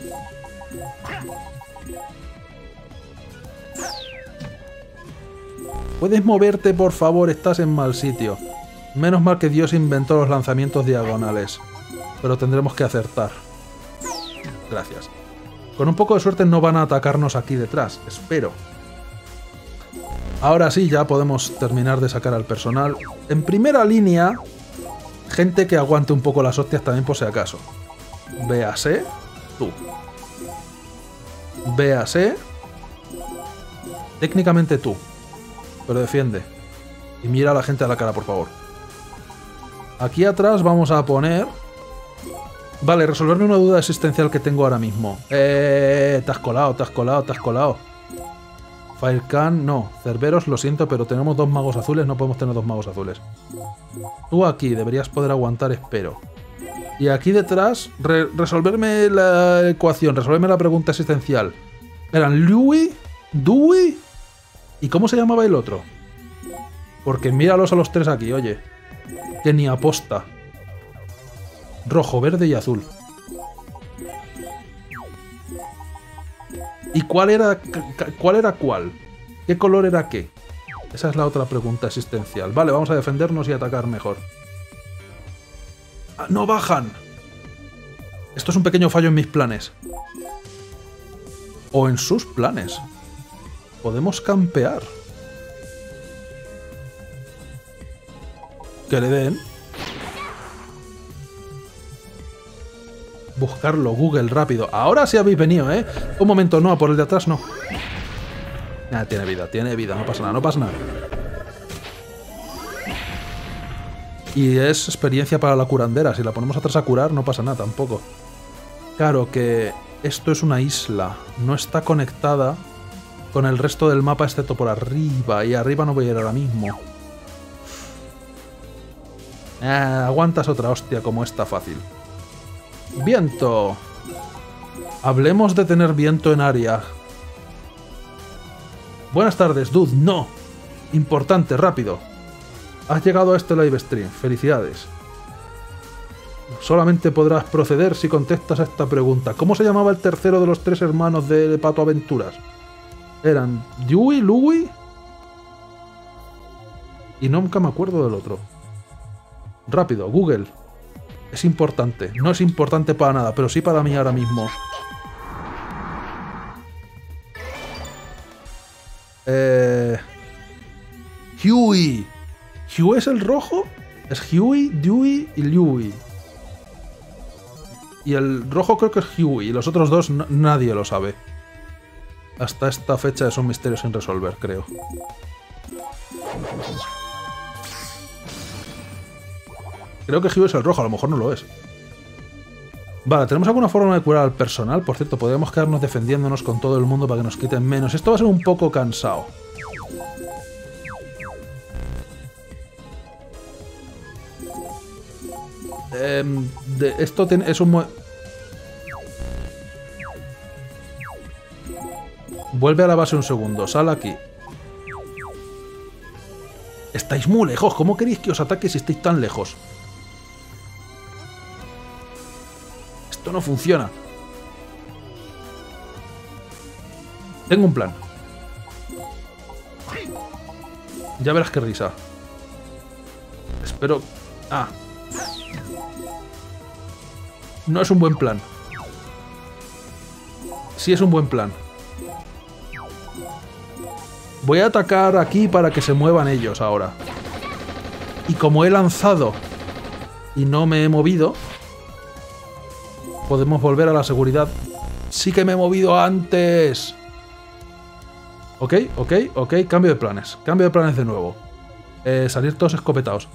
¿Puedes moverte, por favor? Estás en mal sitio. Menos mal que Dios inventó los lanzamientos diagonales. Pero tendremos que acertar. Gracias. Con un poco de suerte no van a atacarnos aquí detrás, espero. Ahora sí, ya podemos terminar de sacar al personal. En primera línea, gente que aguante un poco las hostias también por si acaso. Véase tú. Véase. Técnicamente tú. Pero defiende. Y mira a la gente a la cara, por favor. Aquí atrás vamos a poner... Vale, resolverme una duda existencial que tengo ahora mismo. Te has colado, te has colado, te has colado. Firecan, no. Cerberos, lo siento, pero tenemos 2 magos azules, no podemos tener 2 magos azules. Tú aquí, deberías poder aguantar, espero. Y aquí detrás, resolverme la ecuación, resolverme la pregunta existencial. ¿Eran Louis? ¿Dewey? ¿Y cómo se llamaba el otro? Porque míralos a los 3 aquí, oye. Que ni aposta. Rojo, verde y azul. ¿Y cuál era cuál? ¿Qué color era qué? Esa es la otra pregunta existencial. Vale, vamos a defendernos y atacar mejor. ¡Ah, no bajan! Esto es un pequeño fallo en mis planes. O en sus planes. Podemos campear. Que le den. Buscarlo, Google, rápido. Ahora sí habéis venido, ¿eh? Un momento, no, por el de atrás no. Ah, tiene vida, no pasa nada, no pasa nada. Y es experiencia para la curandera. Si la ponemos atrás a curar, no pasa nada tampoco. Claro que esto es una isla. No está conectada con el resto del mapa, excepto por arriba. Y arriba no voy a ir ahora mismo. Aguantas otra hostia como esta fácil. Viento. Hablemos de tener viento en área. Buenas tardes, dude. No. Importante, rápido. Has llegado a este live stream. Felicidades. Solamente podrás proceder si contestas a esta pregunta. ¿Cómo se llamaba el tercero de los 3 hermanos de Pato Aventuras? Eran Dewey, Louis y nunca me acuerdo del otro. Rápido, Google. Es importante. No es importante para nada, pero sí para mí ahora mismo. Huey. ¿Huey es el rojo? Es Huey, Dewey y Louis. Y el rojo creo que es Huey. Y los otros 2 nadie lo sabe. Hasta esta fecha es un misterio sin resolver, creo. Creo que Huey es el rojo, a lo mejor no lo es. Vale, ¿tenemos alguna forma de curar al personal? Por cierto, podríamos quedarnos defendiéndonos con todo el mundo para que nos quiten menos. Esto va a ser un poco cansado. Esto es un... Vuelve a la base un segundo, sal aquí. Estáis muy lejos, ¿cómo queréis que os ataque si estáis tan lejos? Esto no funciona. Tengo un plan. Ya verás qué risa. Espero... Ah. No es un buen plan. Sí es un buen plan. Voy a atacar aquí para que se muevan ellos ahora. Y como he lanzado y no me he movido, podemos volver a la seguridad. Sí que me he movido antes. Ok, cambio de planes. Cambio de planes de nuevo. Salir todos escopetados.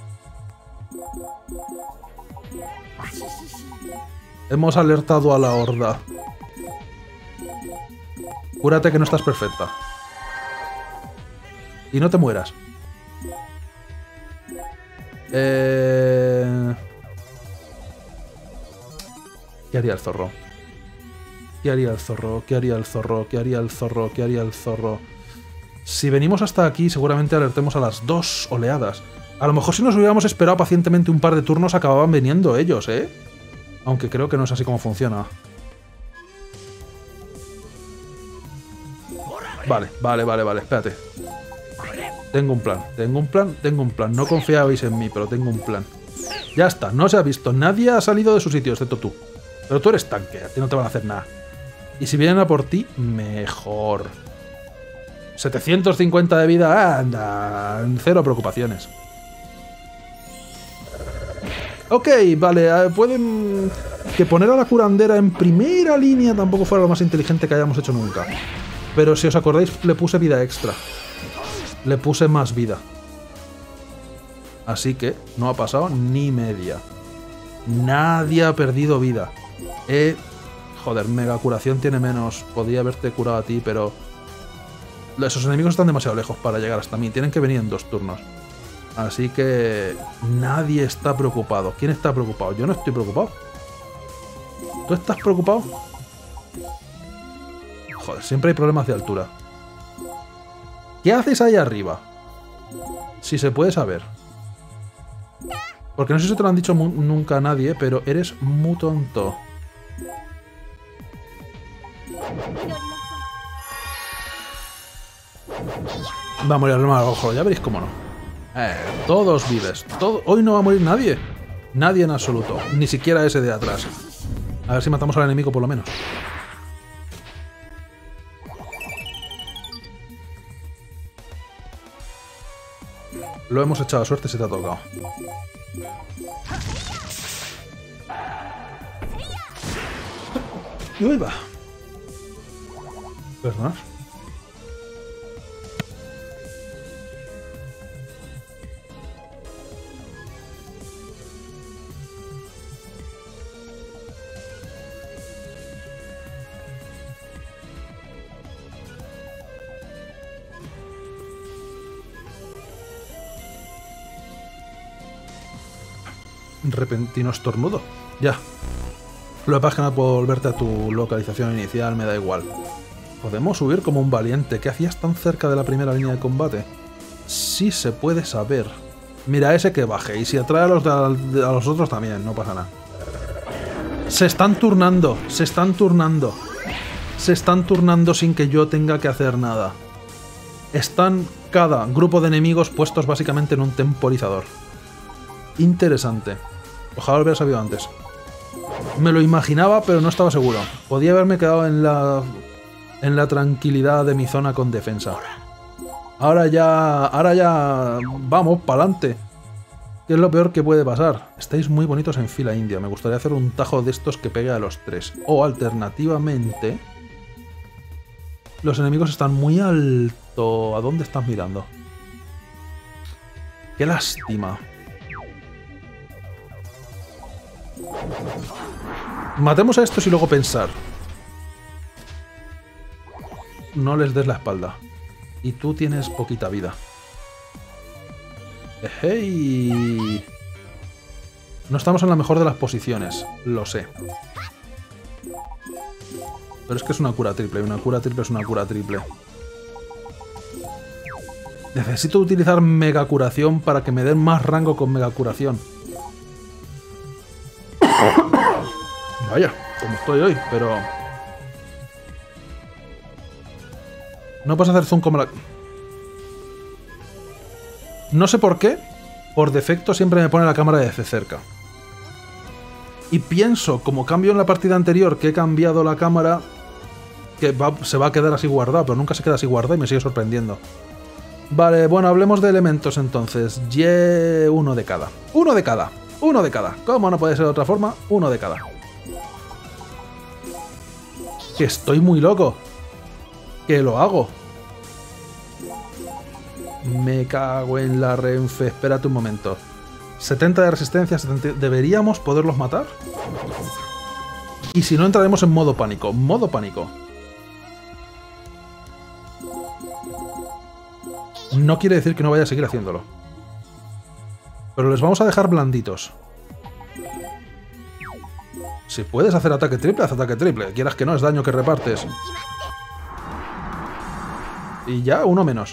Hemos alertado a la horda. Cúrate que no estás perfecta. Y no te mueras. ¿Qué haría el zorro? ¿Qué haría el zorro? ¿Qué haría el zorro? ¿Qué haría el zorro? ¿Qué haría el zorro? Si venimos hasta aquí, seguramente alertemos a las 2 oleadas. A lo mejor si nos hubiéramos esperado pacientemente un par de turnos, acababan viniendo ellos, ¿eh? Aunque creo que no es así como funciona. Vale, espérate. Tengo un plan. No confiabais en mí, pero tengo un plan. Ya está, no se ha visto. Nadie ha salido de su sitio, excepto tú. Pero tú eres tanque, a ti no te van a hacer nada. Y si vienen a por ti, mejor. 750 de vida, anda, cero preocupaciones. Ok, vale, pueden... Que poner a la curandera en primera línea tampoco fuera lo más inteligente que hayamos hecho nunca. Pero si os acordáis, le puse vida extra. Le puse más vida. Así que no ha pasado ni media. Nadie ha perdido vida. Joder, mega curación tiene menos. Podría haberte curado a ti, pero... Esos enemigos están demasiado lejos para llegar hasta mí. Tienen que venir en 2 turnos. Así que... Nadie está preocupado. ¿Quién está preocupado? Yo no estoy preocupado. ¿Tú estás preocupado? Joder, siempre hay problemas de altura. ¿Qué haces ahí arriba? Si se puede saber. Porque no sé si te lo han dicho nunca a nadie, pero eres muy tonto. Va a morir el mal ojo, ya veréis cómo no. Todos vives. Hoy no va a morir nadie. Nadie en absoluto. Ni siquiera ese de atrás. A ver si matamos al enemigo por lo menos. Lo hemos echado, suerte si te ha tocado. Y ahí va. Perdonad. Repentino estornudo. Ya. Lo que pasa es que no puedo volverte a tu localización inicial, me da igual. Podemos subir como un valiente. ¿Qué hacías tan cerca de la primera línea de combate? Sí se puede saber. Mira, ese que baje. Y si atrae a los otros también, no pasa nada. Se están turnando. Se están turnando. Se están turnando sin que yo tenga que hacer nada. Están cada grupo de enemigos puestos básicamente en un temporizador. Interesante. Ojalá lo hubiera sabido antes. Me lo imaginaba, pero no estaba seguro. Podía haberme quedado en la tranquilidad de mi zona con defensa. Ahora ya vamos, pa'lante. ¿Qué es lo peor que puede pasar? Estáis muy bonitos en fila india. Me gustaría hacer un tajo de estos que pegue a los 3. O alternativamente... Los enemigos están muy alto. ¿A dónde estás mirando? Qué lástima. Matemos a estos y luego pensar. No les des la espalda. Y tú tienes poquita vida. ¡Hey! No estamos en la mejor de las posiciones. Lo sé. Pero es que es una cura triple. Y una cura triple es una cura triple. Necesito utilizar mega curación para que me den más rango con mega curación. Vaya, como estoy hoy, pero... No puedes hacer zoom como la... No sé por qué, por defecto siempre me pone la cámara desde cerca. Y pienso, como cambio en la partida anterior, que he cambiado la cámara, que se va a quedar así guardada, pero nunca se queda así guardada y me sigue sorprendiendo. Vale, bueno, hablemos de elementos entonces. Uno de cada. Uno de cada. Uno de cada. ¿Cómo no puede ser de otra forma? Uno de cada. Que estoy muy loco. Que lo hago. Me cago en la Renfe. Espérate un momento. 70 de resistencia, 70... ¿Deberíamos poderlos matar? Y si no, entraremos en modo pánico. Modo pánico. No quiere decir que no vaya a seguir haciéndolo. Pero les vamos a dejar blanditos. Si puedes hacer ataque triple, haz ataque triple. Quieras que no, es daño que repartes. Y ya, uno menos.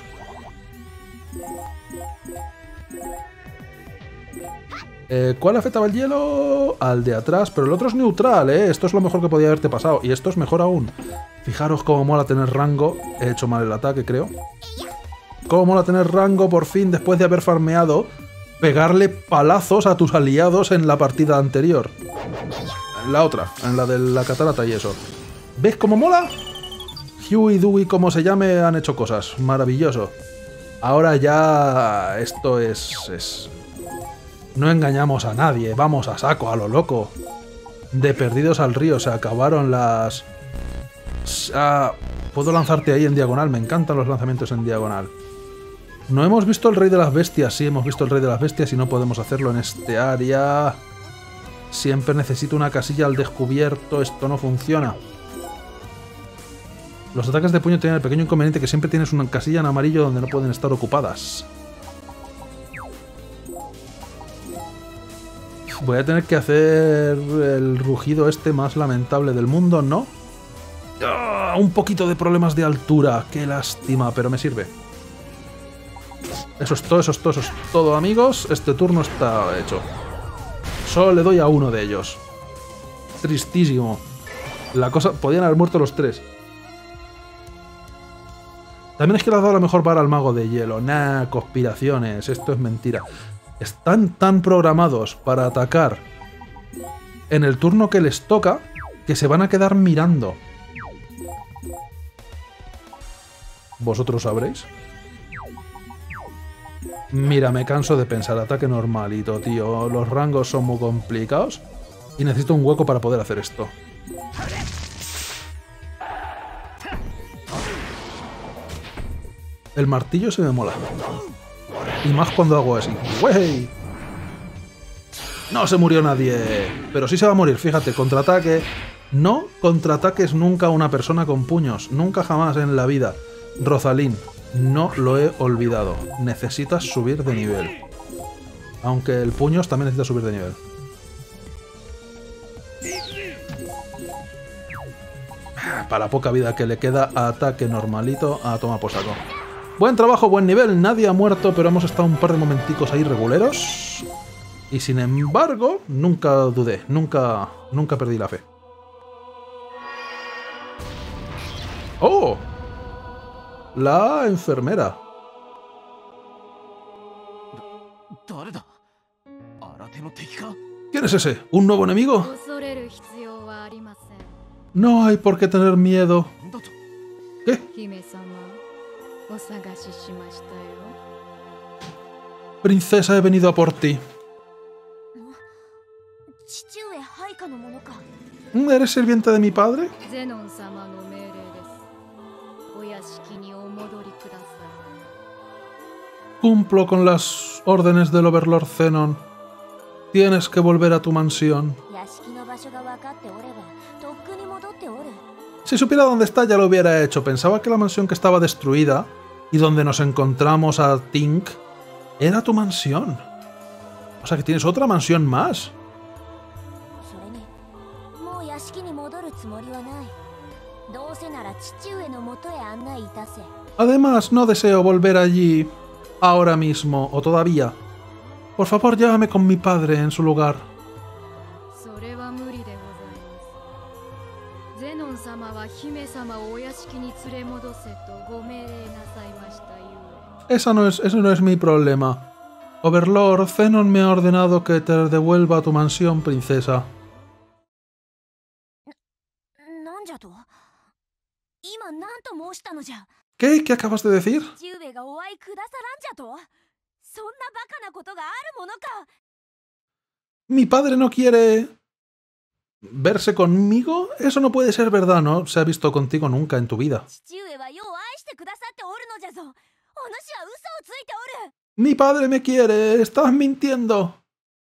¿Cuál afectaba el hielo? Al de atrás, pero el otro es neutral, ¿eh? Esto es lo mejor que podía haberte pasado. Y esto es mejor aún. Fijaros cómo mola tener rango. He hecho mal el ataque, creo. Cómo mola tener rango, por fin, después de haber farmeado, pegarle palazos a tus aliados en la partida anterior. En la otra, en la de la catarata y eso. ¿Ves cómo mola? Huey, Dewey, como se llame, han hecho cosas. Maravilloso. Ahora ya... esto es... No engañamos a nadie. Vamos a saco, a lo loco. De perdidos al río. Se acabaron las... puedo lanzarte ahí en diagonal. Me encantan los lanzamientos en diagonal. No hemos visto el Rey de las Bestias. Sí, hemos visto el Rey de las Bestias y no podemos hacerlo en este área. Siempre necesito una casilla al descubierto. Esto no funciona. Los ataques de puño tienen el pequeño inconveniente que siempre tienes una casilla en amarillo donde no pueden estar ocupadas. Voy a tener que hacer el rugido este más lamentable del mundo, ¿no? ¡Ah! Un poquito de problemas de altura. Qué lástima, pero me sirve. Eso es todo, eso es todo, eso es todo, amigos. Este turno está hecho. Solo le doy a uno de ellos. Tristísimo. La cosa... Podían haber muerto los tres. También es que le has dado la mejor vara al mago de hielo. Nah, conspiraciones. Esto es mentira. Están tan programados para atacar en el turno que les toca que se van a quedar mirando. ¿Vosotros sabréis? Mira, me canso de pensar. Ataque normalito, tío. Los rangos son muy complicados y necesito un hueco para poder hacer esto. El martillo se me mola. Y más cuando hago así. ¡Wey! No se murió nadie. Pero sí se va a morir, fíjate. Contraataque. No contraataques nunca a una persona con puños. Nunca jamás en la vida. Rosalín, no lo he olvidado. Necesitas subir de nivel. Aunque el puños también necesita subir de nivel. Para poca vida que le queda, ataque normalito. A tomar por saco. Buen trabajo, buen nivel. Nadie ha muerto, pero hemos estado un par de momenticos ahí reguleros. Y sin embargo, nunca dudé. Nunca perdí la fe. ¡Oh! La enfermera. ¿Quién es ese? ¿Un nuevo enemigo? No hay por qué tener miedo. ¿Qué? Princesa, he venido a por ti. ¿Eres sirviente de mi padre? Cumplo con las órdenes del Overlord Zenon. Tienes que volver a tu mansión. Si supiera dónde está ya lo hubiera hecho. Pensaba que la mansión que estaba destruida y donde nos encontramos a Tink era tu mansión. O sea que tienes otra mansión más. Además, no deseo volver allí ahora mismo o todavía. Por favor, llévame con mi padre en su lugar. Ese no es mi problema. Overlord, Zenon me ha ordenado que te devuelva a tu mansión, princesa. ¿Qué? ¿Qué acabas de decir? ¿Mi padre no quiere verse conmigo? Eso no puede ser verdad, ¿no? Se ha visto contigo nunca en tu vida. Mi padre me quiere. Estás mintiendo.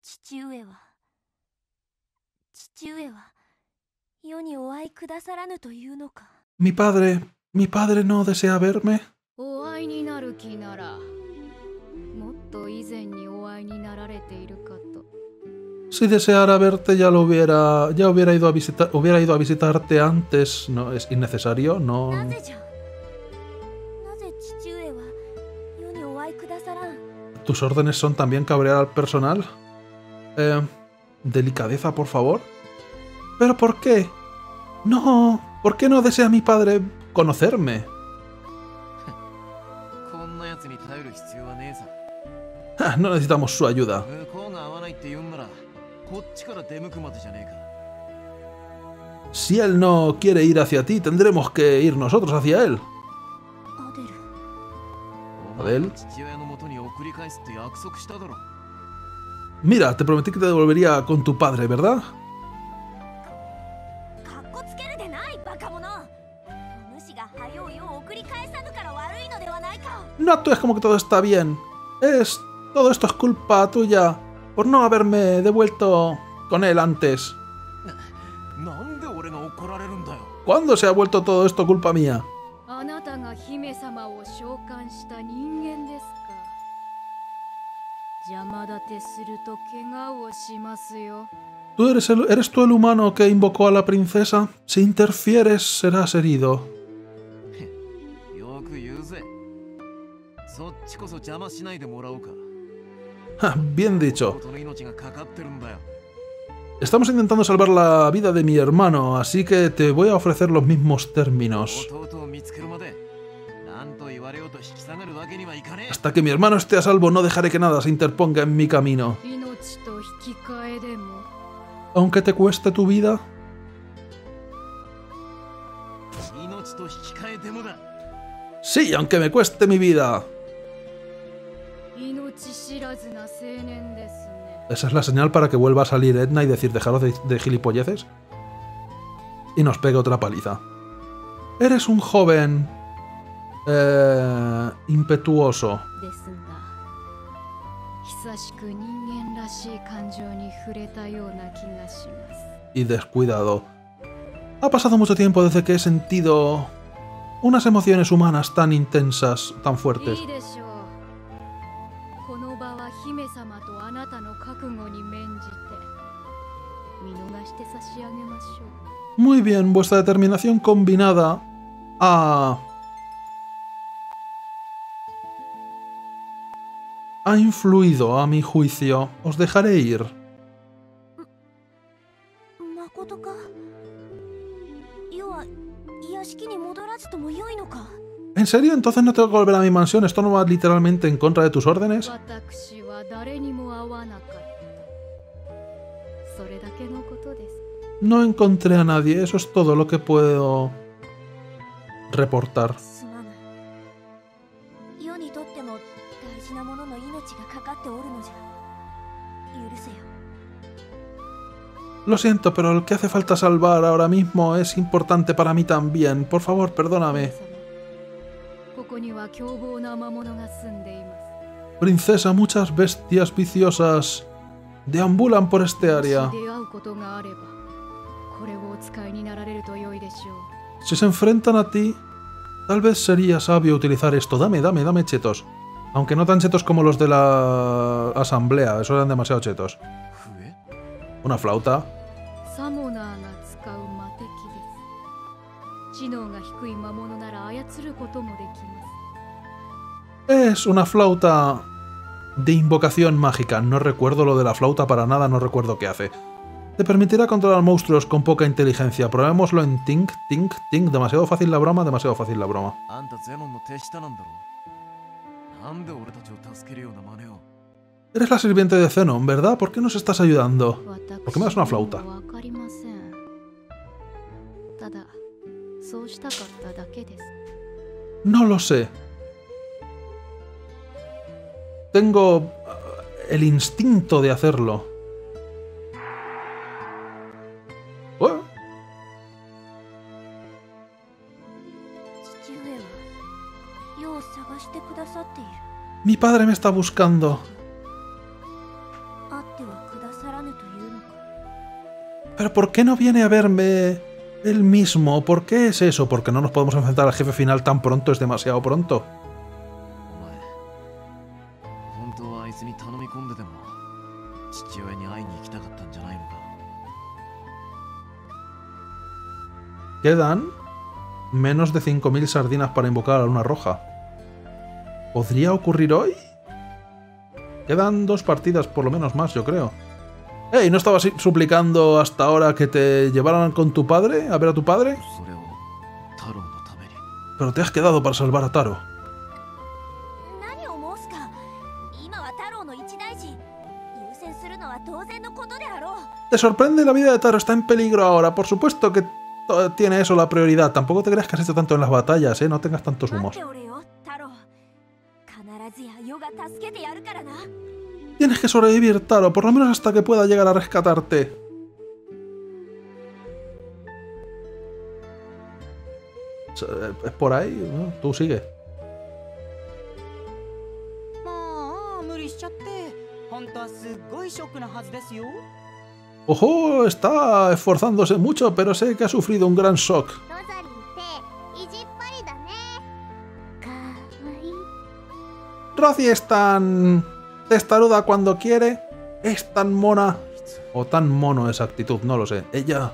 Mi padre no desea verme. Si deseara verte ya hubiera ido a visitarte antes. No es innecesario, no. ¿Tus órdenes son también cabrear al personal? Delicadeza, por favor. ¿Pero por qué? No, ¿por qué no desea mi padre conocerme? No necesitamos su ayuda. Si él no quiere ir hacia ti, tendremos que ir nosotros hacia él. アデル。 Adel. 父親の元に送り返すって約束しただろ。 Mira, te prometí que te devolvería con tu padre, ¿verdad? かっこつけるでないバカ者。お主が早うよう送り返さぬから悪いのではないか。 No actúes como que todo está bien. Todo esto es culpa tuya por no haberme devuelto con él antes. なんで俺が怒られるんだよ。 ¿Cuándo se ha vuelto todo esto culpa mía? あなたが姫様を召喚した人間ですか。邪魔立てすると怪我をしますよ。 ¿Eres tú el humano que invocó a la princesa? Si interfieres, serás herido. よく言うぜ。そっちこそ邪魔しないでもらおうか。 Ja, bien dicho. 弟の命がかかってるんだよ。 Estamos intentando salvar la vida de mi hermano, así que te voy a ofrecer los mismos términos. 弟を見つけるまで、なんと言われようと引き下がるわけにはいかねえ。 Hasta que mi hermano esté a salvo, no dejaré que nada se interponga en mi camino. 命と引き換えでも。 Aunque te cueste tu vida. 命と引き換えてもだ。 Sí, aunque me cueste mi vida. 命知らずな青年ですね。 Esa es la señal para que vuelva a salir Edna y decir dejaros de gilipolleces. Y nos pegue otra paliza. Eres un joven... impetuoso. ですが、久しく人間らしい感情に触れたような気がします。 Y descuidado. Ha pasado mucho tiempo desde que he sentido unas emociones humanas tan intensas, tan fuertes. いいでしょう。この場は姫様とあなたの覚悟に免じて見逃して差し上げましょう。 Muy bien, vuestra determinación combinada ha influido a mi juicio. Os dejaré ir. まことか。要は屋敷に戻らずともよいのか。 ¿En serio? ¿Entonces no tengo que volver a mi mansión? ¿Esto no va literalmente en contra de tus órdenes? 私は誰にも会わなかった。それだけのことです。 No encontré a nadie. Eso es todo lo que puedo reportar. すまぬ。世にとっても大事なものの命がかかっておるのじゃ。許せよ。 Lo siento, pero el que hace falta salvar ahora mismo es importante para mí también. Por favor, perdóname. ここには凶暴な魔物が住んでいます。 Princesa, muchas bestias viciosas deambulan por este área. 出会うことがあれば、これをお使いになられると良いでしょう。 Si se enfrentan a ti, tal vez sería sabio utilizar esto. Dame chetos. Aunque no tan chetos como los de la asamblea. Esos eran demasiado chetos. 笛 Una flauta. サモナーが使う魔敵です。知能が低い魔物なら操ることもできます。 Es una flauta de invocación mágica. No recuerdo lo de la flauta para nada, no recuerdo qué hace. Te permitirá controlar monstruos con poca inteligencia. Probémoslo en Tink. Demasiado fácil la broma, demasiado fácil la broma. あんたゼノンの手下なんだろう。なんで俺たちを助けるような真似を。 Eres la sirviente de Zenon, ¿verdad? ¿Por qué nos estás ayudando? ¿Por qué me das una flauta? わかりません。ただ、そうしたかっただけです。 No lo sé. Tengo el instinto de hacerlo. ¿Eh? 父上はよう探してくださっている。 Mi padre me está buscando. あってはくださらぬというのか。 ¿Pero por qué no viene a verme él mismo? ¿Por qué es eso? ¿Porque no nos podemos enfrentar al jefe final tan pronto? ¿Es demasiado pronto? お前、本当はあいつに頼み込んででも父親に会いに行きたかったんじゃないのか。 Quedan menos de 5.000 sardinas para invocar a la luna roja. ¿Podría ocurrir hoy? Quedan 2 partidas por lo menos más, yo creo. ¡Ey! ¿No estabas suplicando hasta ahora que te llevaran con tu padre? ¿A ver a tu padre? それを太郎のために。 Pero te has quedado para salvar a Taro. 何を申すか。今は太郎の一大事。優先するのは当然ののことであろう。 Te sorprende, la vida de Taro está en peligro ahora. Por supuesto que tiene eso la prioridad. Tampoco te creas que has hecho tanto en las batallas, ¿eh? No tengas tantos 待っ humos. ておれよ太郎。必ずやヨが助けてやるからな。 Tienes que sobrevivir, Taro, por lo menos hasta que pueda llegar a rescatarte. ¿Es por ahí? ¿No? Tú sigue. まあ無理しちゃって本当はすっごいショックなはずですよ。 Ojo, está esforzándose mucho, pero sé que ha sufrido un gran shock. ロザリーって意地っ張りだね。かわいい。 Rosie es tan testaruda cuando quiere, es tan mona, o tan mono esa actitud, no lo sé. Ella...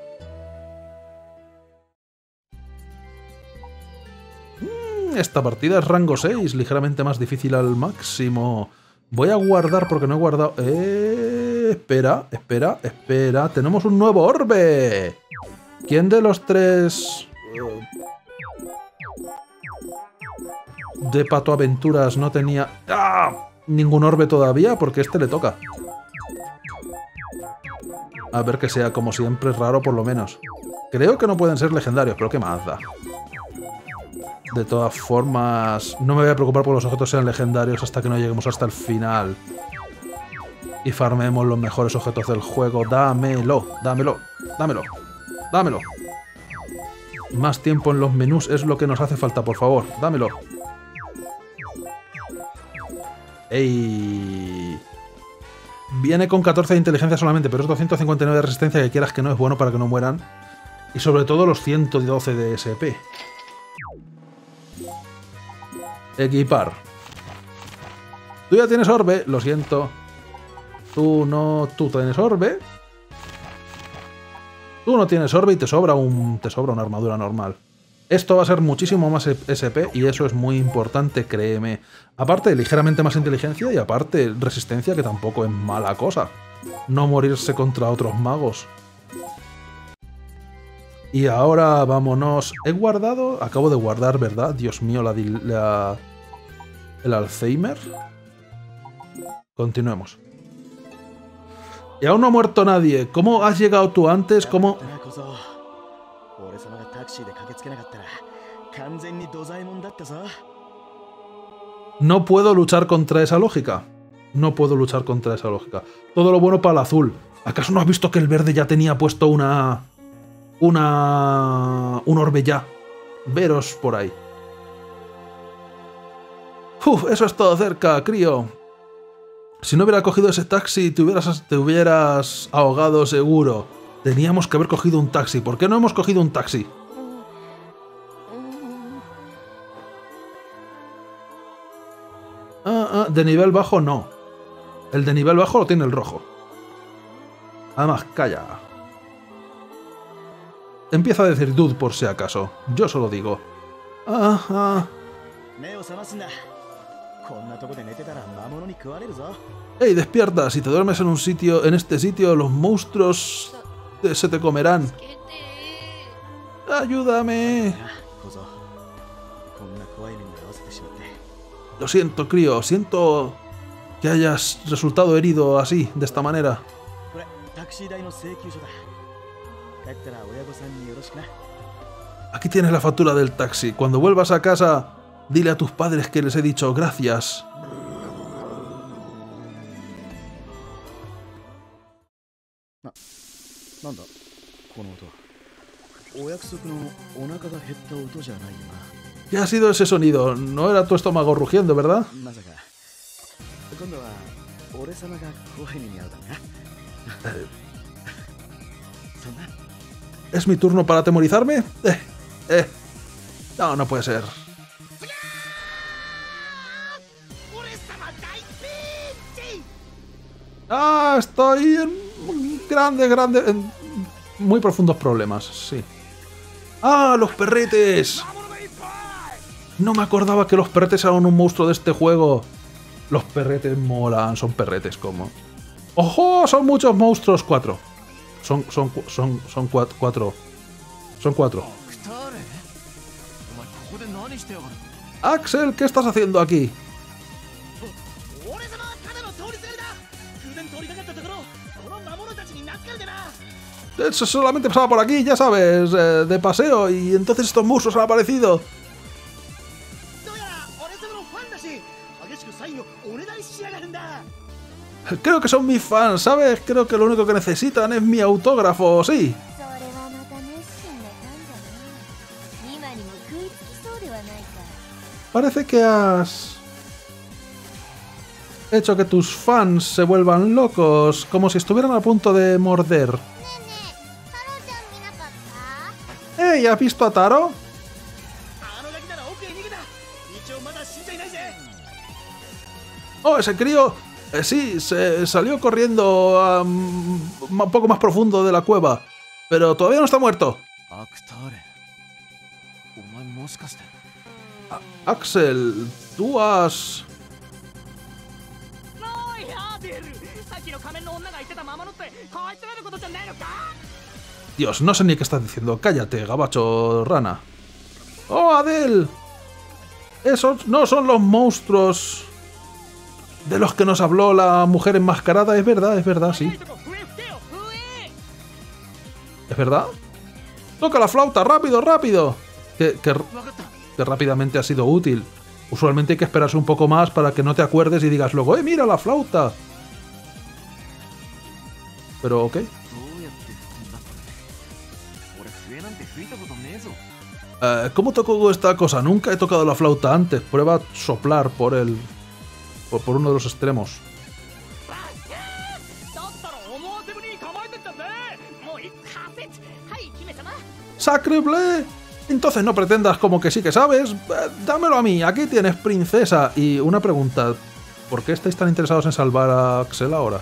Esta partida es rango 6, ligeramente más difícil al máximo. Voy a guardar porque no he guardado... Espera. Tenemos un nuevo orbe. ¿Quién de los tres... de Pato Aventuras no tenía... ¡Ah! Ningún orbe todavía? Porque este le toca. A ver que sea como siempre raro por lo menos. Creo que no pueden ser legendarios, pero qué más da. De todas formas, no me voy a preocupar por los objetos sean legendarios hasta que no lleguemos hasta el final. Y farmemos los mejores objetos del juego. Dámelo. Más tiempo en los menús es lo que nos hace falta, por favor. Dámelo. ¡Ey! Viene con 14 de inteligencia solamente, pero es 259 de resistencia, que quieras que no es bueno para que no mueran. Y sobre todo los 112 de SP. Equipar. Tú ya tienes orbe, lo siento. Tú no... Tú tienes orbe. Tú no tienes orbe y te sobra una armadura normal. Esto va a ser muchísimo más SP y eso es muy importante, créeme. Aparte, ligeramente más inteligencia y aparte, resistencia, que tampoco es mala cosa. No morirse contra otros magos. Y ahora vámonos. He guardado... Acabo de guardar, ¿verdad? Dios mío, el Alzheimer. Continuemos. Y aún no ha muerto nadie. ¿Cómo has llegado tú antes? ¿Cómo...? No puedo luchar contra esa lógica. No puedo luchar contra esa lógica. Todo lo bueno para el azul. ¿Acaso no has visto que el verde ya tenía puesto un orbe ya? Veros por ahí. Uf, eso es todo cerca, crío. Si no hubiera cogido ese taxi, te hubieras ahogado seguro. Teníamos que haber cogido un taxi. ¿Por qué no hemos cogido un taxi? De nivel bajo no. El de nivel bajo lo tiene el rojo. Además, calla. Empieza a decir dude por si acaso. Yo solo digo. ¡Ey, despierta! Si te duermes en este sitio, los monstruos se te comerán. ¡Ayúdame! Lo siento, crío. Siento que hayas resultado herido así, de esta manera. Aquí tienes la factura del taxi. Cuando vuelvas a casa, dile a tus padres que les he dicho gracias. ¿Qué ha sido ese sonido? No era tu estómago rugiendo, ¿verdad? ¿Es mi turno para atemorizarme? No, no puede ser. ¡Ah! Estoy en en muy profundos problemas, sí. ¡Ah! ¡Los perretes! No me acordaba que los perretes eran un monstruo de este juego. Los perretes molan, son perretes como... ¡Ojo! Son muchos monstruos. 4. Son 4. Son 4. Axel, ¿qué estás haciendo aquí? Eso solamente pasaba por aquí, ya sabes, de paseo, y entonces estos monstruos han aparecido. Creo que son mis fans, ¿sabes? Creo que lo único que necesitan es mi autógrafo, sí. それはまた熱心なファンだな。今にも食いつきそうではないか。 Parece que has hecho que tus fans se vuelvan locos, como si estuvieran a punto de morder. ねえねえ、タロちゃん見なかった？ ¡Ey! ¿Has visto a Taro? ¡Oh, ese crío! Sí, se salió corriendo un poco más profundo de la cueva, pero todavía no está muerto. アクターレお前もしかして Axel, tú has... おいアデル、さっきの仮面の女が言ってた魔物ってこいつらのことじゃないのか？ Dios, no sé ni qué estás diciendo. Cállate, gabacho rana. ¡Oh, Adel! Esos no son los monstruos de los que nos habló la mujer enmascarada. Es verdad, sí. ¿Es verdad? ¡Toca la flauta! ¡Rápido, rápido! Que rápidamente ha sido útil. Usualmente hay que esperarse un poco más para que no te acuerdes y digas luego mira la flauta! Pero, ok. どうやって吹くんだ俺笛なんて吹いたことねえぞ ¿Cómo toco esta cosa? Nunca he tocado la flauta antes. Prueba a soplar por uno de los extremos. だったら思わせぶりに構えてったぜ。もう一仮説。はい姫様。 ¡Sacrebleu! Entonces no pretendas como que sí que sabes. Dámelo a mí, aquí tienes, princesa. Y una pregunta. ¿Por qué estáis tan interesados en salvar a Axel ahora?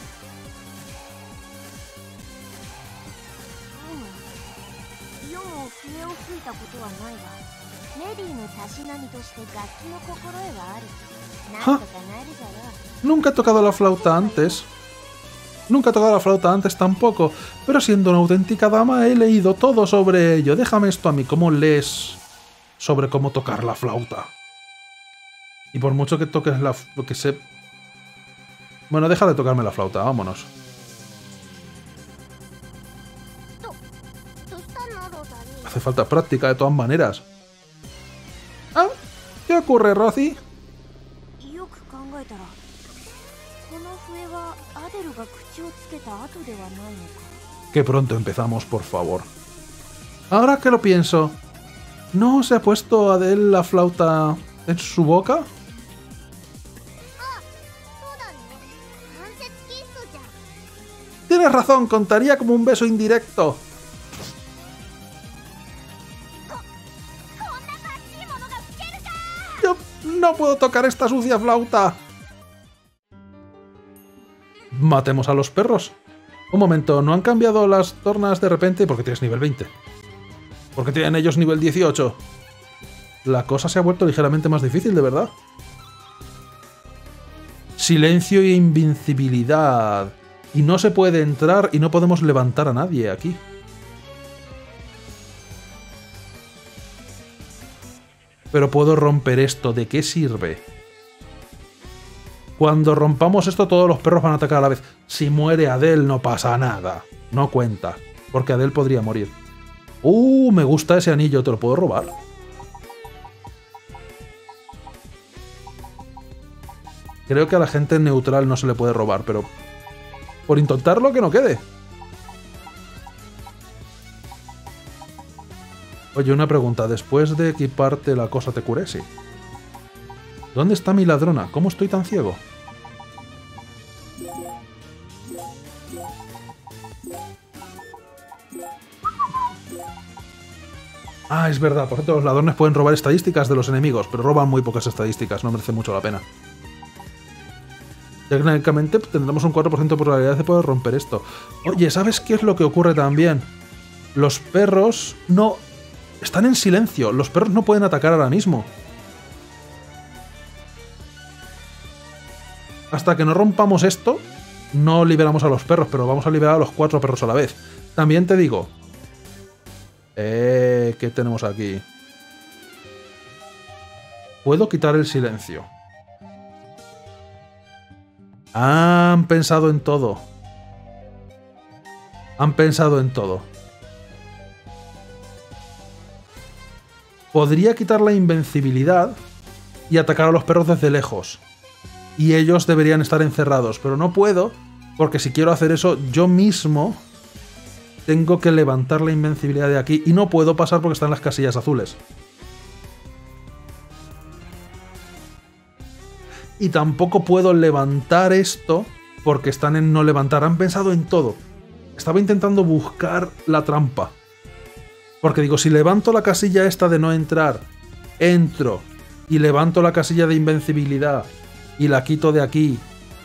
世も笛を吹いたことはないが、レディーのたしなみとして楽器の心得はある。なんとかなるじゃろう。 Nunca he tocado la flauta antes. Nunca he tocado la flauta antes tampoco. Pero siendo una auténtica dama he leído todo sobre ello. Déjame esto a mí. ¿Cómo lees sobre cómo tocar la flauta? Y por mucho que toques la... que sé... Bueno, deja de tocarme la flauta. Vámonos. どうしたのロザリー？ Hace falta práctica de todas maneras. ¿Ah? ¿Qué ocurre, Rosie? よく考えたら、この笛はアデルが口をつけた後ではないのか。 Que pronto empezamos, por favor. Ahora que lo pienso, ¿no se ha puesto Adele la flauta en su boca? そうだね。間接キスじゃん。 Tienes razón, contaría como un beso indirecto. こんなかっちいものが吹けるか。 Yo no puedo tocar esta sucia flauta. Matemos a los perros. Un momento, ¿no han cambiado las tornas de repente? Porque tienes nivel 20. Porque tienen ellos nivel 18. La cosa se ha vuelto ligeramente más difícil, de verdad. Silencio e invincibilidad. Y no se puede entrar y no podemos levantar a nadie aquí. Pero puedo romper esto. ¿De qué sirve? Cuando rompamos esto, todos los perros van a atacar a la vez. Si muere Adele, no pasa nada. No cuenta. Porque Adele podría morir. Me gusta ese anillo. ¿Te lo puedo robar? Creo que a la gente neutral no se le puede robar, pero... por intentarlo, que no quede. Oye, una pregunta. Después de equiparte la cosa te curé, sí. ¿Dónde está mi ladrona? ¿Cómo estoy tan ciego? Ah, es verdad. Por cierto, los ladrones pueden robar estadísticas de los enemigos, pero roban muy pocas estadísticas. No merece mucho la pena. Técnicamente tendremos un 4% de probabilidad de poder romper esto. Oye, ¿sabes qué es lo que ocurre también? Los perros no... están en silencio. Los perros no pueden atacar ahora mismo. Hasta que no rompamos esto, no liberamos a los perros, pero vamos a liberar a los 4 perros a la vez. También te digo... ¿qué tenemos aquí? Puedo quitar el silencio. Han pensado en todo. Han pensado en todo. Podría quitar la invencibilidad y atacar a los perros desde lejos. Y ellos deberían estar encerrados, pero no puedo, porque si quiero hacer eso, yo mismo tengo que levantar la invencibilidad de aquí, y no puedo pasar porque están las casillas azules. Y tampoco puedo levantar esto porque están en no levantar. Han pensado en todo. Estaba intentando buscar la trampa. Porque digo, si levanto la casilla esta de no entrar, entro y levanto la casilla de invencibilidad y la quito de aquí.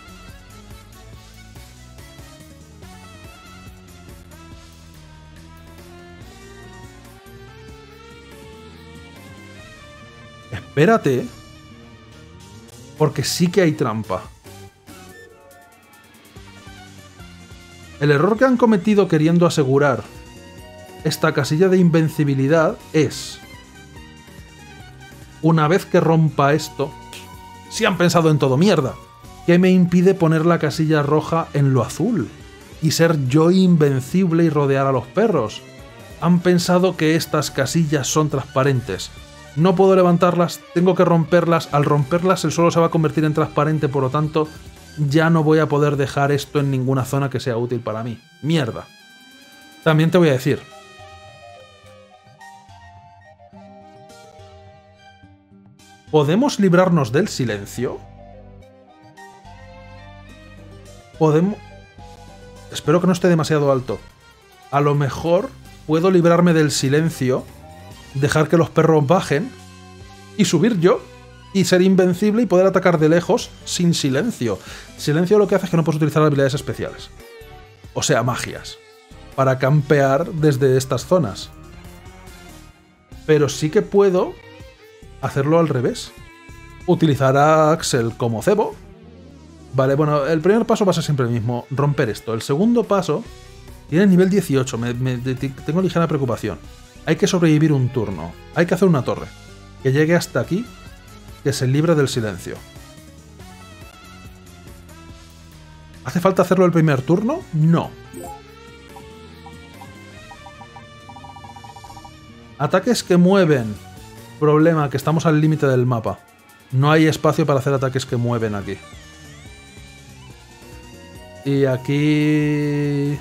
Espérate. Porque sí que hay trampa. El error que han cometido queriendo asegurar esta casilla de invencibilidad es... Una vez que rompa esto... Si han pensado en todo, mierda. ¿Qué me impide poner la casilla roja en lo azul? Y ser yo invencible y rodear a los perros. Han pensado que estas casillas son transparentes. No puedo levantarlas, tengo que romperlas. Al romperlas el suelo se va a convertir en transparente, por lo tanto ya no voy a poder dejar esto en ninguna zona que sea útil para mí. Mierda. También te voy a decir. ¿Podemos librarnos del silencio? Podemos... Espero que no esté demasiado alto. A lo mejor puedo librarme del silencio, dejar que los perros bajen y subir yo y ser invencible y poder atacar de lejos sin silencio. Silencio lo que hace es que no puedes utilizar habilidades especiales. O sea, magias. Para campear desde estas zonas. Pero sí que puedo hacerlo al revés. Utilizar a Axel como cebo. Vale, bueno, el primer paso va a ser siempre el mismo. Romper esto. El segundo paso tiene nivel 18. Tengo ligera preocupación. Hay que sobrevivir un turno. Hay que hacer una torre. Que llegue hasta aquí. Que se libre del silencio. ¿Hace falta hacerlo el primer turno? No. Ataques que mueven. Problema, que estamos al límite del mapa. No hay espacio para hacer ataques que mueven aquí. Y aquí...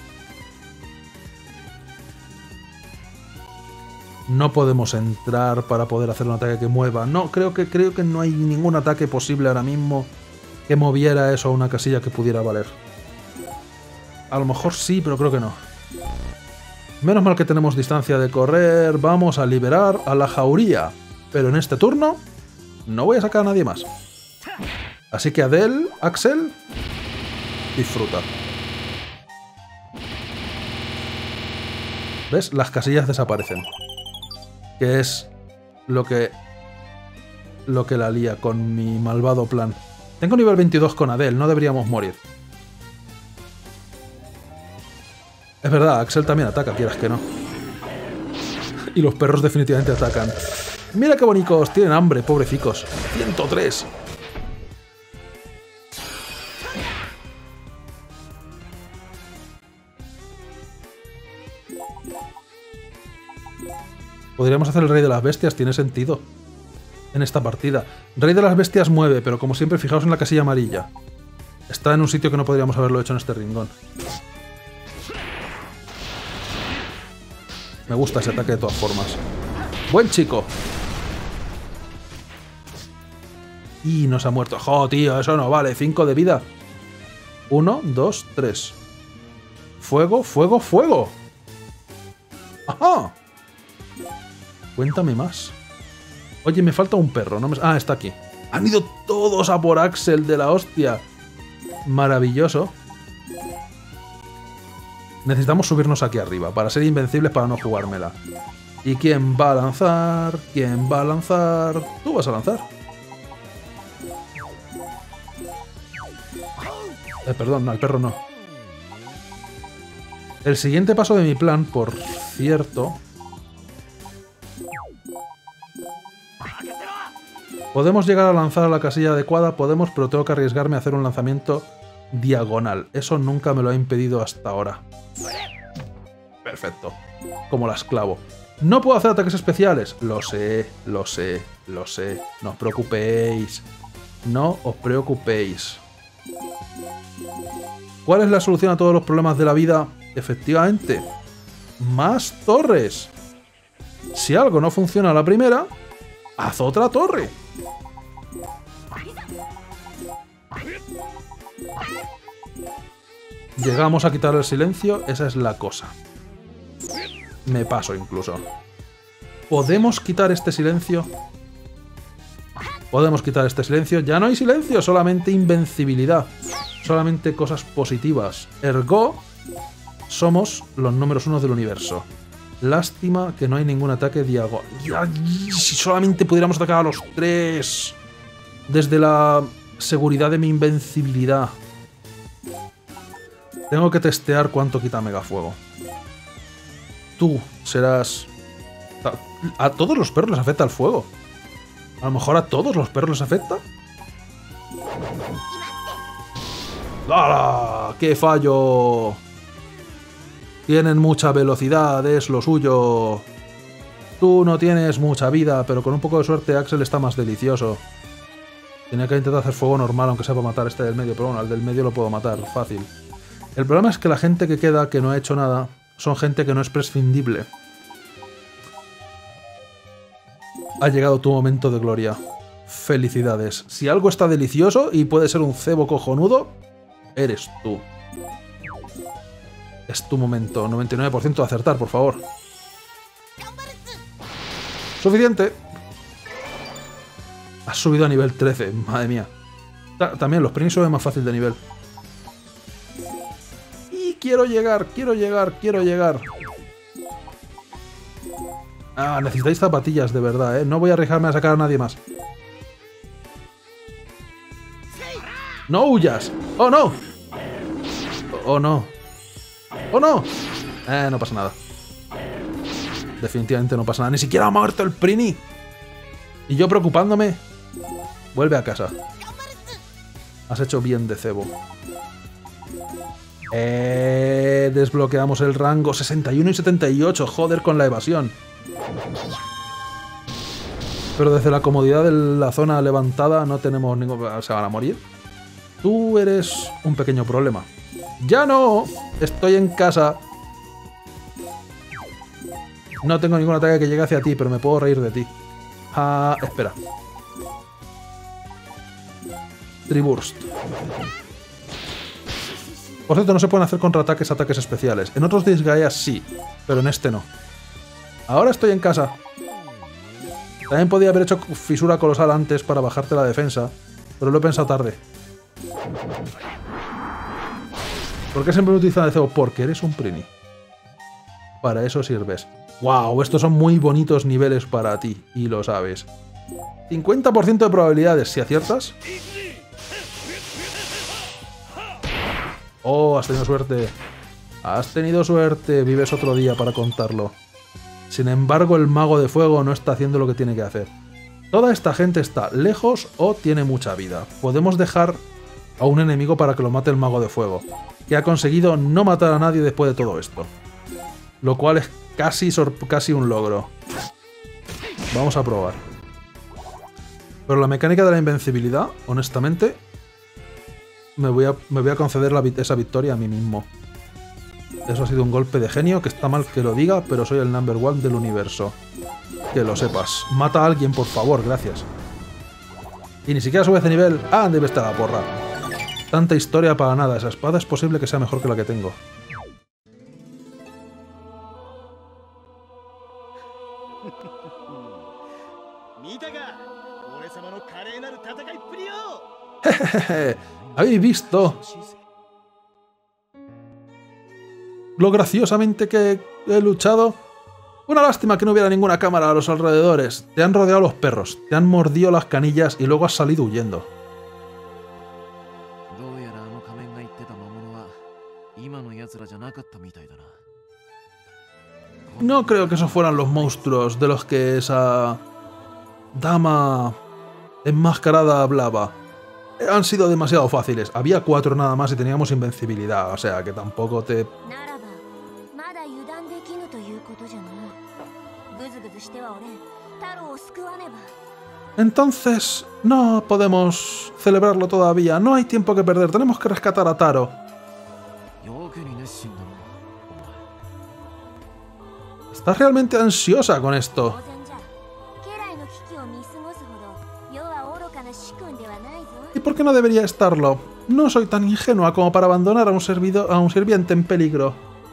No podemos entrar para poder hacer un ataque que mueva. No, creo que no hay ningún ataque posible ahora mismo que moviera eso a una casilla que pudiera valer. A lo mejor sí, pero creo que no. Menos mal que tenemos distancia de correr. Vamos a liberar a la jauría. Pero en este turno no voy a sacar a nadie más. Así que Adel, Axel, disfruta. ¿Ves? Las casillas desaparecen. Que es lo que la lía con mi malvado plan. Tengo nivel 22 con Adel, no deberíamos morir. Es verdad, Axel también ataca, quieras que no. Y los perros definitivamente atacan. Mira qué bonitos, tienen hambre, pobrecicos. 103. Podríamos hacer el Rey de las Bestias, tiene sentido. En esta partida. Rey de las Bestias mueve, pero como siempre, fijaos en la casilla amarilla. Está en un sitio que no podríamos haberlo hecho en este rincón. Me gusta ese ataque de todas formas. ¡Buen chico! Y no se ha muerto. ¡Jo, tío! Eso no vale. 5 de vida. 1, 2, 3. ¡Fuego, fuego, fuego! ¡Ajá! Cuéntame más. Oye, me falta un perro. No me... Ah, está aquí. Han ido todos a por Axel de la hostia. Maravilloso. Necesitamos subirnos aquí arriba para ser invencibles, para no jugármela. ¿Y quién va a lanzar? ¿Quién va a lanzar? Tú vas a lanzar. Perdón, no, el perro no. El siguiente paso de mi plan, por cierto... Podemos llegar a lanzar a la casilla adecuada, podemos, pero tengo que arriesgarme a hacer un lanzamiento diagonal. Eso nunca me lo ha impedido hasta ahora. Perfecto. Como la esclavo. No puedo hacer ataques especiales. Lo sé, lo sé, lo sé. No os preocupéis. No os preocupéis. ¿Cuál es la solución a todos los problemas de la vida? Efectivamente, más torres. Si algo no funciona a la primera, haz otra torre. Llegamos a quitar el silencio, esa es la cosa. Me paso incluso. ¿Podemos quitar este silencio? Podemos quitar este silencio. Ya no hay silencio, solamente invencibilidad. Solamente cosas positivas. Ergo, somos los números 1 del universo. Lástima que no hay ningún ataque diagonal. Si solamente pudiéramos atacar a los 3. Desde la seguridad de mi invencibilidad. Tengo que testear cuánto quita Megafuego. Tú serás... A todos los perros les afecta el fuego. A lo mejor a todos los perros les afecta. ¡Hala! ¡Qué fallo! Tienen mucha velocidad, es lo suyo. Tú no tienes mucha vida, pero con un poco de suerte Axel está más delicioso. Tenía que intentar hacer fuego normal, aunque sea para matar este del medio, pero bueno, al del medio lo puedo matar, fácil. El problema es que la gente que queda, que no ha hecho nada, son gente que no es prescindible. Ha llegado tu momento de gloria. Felicidades. Si algo está delicioso y puede ser un cebo cojonudo, eres tú. Es tu momento. 99% de acertar, por favor. Suficiente. Has subido a nivel 13. Madre mía. También los Prince suben más fácil de nivel. Y quiero llegar, quiero llegar, quiero llegar. Ah, necesitáis zapatillas de verdad, ¿eh? No voy a arriesgarme a sacar a nadie más. ¡No huyas! ¡Oh, no! ¡Oh, no! ¡Oh, no! No pasa nada. Definitivamente no pasa nada. Ni siquiera ha muerto el Prini. Y yo preocupándome. Vuelve a casa. Has hecho bien de cebo. Desbloqueamos el rango 61 y 78. Joder con la evasión. Pero desde la comodidad de la zona levantada no tenemos ningún... ¿Se van a morir? Tú eres un pequeño problema. ¡Ya no! Estoy en casa. No tengo ningún ataque que llegue hacia ti, pero me puedo reír de ti. Ah, espera. Triburst. Por cierto, no se pueden hacer contraataques, ataques especiales. En otros Disgaeas sí, pero en este no. Ahora estoy en casa. También podía haber hecho fisura colosal antes para bajarte la defensa, pero lo he pensado tarde. ¿Por qué siempre lo utilizan de cebo? Porque eres un Prini. Para eso sirves. ¡Wow! Estos son muy bonitos niveles para ti, y lo sabes. 50% de probabilidades, si aciertas. ¡Oh! Has tenido suerte. Has tenido suerte. Vives otro día para contarlo. Sin embargo, el mago de fuego no está haciendo lo que tiene que hacer. Toda esta gente está lejos o tiene mucha vida. Podemos dejar a un enemigo para que lo mate el mago de fuego, que ha conseguido no matar a nadie después de todo esto. Lo cual es casi un logro. Vamos a probar. Pero la mecánica de la invencibilidad, honestamente, me voy a conceder esa victoria a mí mismo. Eso ha sido un golpe de genio, que está mal que lo diga, pero soy el number 1 del universo. Que lo sepas. Mata a alguien, por favor, gracias. Y ni siquiera subes de nivel. ¡Ah, debe estar la porra! Tanta historia para nada. Esa espada es posible que sea mejor que la que tengo. Jejeje. ¿Habéis visto lo graciosamente que he luchado? Una lástima que no hubiera ninguna cámara a los alrededores. Te han rodeado los perros, te han mordido las canillas y luego has salido huyendo. No creo que esos fueran los monstruos de los que esa dama enmascarada hablaba. han sido demasiado fáciles. Había 4 nada más y teníamos invencibilidad, o sea que tampoco te... ならばまだ油断できぬということじゃな。ぐずぐずしてはおれん。太郎を救わねば。 Entonces, no podemos celebrarlo todavía. No hay tiempo que perder. Tenemos que rescatar a Taro. よけに熱心だな、お前。 Estás realmente ansiosa con esto. 当然じゃ。家来の危機を見過ごすほど世は愚かな主君ではないぞ。 ¿Y por qué no debería estarlo? No soy tan ingenua como para abandonar a un sirviente en peligro.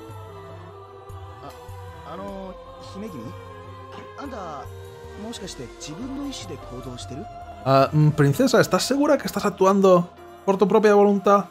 姫君、あんたもしかして自分の意思で行動してる？ Princesa, ¿estás segura que estás actuando por tu propia voluntad?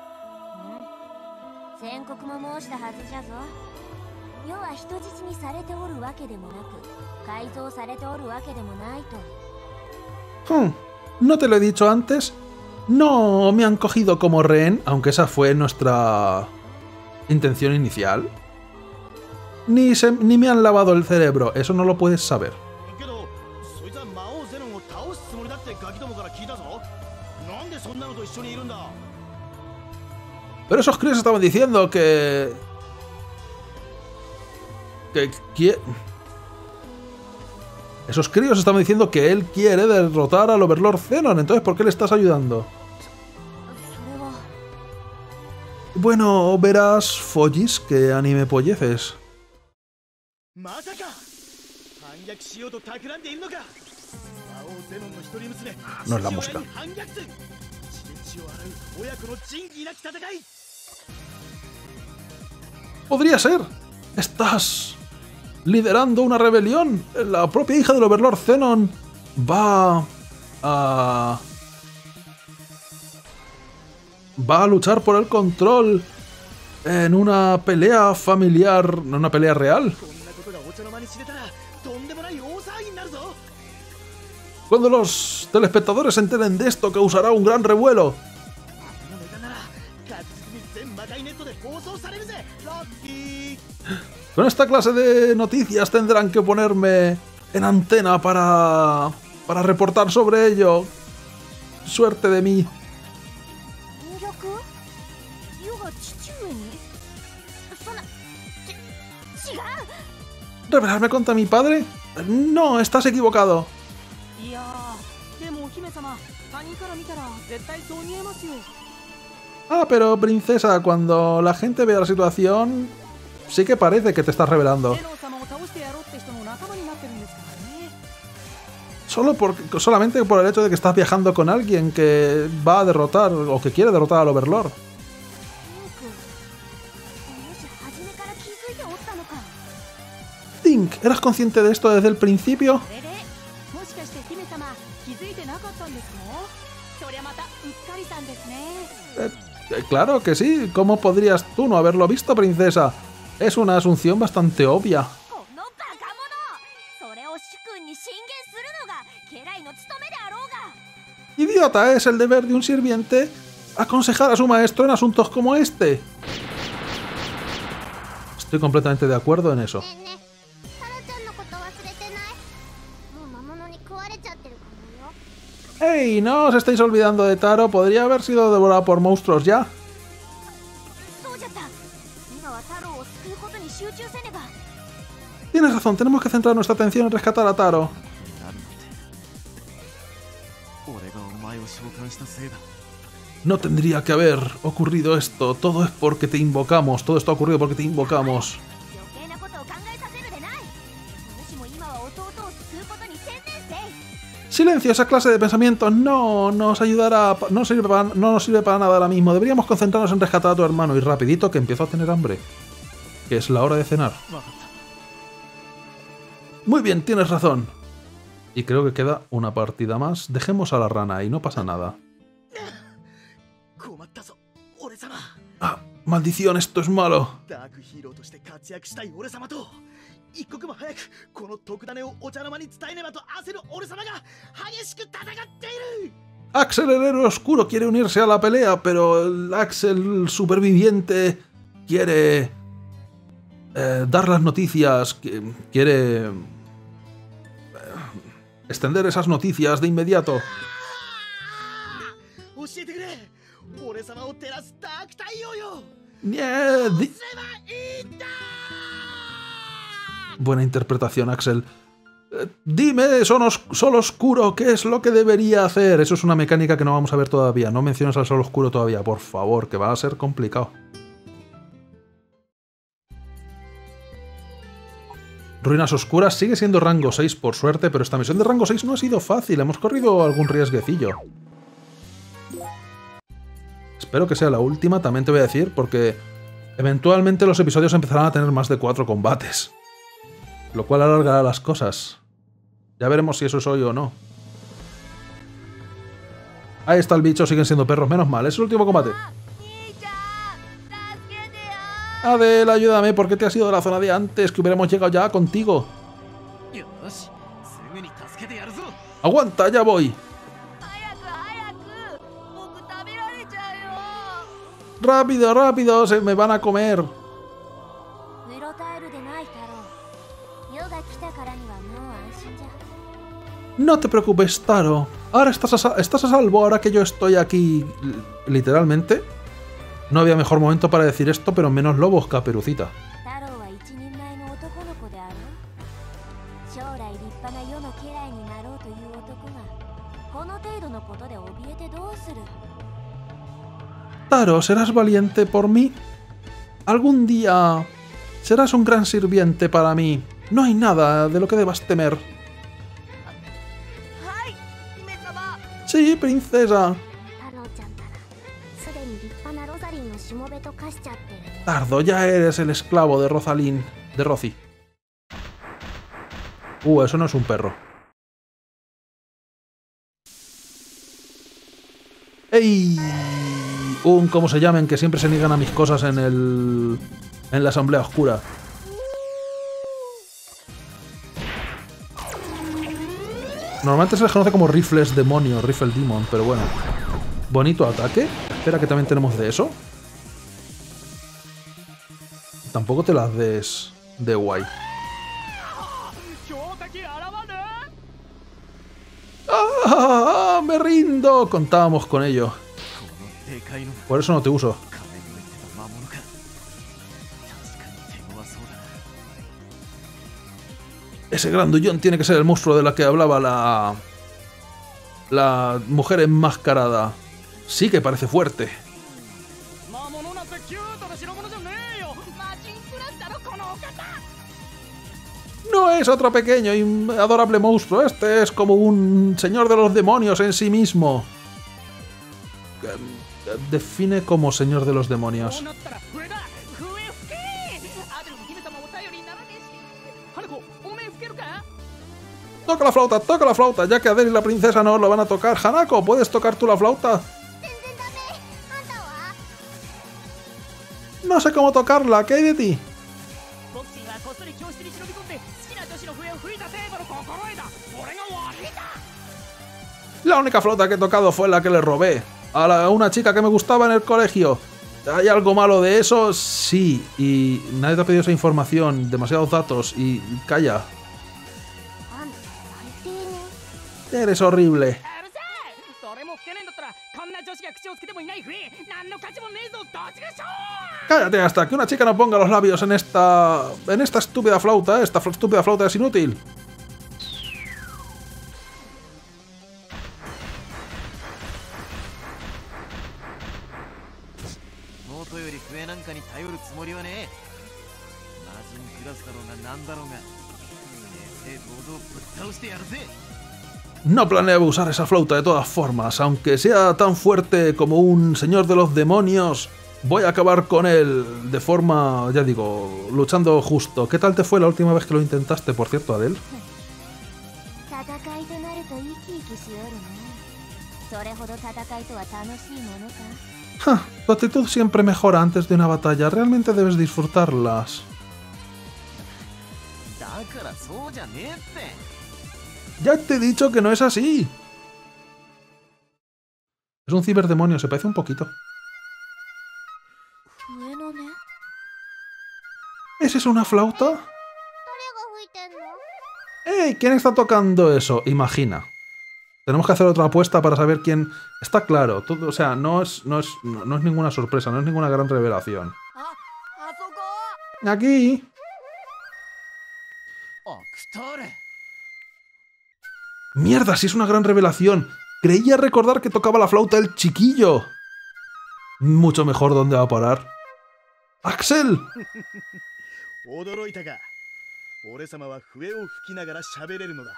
宣告も申したはずじゃぞ。世は人質にされておるわけでもなく、改造されておるわけでもないと。 ¿No te lo he dicho antes? No me han cogido como rehén, aunque esa fue nuestra intención inicial. Ni me han lavado el cerebro, eso no lo puedes saber. Pero esos críos estaban diciendo que esos críos estaban diciendo que él quiere derrotar al Overlord Zenon, entonces ¿por qué le estás ayudando? Bueno, verás, Follis, que anime polleces. No es la música. Podría ser. Estás liderando una rebelión. La propia hija del Overlord Zenon va a luchar por el control en una pelea familiar, en una pelea real. Cuando los telespectadores se enteren de esto, causará un gran revuelo. Con esta clase de noticias tendrán que ponerme en antena para reportar sobre ello. Suerte de mí. ¿Rebelarme contra mi padre? No, estás equivocado. Ah, pero princesa, cuando la gente vea la situación, sí que parece que te estás rebelando. Solamente por el hecho de que estás viajando con alguien que va a derrotar o que quiere derrotar al Overlord. Tink, ¿eras consciente de esto desde el principio? Claro que sí. ¿Cómo podrías tú no haberlo visto, princesa? Es una asunción bastante obvia. Idiota, es el deber de un sirviente aconsejar a su maestro en asuntos como este. Estoy completamente de acuerdo en eso. ¡Hey! No os estáis olvidando de Taro. Podría haber sido devorado por monstruos ya. Tienes razón, tenemos que centrar nuestra atención en rescatar a Taro. No tendría que haber ocurrido esto. Todo es porque te invocamos. Todo esto ha ocurrido porque te invocamos. Silencio, esa clase de pensamiento no nos ayudará, no nos sirve para nada ahora mismo. Deberíamos concentrarnos en rescatar a tu hermano y rapidito que empiezo a tener hambre. Que es la hora de cenar. Muy bien, tienes razón. Y creo que queda una partida más. Dejemos a la rana y no pasa nada. ¡Ah! ¡Maldición! ¡Esto es malo! Axel, el héroe oscuro, quiere unirse a la pelea, pero el Axel superviviente quiere dar las noticias, quiere extender esas noticias de inmediato. えてくれ。俺様を照らすダーク太陽よ。 Buena interpretación, Axel. Dime, Sol Oscuro, ¿qué es lo que debería hacer? Eso es una mecánica que no vamos a ver todavía. No menciones al Sol Oscuro todavía, por favor, que va a ser complicado. Ruinas Oscuras sigue siendo rango 6 por suerte, pero esta misión de rango 6 no ha sido fácil. Hemos corrido algún riesguecillo. Espero que sea la última, también te voy a decir, porque eventualmente los episodios empezarán a tener más de 4 combates. Lo cual alargará las cosas. Ya veremos si eso es hoy o no. Ahí está el bicho, siguen siendo perros, menos mal. Es el último combate. Adel, ayúdame, ¿por qué te has ido de la zona de antes? Que hubiéramos llegado ya contigo. ¡Aguanta, ya voy! ¡Rápido, rápido! ¡Se me van a comer! No te preocupes, Taro. Ahora estás a salvo, ahora que yo estoy aquí. Literalmente. No había mejor momento para decir esto, pero menos lobos, Caperucita. Taro, ¿serás valiente por mí? Algún día serás un gran sirviente para mí. No hay nada de lo que debas temer. Sí, princesa. Tardo, ya eres el esclavo de Rosalín. De Rozi. Eso no es un perro. ¡Ey! ¿Cómo se llamen? Que siempre se niegan a mis cosas en la asamblea oscura. Normalmente se les conoce como rifles demonio, rifle demon, pero bueno. Bonito ataque. Espera, que también tenemos de eso. Tampoco te las des de guay. ¡Ah! ¡Me rindo! Contábamos con ello. Por eso no te uso. Ese grandullón tiene que ser el monstruo de la que hablaba la mujer enmascarada. Sí que parece fuerte. No es otro pequeño y adorable monstruo. Este es como un señor de los demonios en sí mismo. Define como señor de los demonios. Toca la flauta, ya que Adel y la princesa no lo van a tocar. Hanako, ¿puedes tocar tú la flauta? No sé cómo tocarla, ¿qué hay de ti? La única flauta que he tocado fue la que le robé a una chica que me gustaba en el colegio. ¿Hay algo malo de eso? Sí, y nadie te ha pedido esa información, demasiados datos y calla. Eres horrible. Cállate hasta que una chica no ponga los labios en esta estúpida flauta. Esta estúpida flauta es inútil. No planeaba usar esa flauta de todas formas, aunque sea tan fuerte como un señor de los demonios. Voy a acabar con él de forma, ya digo, luchando justo. ¿Qué tal te fue la última vez que lo intentaste, por cierto, Adel? Ja, tu actitud siempre mejora antes de una batalla. Realmente debes disfrutarlas. Ya te he dicho que no es así. Es un ciberdemonio, se parece un poquito. ¿Esa es una flauta? ¡Ey! ¿Quién está tocando eso? Imagina. Tenemos que hacer otra apuesta para saber quién... Está claro, todo, o sea, no es ninguna sorpresa, no es ninguna gran revelación. あそこ Aquí... アクターレ ¡Mierda, sí es una gran revelación! Creía recordar que tocaba la flauta el chiquillo. Mucho mejor dónde va a parar. ¡Axel! 驚いたか。俺様は笛を吹きながら喋れるのだ。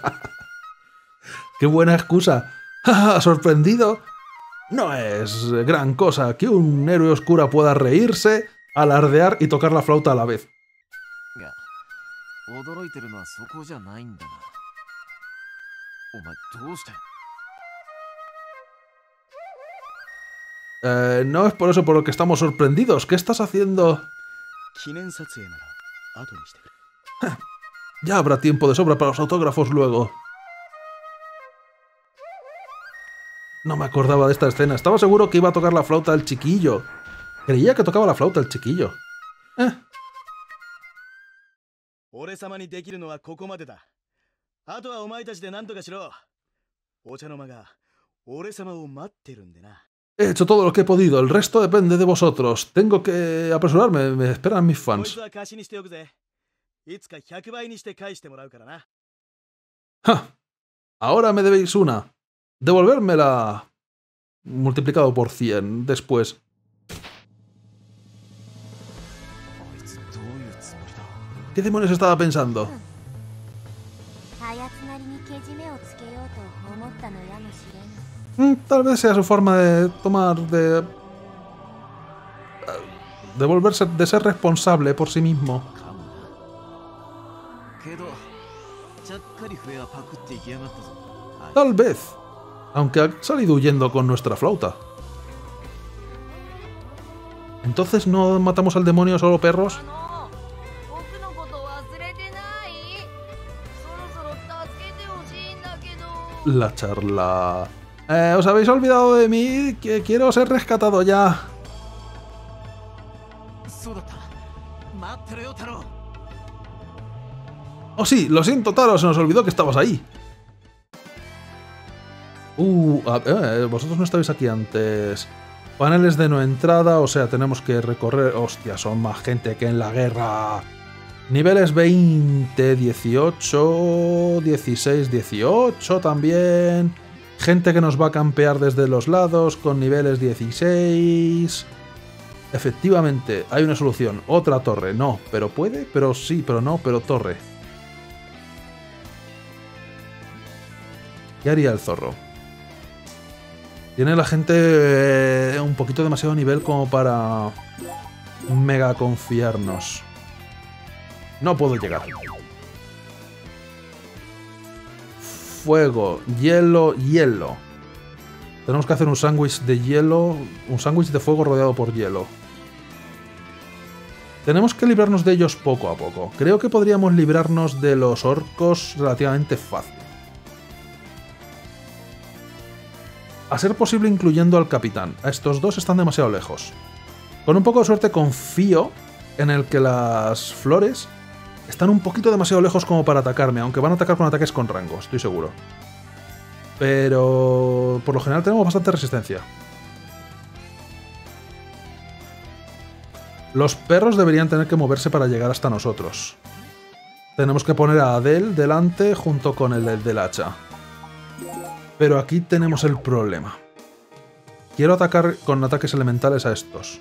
¡Qué buena excusa! ¡Ja, sorprendido! No es gran cosa que un héroe oscura pueda reírse, alardear y tocar la flauta a la vez. が驚いてるのはそこじゃないんだな。お前どうして No es por eso por lo que estamos sorprendidos. ¿Qué estás haciendo? 記念撮影なら後にしてくれ。 Ya habrá tiempo de sobra para los autógrafos luego. No me acordaba de esta escena. Estaba seguro que iba a tocar la flauta el chiquillo. Creía que tocaba la flauta el chiquillo. 俺様にできるのはここまでだ。あとはお前たちで何とかしろ。お茶の間が俺様を待ってるんでな。 He hecho todo lo que he podido. El resto depende de vosotros. Tengo que apresurarme. Me esperan mis こい fans. つは貸しにしておくぜ。いつか100倍にして返してもらうからな。 ¡Ja! Ahora me debéis una. Devolvérmela. Multiplicado por 100 después. あいつどういうつもりだ ¿Qué demonios estaba pensando? あやつなりにけじめをつけようと思ったのやもしれん。 Tal vez sea su forma de tomar de volverse de ser responsable por sí mismo. かもなけどちゃっかり笛はパクっていきやがったぞ。あい Tal vez. Aunque ha salido huyendo con nuestra flauta. ¿Entonces no matamos al demonio solo perros? 僕のこと忘れてない？そろそろ助けてほしいんだけど。 La charla. Os habéis olvidado de mí. Que quiero ser rescatado ya. そうだった。待ってろよ太郎。 Oh sí, lo siento, Taro. Se nos olvidó que estabas ahí. Vosotros no estabais aquí antes. Paneles de no entrada, o sea, tenemos que recorrer... Hostia, son más gente que en la guerra. Niveles 20, 18, 16, 18 también. Gente que nos va a campear desde los lados con niveles 16. Efectivamente, hay una solución. Otra torre. No, pero puede, pero sí, pero no, pero torre. ¿Qué haría el zorro? Tiene la gente un poquito demasiado nivel como para mega confiarnos. No puedo llegar. Fuego, hielo, hielo. Tenemos que hacer un sándwich de hielo, un sándwich de fuego rodeado por hielo. Tenemos que librarnos de ellos poco a poco. Creo que podríamos librarnos de los orcos relativamente fácil. A ser posible incluyendo al capitán. A estos dos están demasiado lejos. Con un poco de suerte confío en el que las flores están un poquito demasiado lejos como para atacarme, aunque van a atacar con ataques con rango, estoy seguro. Pero por lo general tenemos bastante resistencia. Los perros deberían tener que moverse para llegar hasta nosotros. Tenemos que poner a Adel delante junto con el del hacha. Pero aquí tenemos el problema. Quiero atacar con ataques elementales a estos.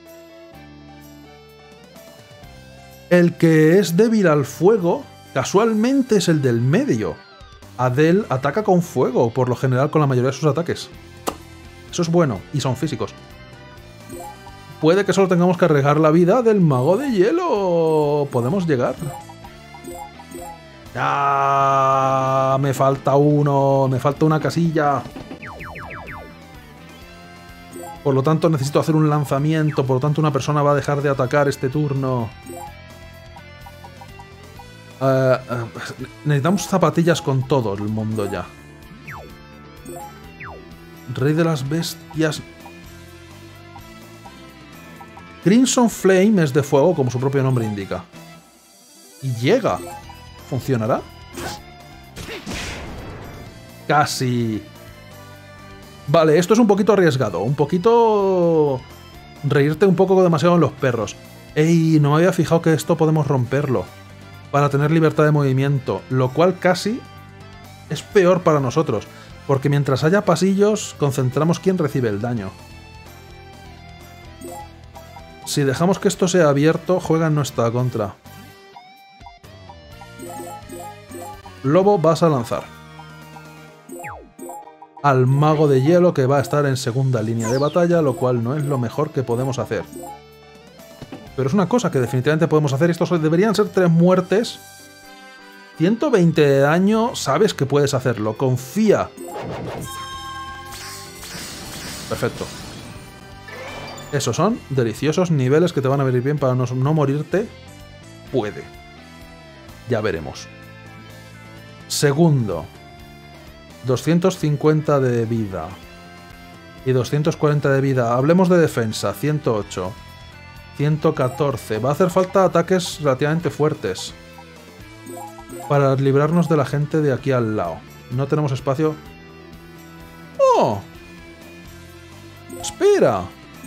El que es débil al fuego, casualmente es el del medio. Adel ataca con fuego, por lo general con la mayoría de sus ataques. Eso es bueno, y son físicos. Puede que solo tengamos que arriesgar la vida del mago de hielo. ¿Podemos llegar? ¡Ah! Me falta uno, me falta una casilla. Por lo tanto necesito hacer un lanzamiento, por lo tanto una persona va a dejar de atacar este turno. Necesitamos zapatillas con todo el mundo ya. Rey de las bestias. Crimson Flame es de fuego, como su propio nombre indica. Y llega. ¿Funcionará? Casi. Vale, esto es un poquito arriesgado. Un poquito... reírte un poco demasiado en los perros. ¡Ey! No me había fijado que esto podemos romperlo. Para tener libertad de movimiento. Lo cual casi es peor para nosotros. Porque mientras haya pasillos, concentramos quién recibe el daño. Si dejamos que esto sea abierto, juega en nuestra contra. Lobo, vas a lanzar al mago de hielo, que va a estar en segunda línea de batalla, lo cual no es lo mejor que podemos hacer. Pero es una cosa que definitivamente podemos hacer. Estos deberían ser 3 muertes. 120 de daño, sabes que puedes hacerlo. Confía. Perfecto. Esos son deliciosos niveles que te van a venir bien para no morirte. Puede. Ya veremos. Segundo. 250 de vida. Y 240 de vida. Hablemos de defensa. 108. 114. Va a hacer falta ataques relativamente fuertes. Para librarnos de la gente de aquí al lado. No tenemos espacio. ¡Oh! ¡Espera!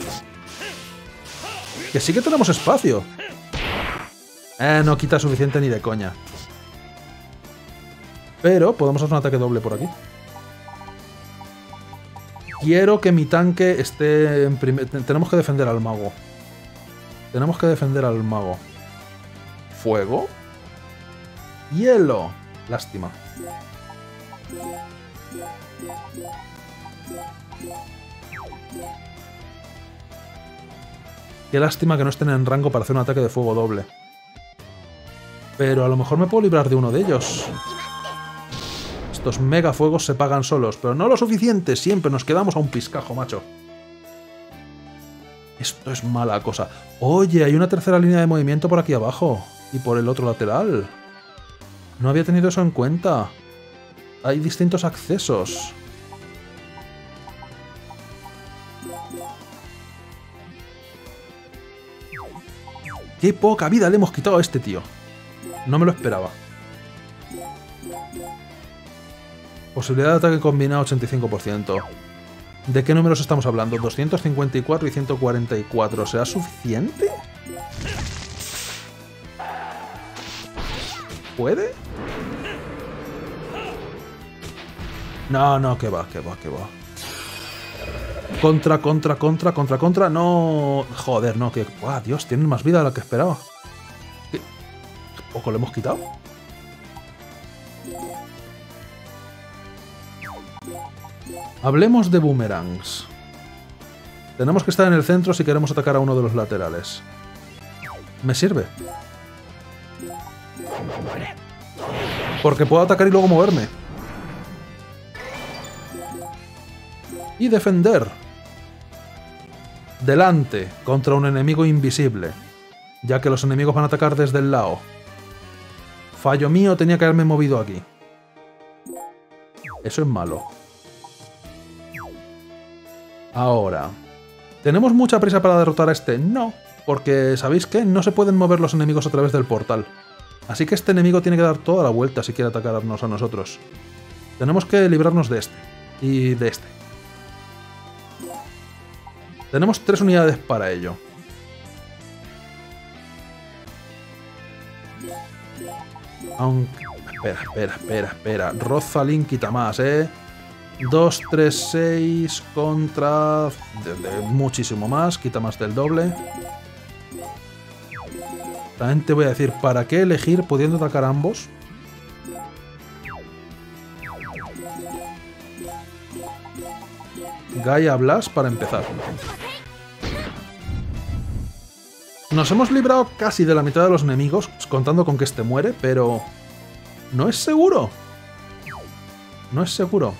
Que sí que tenemos espacio. No quita suficiente ni de coña. Pero podemos hacer un ataque doble por aquí. Quiero que mi tanque esté en primer... Tenemos que defender al mago. Tenemos que defender al mago. Fuego. Hielo. Lástima. Qué lástima que no estén en rango para hacer un ataque de fuego doble. Pero a lo mejor me puedo librar de uno de ellos. Estos megafuegos se pagan solos, pero no lo suficiente. Siempre nos quedamos a un piscajo, macho. Esto es mala cosa. Oye, hay una tercera línea de movimiento por aquí abajo. Y por el otro lateral. No había tenido eso en cuenta. Hay distintos accesos. ¡Qué poca vida le hemos quitado a este tío! No me lo esperaba. Posibilidad de ataque combinado 85%. ¿De qué números estamos hablando? 254 y 144. ¿Será suficiente? ¿Puede? No, que va. Contra. No. Joder, no, que... ¡Buah, Dios! Tienen más vida de la que esperaba. ¿Qué poco le hemos quitado? Hablemos de boomerangs. Tenemos que estar en el centro si queremos atacar a uno de los laterales. Me sirve. Porque puedo atacar y luego moverme. Y defender. Delante, contra un enemigo invisible. Ya que los enemigos van a atacar desde el lado. Fallo mío, tenía que haberme movido aquí. Eso es malo. Ahora, ¿tenemos mucha prisa para derrotar a este? No, porque ¿sabéis qué? No se pueden mover los enemigos a través del portal. Así que este enemigo tiene que dar toda la vuelta si quiere atacarnos a nosotros. Tenemos que librarnos de este. Y de este. Tenemos 3 unidades para ello. Aunque... Espera. Rozalin quita más, 2, 3, 6 contra... muchísimo más, quita más del doble. También te voy a decir, ¿para qué elegir pudiendo atacar a ambos? Gaia Blast para empezar. Nos hemos librado casi de la mitad de los enemigos, contando con que este muere, pero... no es seguro. No es seguro.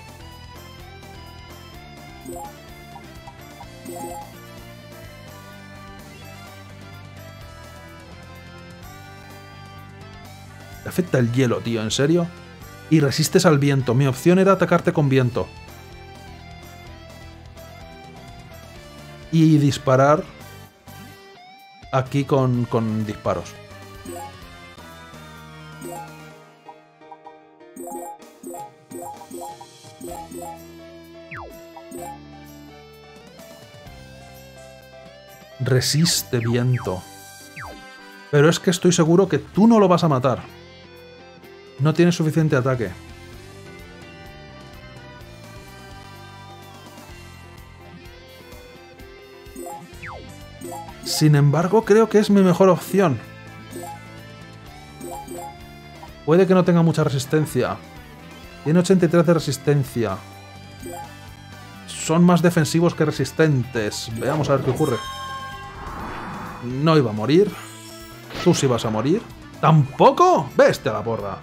Te afecta el hielo, tío, ¿en serio? Y resistes al viento. Mi opción era atacarte con viento. Y disparar aquí con disparos. Resiste viento. Pero es que estoy seguro que tú no lo vas a matar. No tienes suficiente ataque. Sin embargo, creo que es mi mejor opción. Puede que no tenga mucha resistencia. Tiene 83 de resistencia. Son más defensivos que resistentes. Veamos a ver qué ocurre. No iba a morir. Tú sí vas a morir. ¿Tampoco? ¡Veste a la porra!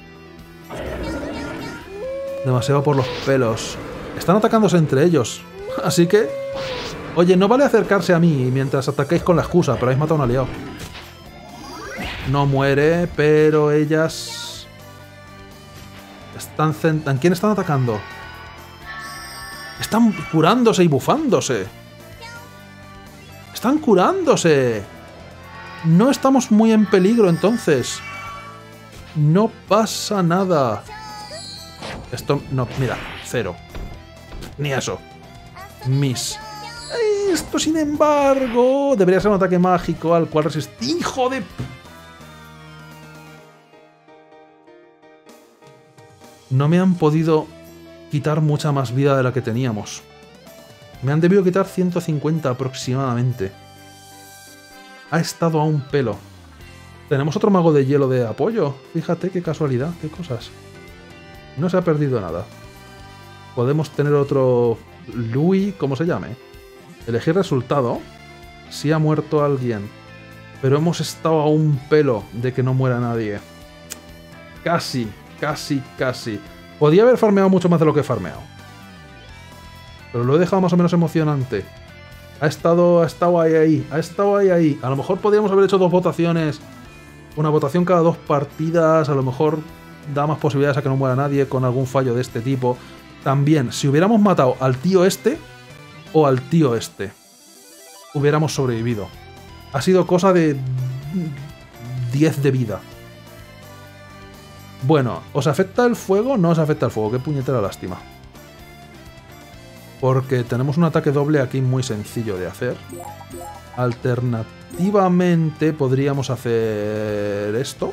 Demasiado por los pelos. Están atacándose entre ellos. Así que... Oye, no vale acercarse a mí mientras ataquéis con la excusa, pero habéis matado a un aliado. No muere, pero ellas... ¿A quién están atacando? Están curándose y bufándose. ¡Están curándose! No estamos muy en peligro, entonces. No pasa nada. Esto... No, mira. 0. Ni eso. Miss. Esto, sin embargo... Debería ser un ataque mágico al cual resistí. ¡Hijo de... No me han podido quitar mucha más vida de la que teníamos. Me han debido quitar 150 aproximadamente. Ha estado a un pelo. Tenemos otro mago de hielo de apoyo. Fíjate qué casualidad, qué cosas. No se ha perdido nada. Podemos tener otro... Louis, ¿cómo se llame? Elegir resultado. Sí ha muerto alguien. Pero hemos estado a un pelo de que no muera nadie. Casi, casi, casi. Podía haber farmeado mucho más de lo que he farmeado. Pero lo he dejado más o menos emocionante. Ha estado ahí. Ha estado ahí. A lo mejor podríamos haber hecho 2 votaciones. Una votación cada 2 partidas. A lo mejor da más posibilidades a que no muera nadie con algún fallo de este tipo. También, si hubiéramos matado al tío este o al tío este, hubiéramos sobrevivido. Ha sido cosa de 10 de vida. Bueno, ¿os afecta el fuego? No os afecta el fuego. Qué puñetera lástima. Porque tenemos un ataque doble aquí muy sencillo de hacer. Alternativamente podríamos hacer esto.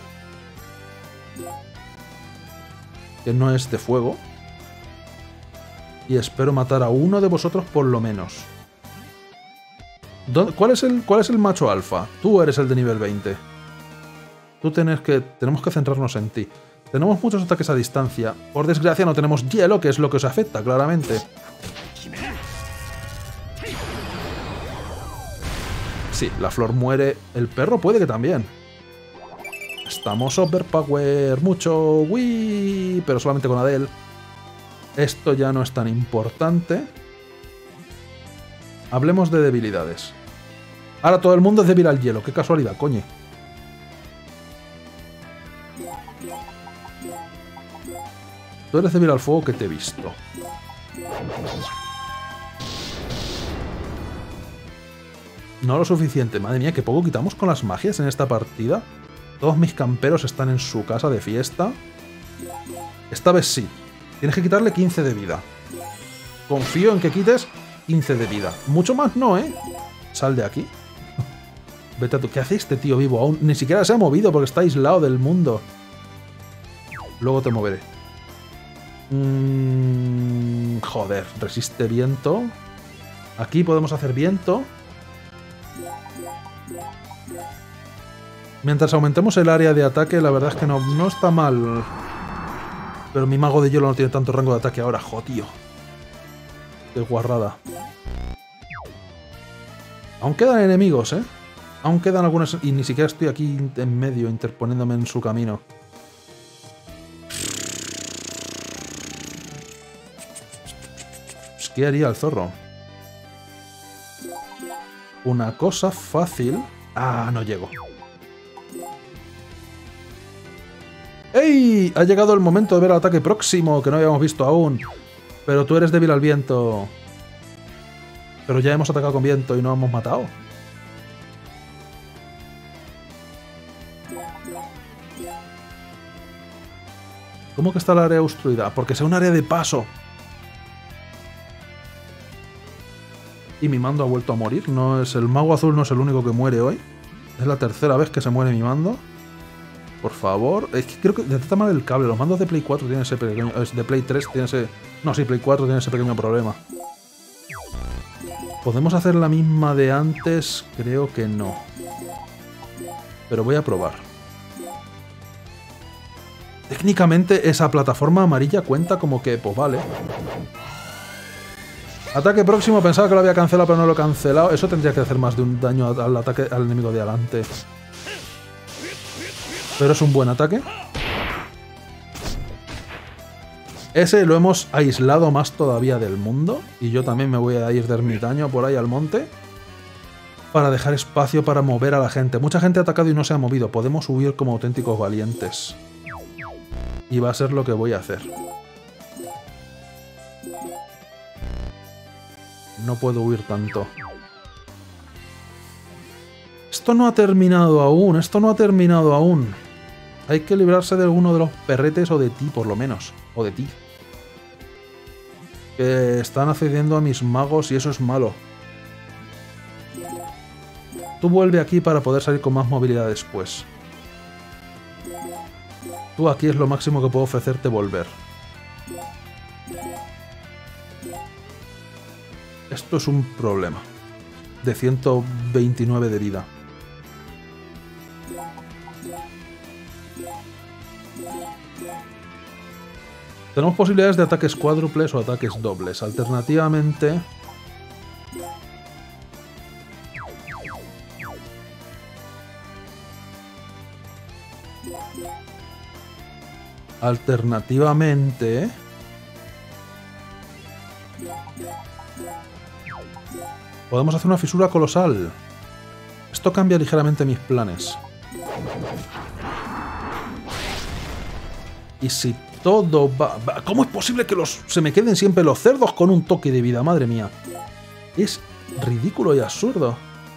Que no es de fuego. Y espero matar a uno de vosotros por lo menos. ¿Cuál es el macho alfa? Tú eres el de nivel 20. Tenemos que centrarnos en ti. Tenemos muchos ataques a distancia. Por desgracia no tenemos hielo, que es lo que os afecta, claramente. Sí, la flor muere. El perro puede que también. Estamos overpower mucho. Uy, pero solamente con Adele. Esto ya no es tan importante. Hablemos de debilidades. Ahora todo el mundo es débil al hielo. Qué casualidad, coño. Tú eres débil al fuego, que te he visto. No lo suficiente. Madre mía, qué poco quitamos con las magias en esta partida. Todos mis camperos están en su casa de fiesta. Esta vez sí. Tienes que quitarle 15 de vida. Confío en que quites 15 de vida. Mucho más no, ¿eh? Sal de aquí. Vete a tú. ¿Qué hace este tío vivo? Aún ni siquiera se ha movido porque está aislado del mundo. Luego te moveré. Joder, resiste viento. Aquí podemos hacer viento. Mientras aumentemos el área de ataque, la verdad es que no está mal. Pero mi mago de hielo no tiene tanto rango de ataque ahora. ¡Jo, tío! ¡Qué guarrada! Aún quedan enemigos, ¿eh? Aún quedan algunos... Y ni siquiera estoy aquí en medio, interponiéndome en su camino. ¿Qué haría el zorro? Una cosa fácil... Ah, no llego. ¡Ey! Ha llegado el momento de ver el ataque próximo, que no habíamos visto aún. Pero tú eres débil al viento. Pero ya hemos atacado con viento y no hemos matado. ¿Cómo que está el área obstruida? Porque sea un área de paso. Y mi mando ha vuelto a morir. No es el mago azul, no es el único que muere hoy. Es la tercera vez que se muere mi mando. Por favor. Es que creo que detecta mal el cable. Los mandos de Play 4 tienen ese pequeño... De Play 3 tiene ese... No, sí, Play 4 tiene ese pequeño problema. ¿Podemos hacer la misma de antes? Creo que no. Pero voy a probar. Técnicamente esa plataforma amarilla cuenta como que... Pues vale. Ataque próximo. Pensaba que lo había cancelado, pero no lo he cancelado. Eso tendría que hacer más de un daño al ataque al enemigo de adelante. Pero es un buen ataque. Ese lo hemos aislado más todavía del mundo. Y yo también me voy a ir de ermitaño por ahí al monte. Para dejar espacio para mover a la gente. Mucha gente ha atacado y no se ha movido. Podemos huir como auténticos valientes. Y va a ser lo que voy a hacer. No puedo huir tanto. Esto no ha terminado aún. Esto no ha terminado aún. Hay que librarse de alguno de los perretes o de ti, por lo menos. O de ti. Que están accediendo a mis magos y eso es malo. Tú vuelve aquí para poder salir con más movilidad después. Tú aquí es lo máximo que puedo ofrecerte volver. Esto es un problema. De 129 de vida. Tenemos posibilidades de ataques cuádruples o ataques dobles. Alternativamente... podemos hacer una fisura colosal. Esto cambia ligeramente mis planes. Y si todo va... ¿Cómo es posible que se me queden siempre los cerdos con un toque de vida? Madre mía. Es ridículo y absurdo.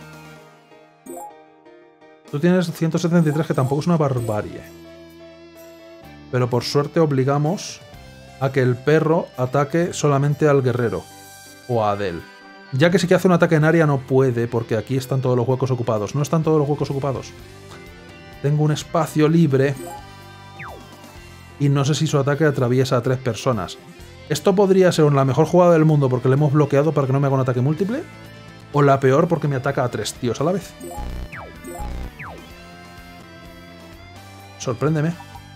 Tú tienes 173, que tampoco es una barbarie. Pero por suerte obligamos a que el perro ataque solamente al guerrero. O a Adele. Ya que si que hace un ataque en área no puede, porque aquí están todos los huecos ocupados. No están todos los huecos ocupados. Tengo un espacio libre. Y no sé si su ataque atraviesa a 3 personas. Esto podría ser la mejor jugada del mundo porque le hemos bloqueado para que no me haga un ataque múltiple. O la peor porque me ataca a 3 tíos a la vez. Sorpréndeme.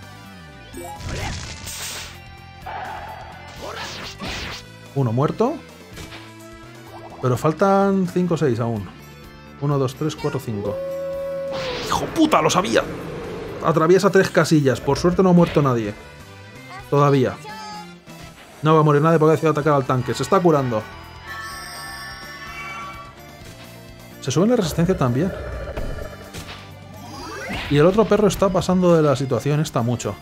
Uno muerto. Pero faltan 5 o 6 aún. 1, 2, 3, 4, 5. ¡Hijo puta! ¡Lo sabía! Atraviesa 3 casillas. Por suerte no ha muerto nadie. Todavía. No va a morir nadie porque ha decidido atacar al tanque. Se está curando. Se sube la resistencia también. Y el otro perro está pasando de la situación esta mucho.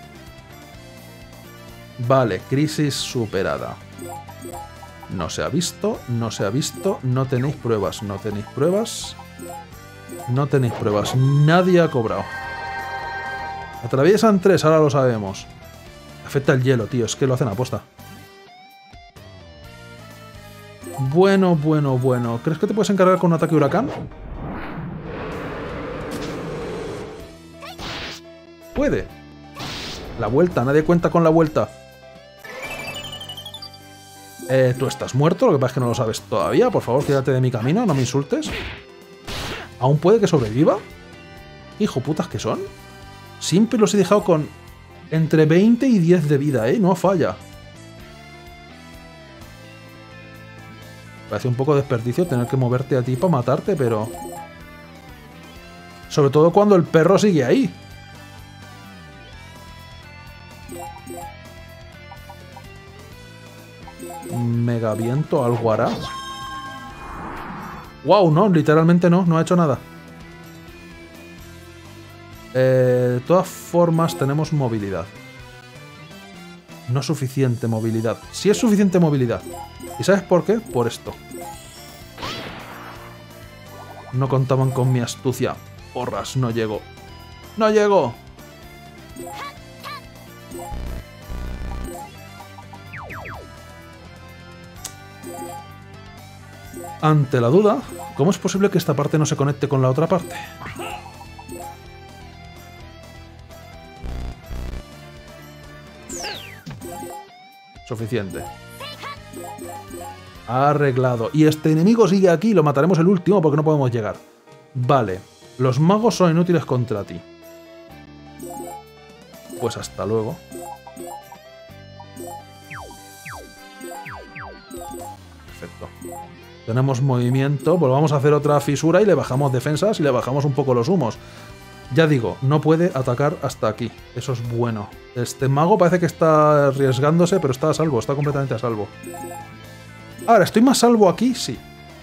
Vale, crisis superada. No se ha visto, no se ha visto. No tenéis pruebas, no tenéis pruebas. No tenéis pruebas. Nadie ha cobrado. Atraviesan 3, ahora lo sabemos. Afecta el hielo, tío, es que lo hacen a posta. Bueno, bueno, bueno. ¿Crees que te puedes encargar con un ataque huracán? Puede. La vuelta, nadie cuenta con la vuelta. Tú estás muerto, lo que pasa es que no lo sabes todavía. Por favor, quédate de mi camino, no me insultes. ¿Aún puede que sobreviva? Hijo putas que son. Siempre los he dejado con entre 20 y 10 de vida, ¿eh? No falla. Parece un poco desperdicio tener que moverte a ti para matarte, pero... Sobre todo cuando el perro sigue ahí. Megaviento, algo hará. ¡Wow! No, literalmente no, no ha hecho nada. De todas formas, tenemos movilidad. No suficiente movilidad. Sí es suficiente movilidad. ¿Y sabes por qué? Por esto. No contaban con mi astucia. Porras, no llego. ¡No llego! Ante la duda, ¿cómo es posible que esta parte no se conecte con la otra parte? Suficiente. Arreglado. Y este enemigo sigue aquí, lo mataremos el último porque no podemos llegar. Vale, los magos son inútiles contra ti. Pues hasta luego. Perfecto. Tenemos movimiento, pues vamos a hacer otra fisura y le bajamos defensas y le bajamos un poco los humos. Ya digo, no puede atacar hasta aquí. Eso es bueno. Este mago parece que está arriesgándose, pero está a salvo, está completamente a salvo. Ahora, ¿estoy más salvo aquí? Sí.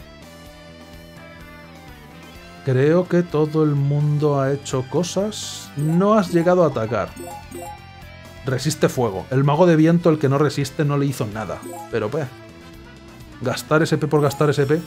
Creo que todo el mundo ha hecho cosas. No has llegado a atacar. Resiste fuego. El mago de viento, el que no resiste, no le hizo nada. Pero pues... gastar SP por gastar SP.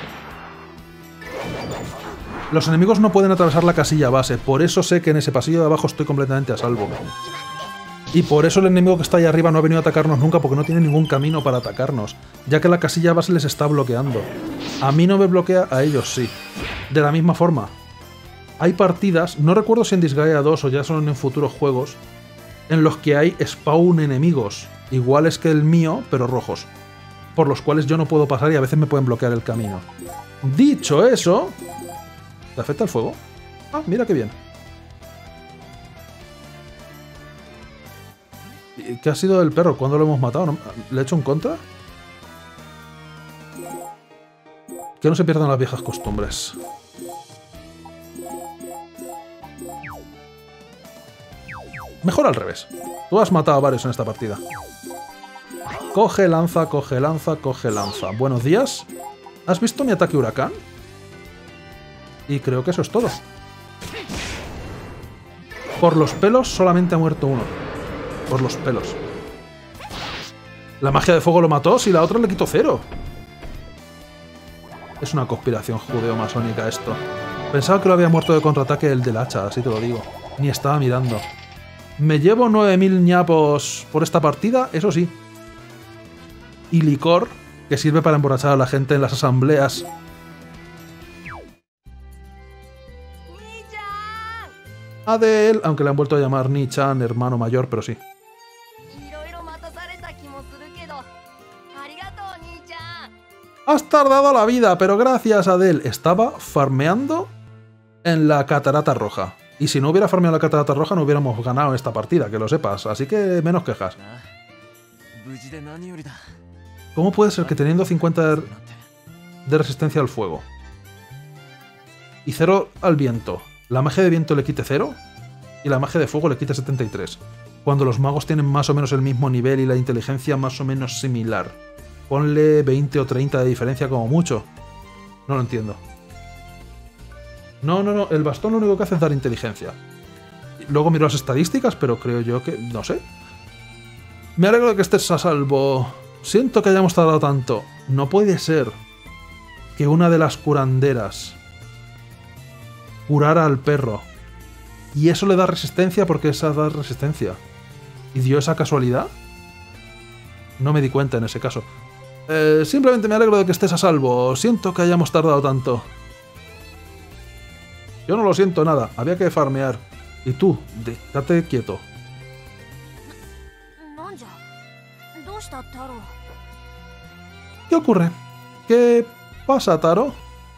Los enemigos no pueden atravesar la casilla base. Por eso sé que en ese pasillo de abajo estoy completamente a salvo. Y por eso el enemigo que está ahí arriba no ha venido a atacarnos nunca, porque no tiene ningún camino para atacarnos, ya que la casilla base les está bloqueando. A mí no me bloquea, a ellos sí. De la misma forma, hay partidas, no recuerdo si en Disgaea 2 o ya son en futuros juegos, en los que hay spawn enemigos, iguales que el mío, pero rojos, por los cuales yo no puedo pasar y a veces me pueden bloquear el camino. Dicho eso... ¿te afecta el fuego? Ah, mira qué bien. ¿Qué ha sido del perro? ¿Cuándo lo hemos matado? ¿Le he hecho un contra? Que no se pierdan las viejas costumbres. Mejor al revés. Tú has matado a varios en esta partida. Coge lanza, coge lanza, coge lanza. Buenos días. ¿Has visto mi ataque huracán? Y creo que eso es todo. Por los pelos solamente ha muerto uno. Por los pelos. La magia de fuego lo mató, si la otra le quitó 0. Es una conspiración judeo-masónica esto. Pensaba que lo había muerto de contraataque el del hacha, así te lo digo. Ni estaba mirando. Me llevo 9000 ñapos por esta partida, eso sí. Y licor, que sirve para emborrachar a la gente en las asambleas. Adel, aunque le han vuelto a llamar Ni-chan, hermano mayor, pero sí. Has tardado la vida, pero gracias, Adel. Estaba farmeando en la Catarata Roja. Y si no hubiera farmeado la Catarata Roja, no hubiéramos ganado esta partida, que lo sepas. Así que menos quejas. ¿Cómo puede ser que teniendo 50 de resistencia al fuego y 0 al viento, la magia de viento le quite 0 y la magia de fuego le quite 73? Cuando los magos tienen más o menos el mismo nivel y la inteligencia más o menos similar. Ponle 20 o 30 de diferencia como mucho. No lo entiendo. No. El bastón lo único que hace es dar inteligencia. Luego miro las estadísticas, pero creo yo que... no sé. Me alegro de que estés a salvo. Siento que hayamos tardado tanto. No puede ser que una de las curanderas curara al perro. Y eso le da resistencia porque esa da resistencia. ¿Y dio esa casualidad? No me di cuenta en ese caso. Simplemente me alegro de que estés a salvo. Siento que hayamos tardado tanto. Yo no lo siento nada. Había que farmear. Y tú, date quieto. ¿Qué ocurre? ¿Qué pasa, Taro?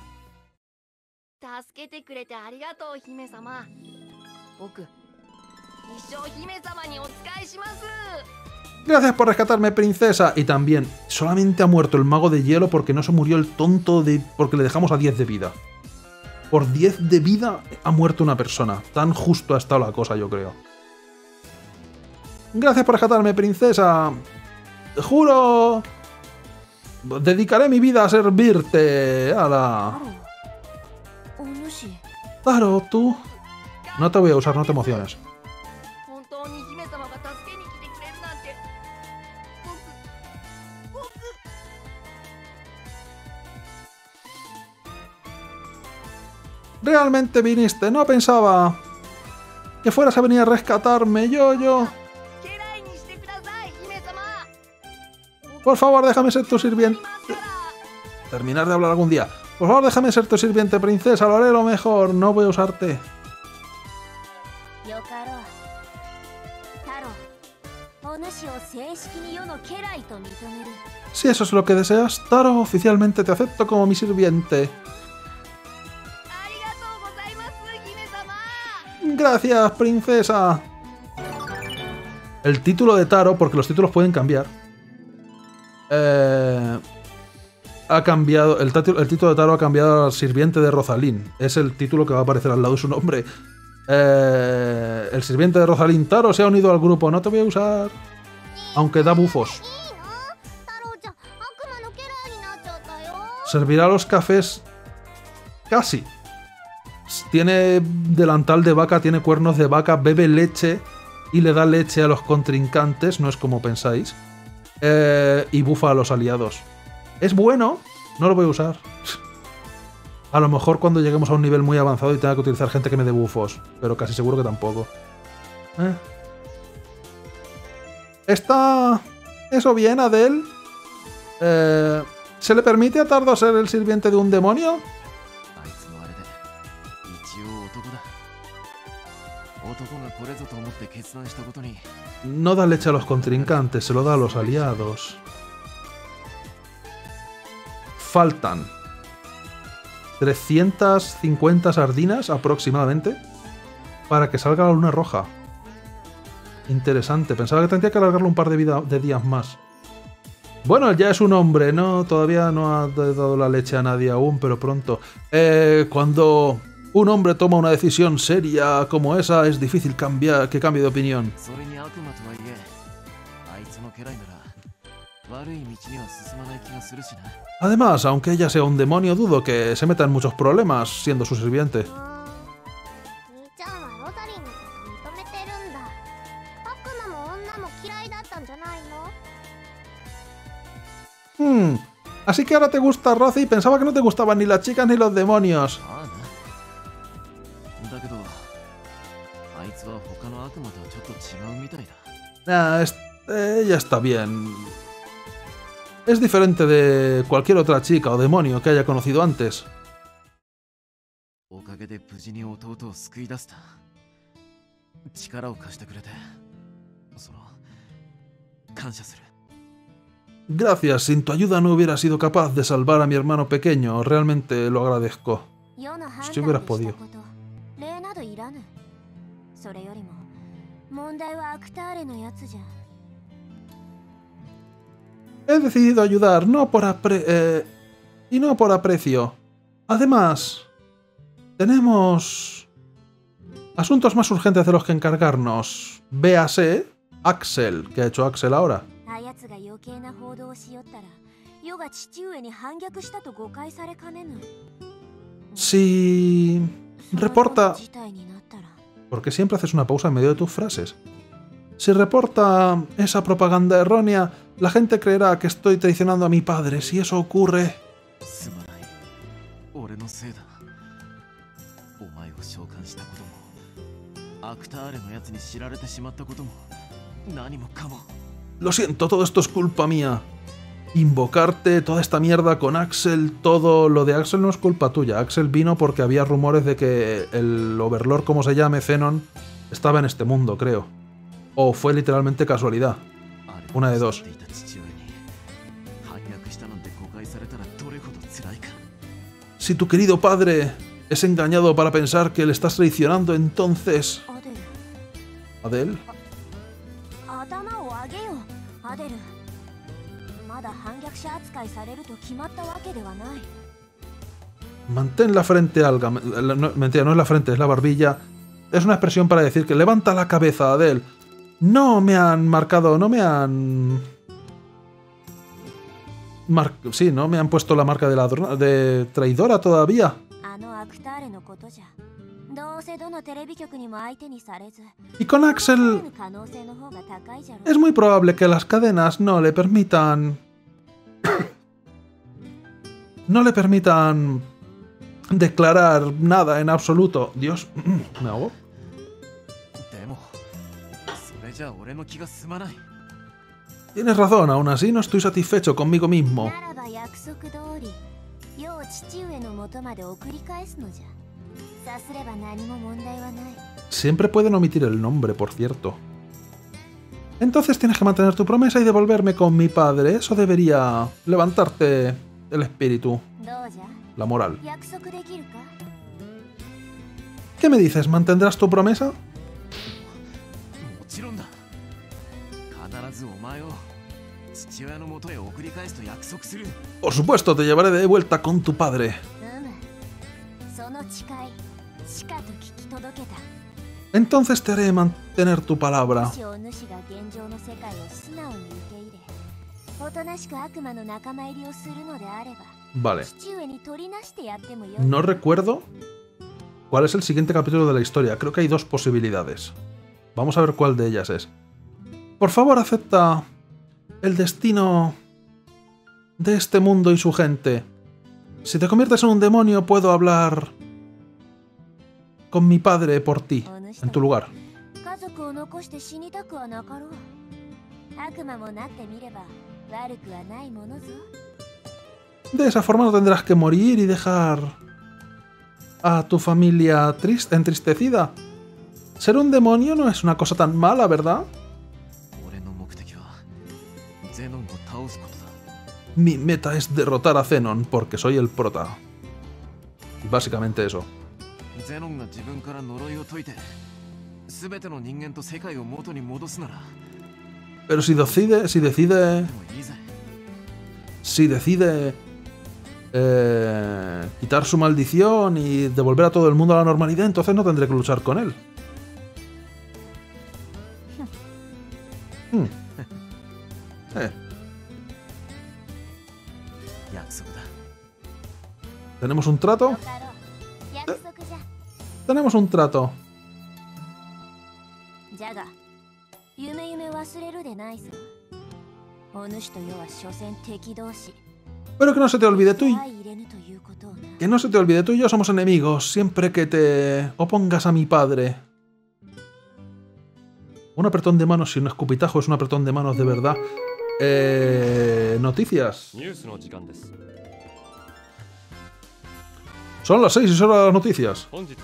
Gracias por rescatarme, princesa. Y también, solamente ha muerto el mago de hielo porque no se murió el tonto de... porque le dejamos a 10 de vida. Por 10 de vida ha muerto una persona. Tan justo ha estado la cosa, yo creo. Gracias por rescatarme, princesa. Juro... dedicaré mi vida a servirte. ¡Hala! Taro, tú... no te voy a usar, no te emociones. Realmente viniste, no pensaba que fueras a venir a rescatarme, yo. Por favor, déjame ser tu sirviente. terminar de hablar algún día. Por favor, déjame ser tu sirviente, princesa. Lo haré lo mejor. No voy a usarte. よかろう太郎お主を正式に世の家来と認める Si eso es lo que deseas, Taro, oficialmente te acepto como mi sirviente. ありがとうございます姫様 Gracias, princesa. El título de Taro, porque los títulos pueden cambiar, ha cambiado. El título de Taro ha cambiado al sirviente de Rosalín. Es el título que va a aparecer al lado de su nombre. El sirviente de Rosalín, Taro, se ha unido al grupo. No te voy a usar. Aunque da bufos. いいの太郎ちゃん悪魔の家来になっちゃったよ Servirá los cafés. Casi. Tiene delantal de vaca, tiene cuernos de vaca, bebe leche y le da leche a los contrincantes, no es como pensáis. Y bufa a los aliados. Es bueno, no lo voy a usar. A lo mejor cuando lleguemos a un nivel muy avanzado y tenga que utilizar gente que me dé bufos, pero casi seguro que tampoco. ¿Está eso bien, Adele? ¿Se le permite a Tardo ser el sirviente de un demonio? あいつもあれで一応男だ。男がこれぞと思って決断したことに No da leche a los contrincantes, se lo da a los aliados. Faltan 350 sardinas aproximadamente para que salga la luna roja. Interesante, pensaba que tendría que alargarlo un par de días más. Bueno, ya es un hombre, ¿no? Todavía no ha dado la leche a nadie aún, pero pronto. Cuando un hombre toma una decisión seria como esa, es difícil que cambie de opinión. それに悪魔とはいえあいつの家来なら悪い道には進まない気がするしな。 Además, aunque ella sea un demonio, dudo que se meta en muchos problemas siendo su sirviente. 兄ちゃんはロザリンのこと認めてるんだ悪魔も女も嫌いだったんじゃないの Así que ahora te gusta Rosie. Pensaba que no te gustaban ni las chicas ni los demonios. ああな。だけどあいつは他の悪魔とはちょっと違うみたいだ。 Ella está bien. Es diferente de cualquier otra chica o demonio que haya conocido antes. おかげで無事に弟を救い出した。力を貸してくれて感謝する。 Gracias, sin tu ayuda no hubiera sido capaz de salvar a mi hermano pequeño. Realmente lo agradezco. 世の判 Si 断 hubieras で podido. したこと礼などいらぬそれよりも問題はアクターレのやつじゃ He decidido ayudar, no por aprecio. Además, tenemos asuntos más urgentes de los que encargarnos. Véase Axel, que ha hecho Axel ahora. あやつが余計な報道をしよったら世が父上に反逆したと誤解されかねぬ Si そのような reporta... 事態になったら ¿Por qué siempre haces una pausa en medio de tus frases? Si reporta esa propaganda errónea, la gente creerá que estoy traicionando a mi padre. Si eso ocurre... すまない。俺のせいだ。お前を召喚したことも、アクターレのやつに知られてしまったことも、何もかも。 Lo siento, todo esto es culpa mía. Invocarte, toda esta mierda con Axel, todo lo de Axel no es culpa tuya. Axel vino porque había rumores de que el Overlord, como se llame, Zenon, estaba en este mundo, creo. O fue literalmente casualidad. Una de dos. Si tu querido padre es engañado para pensar que le estás traicionando, entonces... アデル ¿Adele? 頭を上げよアデルまだ反逆者扱いされると決まったわけではない Mantén la frente alta. Mentira, no es la frente, es la barbilla. Es una expresión para decir que levanta la cabeza, Adele. No me han marcado, no me han... Sí, no me han puesto la marca de traidora todavía. あのアクターレのことじゃどうせどのテレビ局にも相手にされず Y con Axel 可能性の方が高いじゃろ es muy probable que las cadenas no le permitan... no le permitan declarar nada en absoluto. Dios, ¿me hago? でも、それじゃ俺の気が済まない。 Tienes razón, aún así no estoy satisfecho conmigo mismo. ならば約束通り世を父上の元まで送り返すのじゃ。さすれば何も問題はない。 Siempre pueden omitir el nombre, por cierto. Entonces tienes que mantener tu promesa y devolverme con mi padre. Eso debería levantarte el espíritu, どうじゃ la moral. 約束できるか？ ¿Qué me dices? ¿Mantendrás tu promesa? もちろんだ。必ずお前を父親の元へ送り返すと約束する。 Por supuesto, te llevaré de vuelta con tu padre. その誓い、しかと聞き届けた。 Entonces te haré mantener tu palabra. もしお主が現状の世界を素直に受け入れ、おとなしく悪魔の仲間入りをするのであれば、 Vale. 父上に取りなしてやってもよい。 No recuerdo cuál es el siguiente capítulo de la historia. Creo que hay dos posibilidades. Vamos a ver cuál de ellas es. Por favor, acepta el destino de este mundo y su gente. Si te conviertes en un demonio, puedo hablar con mi padre por ti, en tu lugar. 家族を残して死にたくはなかろう。悪魔もなってみれば悪くはないものぞ。 De esa forma no tendrás que morir y dejar a tu familia entristecida. Ser un demonio no es una cosa tan mala, ¿verdad? 俺の目的はゼノンを倒すことだ。 Mi meta es derrotar a Zenon porque soy el prota. Y básicamente eso. ゼノンが自分から呪いを解いて全ての人間と世界を元に戻すなら Pero si decide でもいいぜ。 quitar su maldición y devolver a todo el mundo a la normalidad, entonces no tendré que luchar con él. Eh, 約束だ。 ¿tenemos un trato? よかろう。約束じゃ。 Tenemos un trato. じゃが、夢忘れるでないぞ。お主と世は所詮敵同士。 Pero que no se te olvide tú y... 相入れぬということをな。 Que no se te olvide, tú y yo somos enemigos siempre que te opongas a mi padre. Un apretón de manos, si un escupitajo es un apretón de manos de verdad. Noticias. Son las 6 y son las noticias.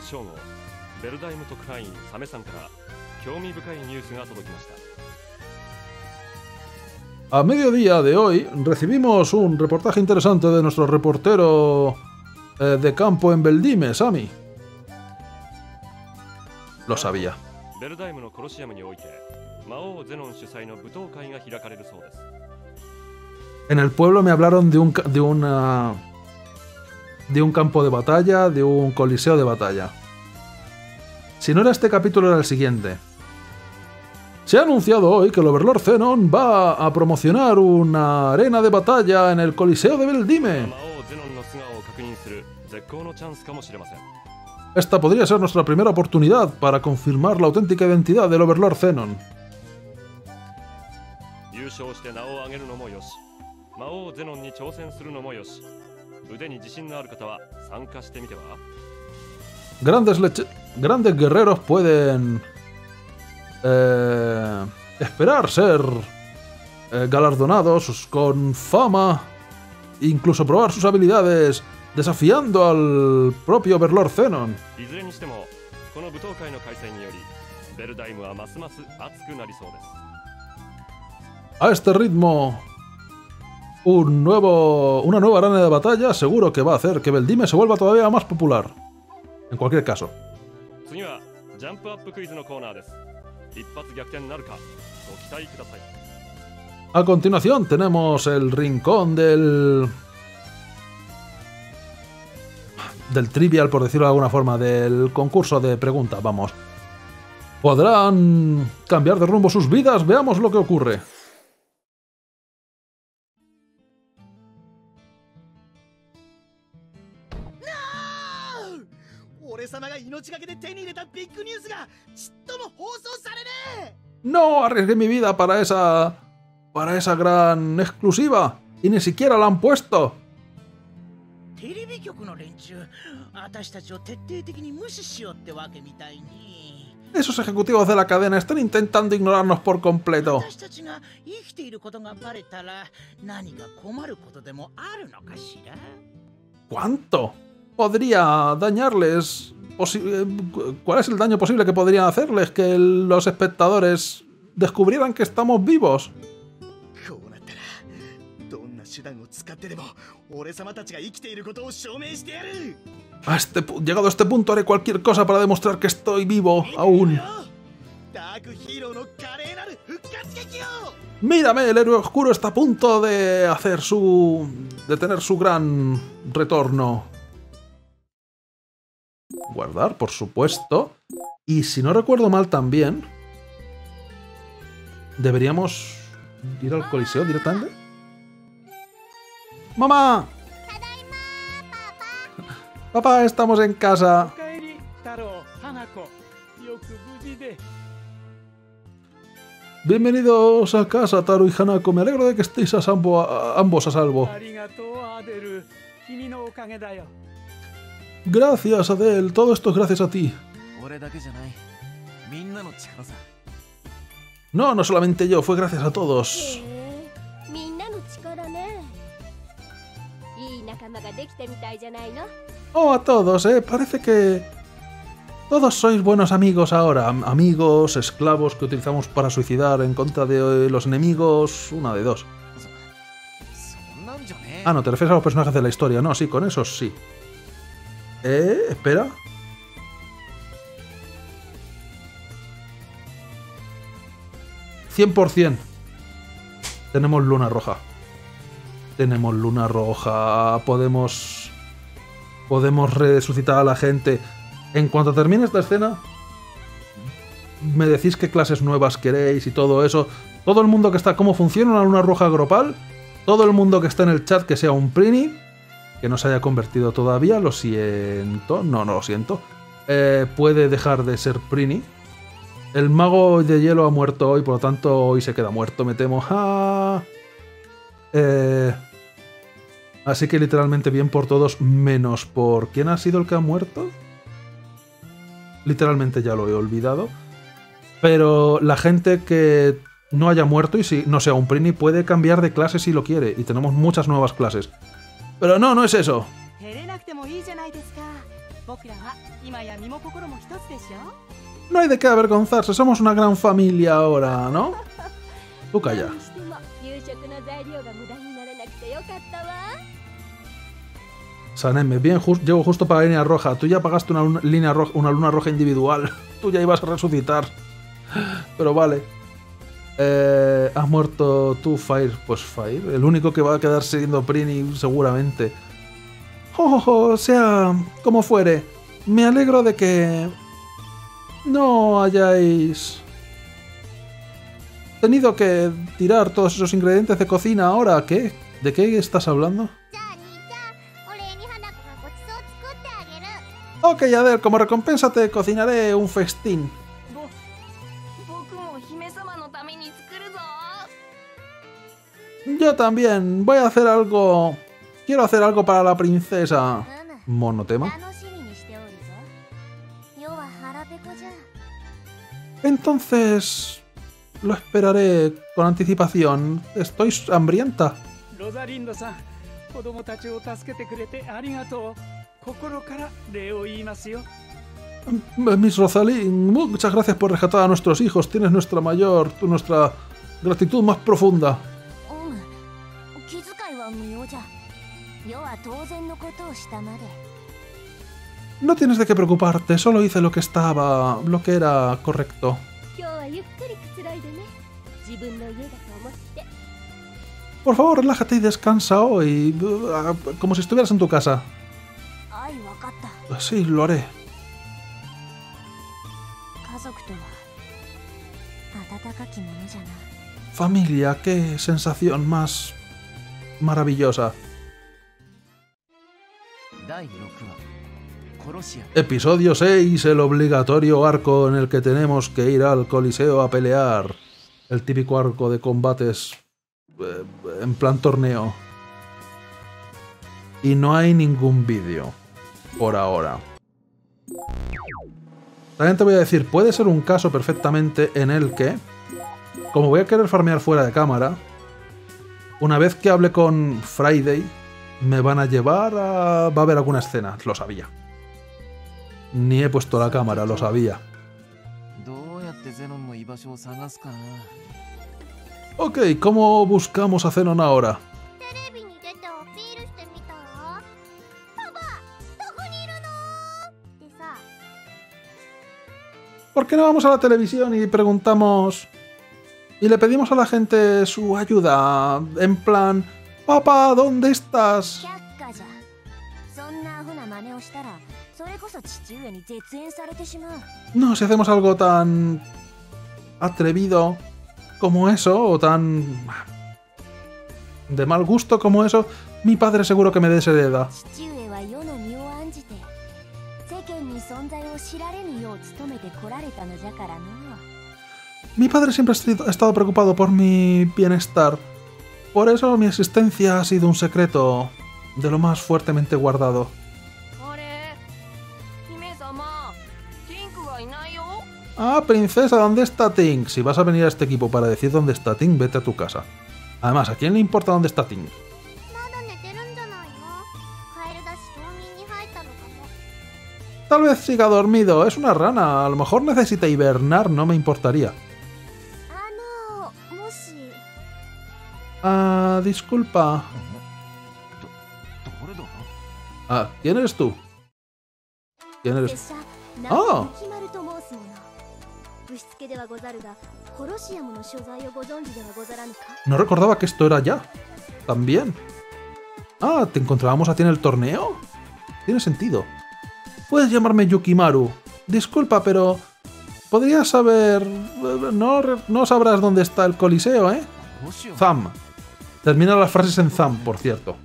A mediodía de hoy recibimos un reportaje interesante de nuestro reportero de campo en Beldime, Sami. Lo sabía. En el pueblo me hablaron de un campo de batalla, de un coliseo de batalla. Si no era este capítulo, era el siguiente. Se ha anunciado hoy que el Overlord Zenon va a promocionar una arena de batalla en el Coliseo de Beldime. Esta podría ser nuestra primera oportunidad para confirmar la auténtica identidad del Overlord Zenon. Grandes guerreros pueden esperar ser galardonados con fama, incluso probar sus habilidades desafiando al propio Overlord Zenon. A este ritmo, una nueva arena de batalla seguro que va a hacer que Beldime se vuelva todavía más popular. En cualquier caso. A continuación tenemos el rincón del trivial, por decirlo de alguna forma, del concurso de preguntas, vamos. ¿Podrán cambiar de rumbo sus vidas? Veamos lo que ocurre. ¡No! Arriesgué mi vida para esa gran exclusiva y ni siquiera la han puesto. Esos ejecutivos de la cadena están intentando ignorarnos por completo. ¿Cuánto podría dañarles? ¿Cuál es el daño posible que podría hacerles que los espectadores descubrieran que estamos vivos? Llegado a este punto haré cualquier cosa para demostrar que estoy vivo aún. Mírame, el héroe oscuro está a punto de tener su gran retorno. Guardar, por supuesto. Y si no recuerdo mal también, deberíamos ir al Coliseo directamente. ¡Mamá! Papá, estamos en casa. Bienvenidos a casa, Taro y Hanako. Me alegro de que estéis ambos a salvo. Gracias, Adele. Todo esto es gracias a ti. No, no solamente yo. Fue gracias a todos. Oh, a todos, Parece que todos sois buenos amigos ahora. Amigos, esclavos que utilizamos para suicidar en contra de los enemigos. Una de dos. Ah, no, te refieres a los personajes de la historia. No, sí, con esos sí. Espera. ¡100%! Tenemos luna roja. Tenemos luna roja. Podemos resucitar a la gente. En cuanto termine esta escena, me decís qué clases nuevas queréis y todo eso. Todo el mundo que está... ¿Cómo funciona una luna roja grupal? Todo el mundo que está en el chat que sea un Prini, que no se haya convertido todavía, lo siento. No lo siento. Puede dejar de ser Prini. El mago de hielo ha muerto hoy, por lo tanto hoy se queda muerto, me temo. Así que literalmente bien por todos, menos por... ¿Quién ha sido el que ha muerto? Literalmente ya lo he olvidado. Pero la gente que no haya muerto y si no sea un Prini puede cambiar de clase si lo quiere. Y tenemos muchas nuevas clases. Pero no es eso. No hay de qué avergonzarse, somos una gran familia ahora, ¿no? Tú calla. Saneme, bien, llego justo para la línea roja. Tú ya pagaste una luna roja individual. Tú ya ibas a resucitar. Pero vale. Has muerto tú, Fire. Pues Fire. El único que va a quedar siendo Prini, seguramente. Sea como fuere. Me alegro de que no hayáis tenido que tirar todos esos ingredientes de cocina ahora. ¿Qué? ¿De qué estás hablando? Ok, Adele, como recompensa te cocinaré un festín. Yo también. Voy a hacer algo... Quiero hacer algo para la princesa. Monotema. Entonces... Lo esperaré con anticipación. Estoy hambrienta. Miss Rosalind, muchas gracias por rescatar a nuestros hijos. Tienes nuestra gratitud más profunda. No tienes de qué preocuparte, solo hice lo que era correcto. Por favor, relájate y descansa hoy, como si estuvieras en tu casa. Sí, lo haré. Familia, qué sensación más maravillosa. Episodio 6, el obligatorio arco en el que tenemos que ir al Coliseo a pelear. El típico arco de combates en plan torneo. Y no hay ningún vídeo por ahora. También te voy a decir, puede ser un caso perfectamente en el que, como voy a querer farmear fuera de cámara, una vez que hable con Friday, me van a llevar a... Va a haber alguna escena, lo sabía. Ni he puesto la cámara, lo sabía. どうやってゼノンの居場所を探すかな。 Ok, ¿cómo buscamos a Zenon ahora? テレビに出てアピールしてみたらパパどこにいるのってさ ¿Por qué no vamos a la televisión y preguntamos... y le pedimos a la gente su ayuda? En plan... Papá, ¿dónde estás? 却下じゃそんなアホな真似をしたらそれこそ父上に絶縁されてしまう No, si hacemos algo tan... atrevido como eso, o tan... de mal gusto como eso, mi padre seguro que me deshereda. 父上は世の身を案じて世間に存在を知られぬよう努めてこられたのじゃからな Mi padre siempre ha estado preocupado por mi bienestar. Por eso mi existencia ha sido un secreto de lo más fuertemente guardado. あれ姫様ティンクがいないよ Ah, princesa, ¿dónde está Ting? Si vas a venir a este equipo para decir dónde está Ting, vete a tu casa. Además, ¿a quién le importa dónde está Ting? まだ寝てるんじゃないのカエルだし冬眠に入ったのかも Tal vez siga dormido, es una rana. A lo mejor necesita hibernar, no me importaría. もし Ah, disculpa. 誰だ？ Ah, ¿quién eres tú? ¿Quién 拙 eres? 者ああ雪丸と申すものぶしつけではござるがコロシアムの所在をご存知ではござらぬか No recordaba que esto era ya. También. Ah, ¿te encontrábamos a ti en el torneo? Tiene sentido. Puedes llamarme Yukimaru. Disculpa, pero... podrías saber... No sabrás dónde está el Coliseo, ¿eh? どうしよう。 Zam. Termina las frases en Zam, por cierto.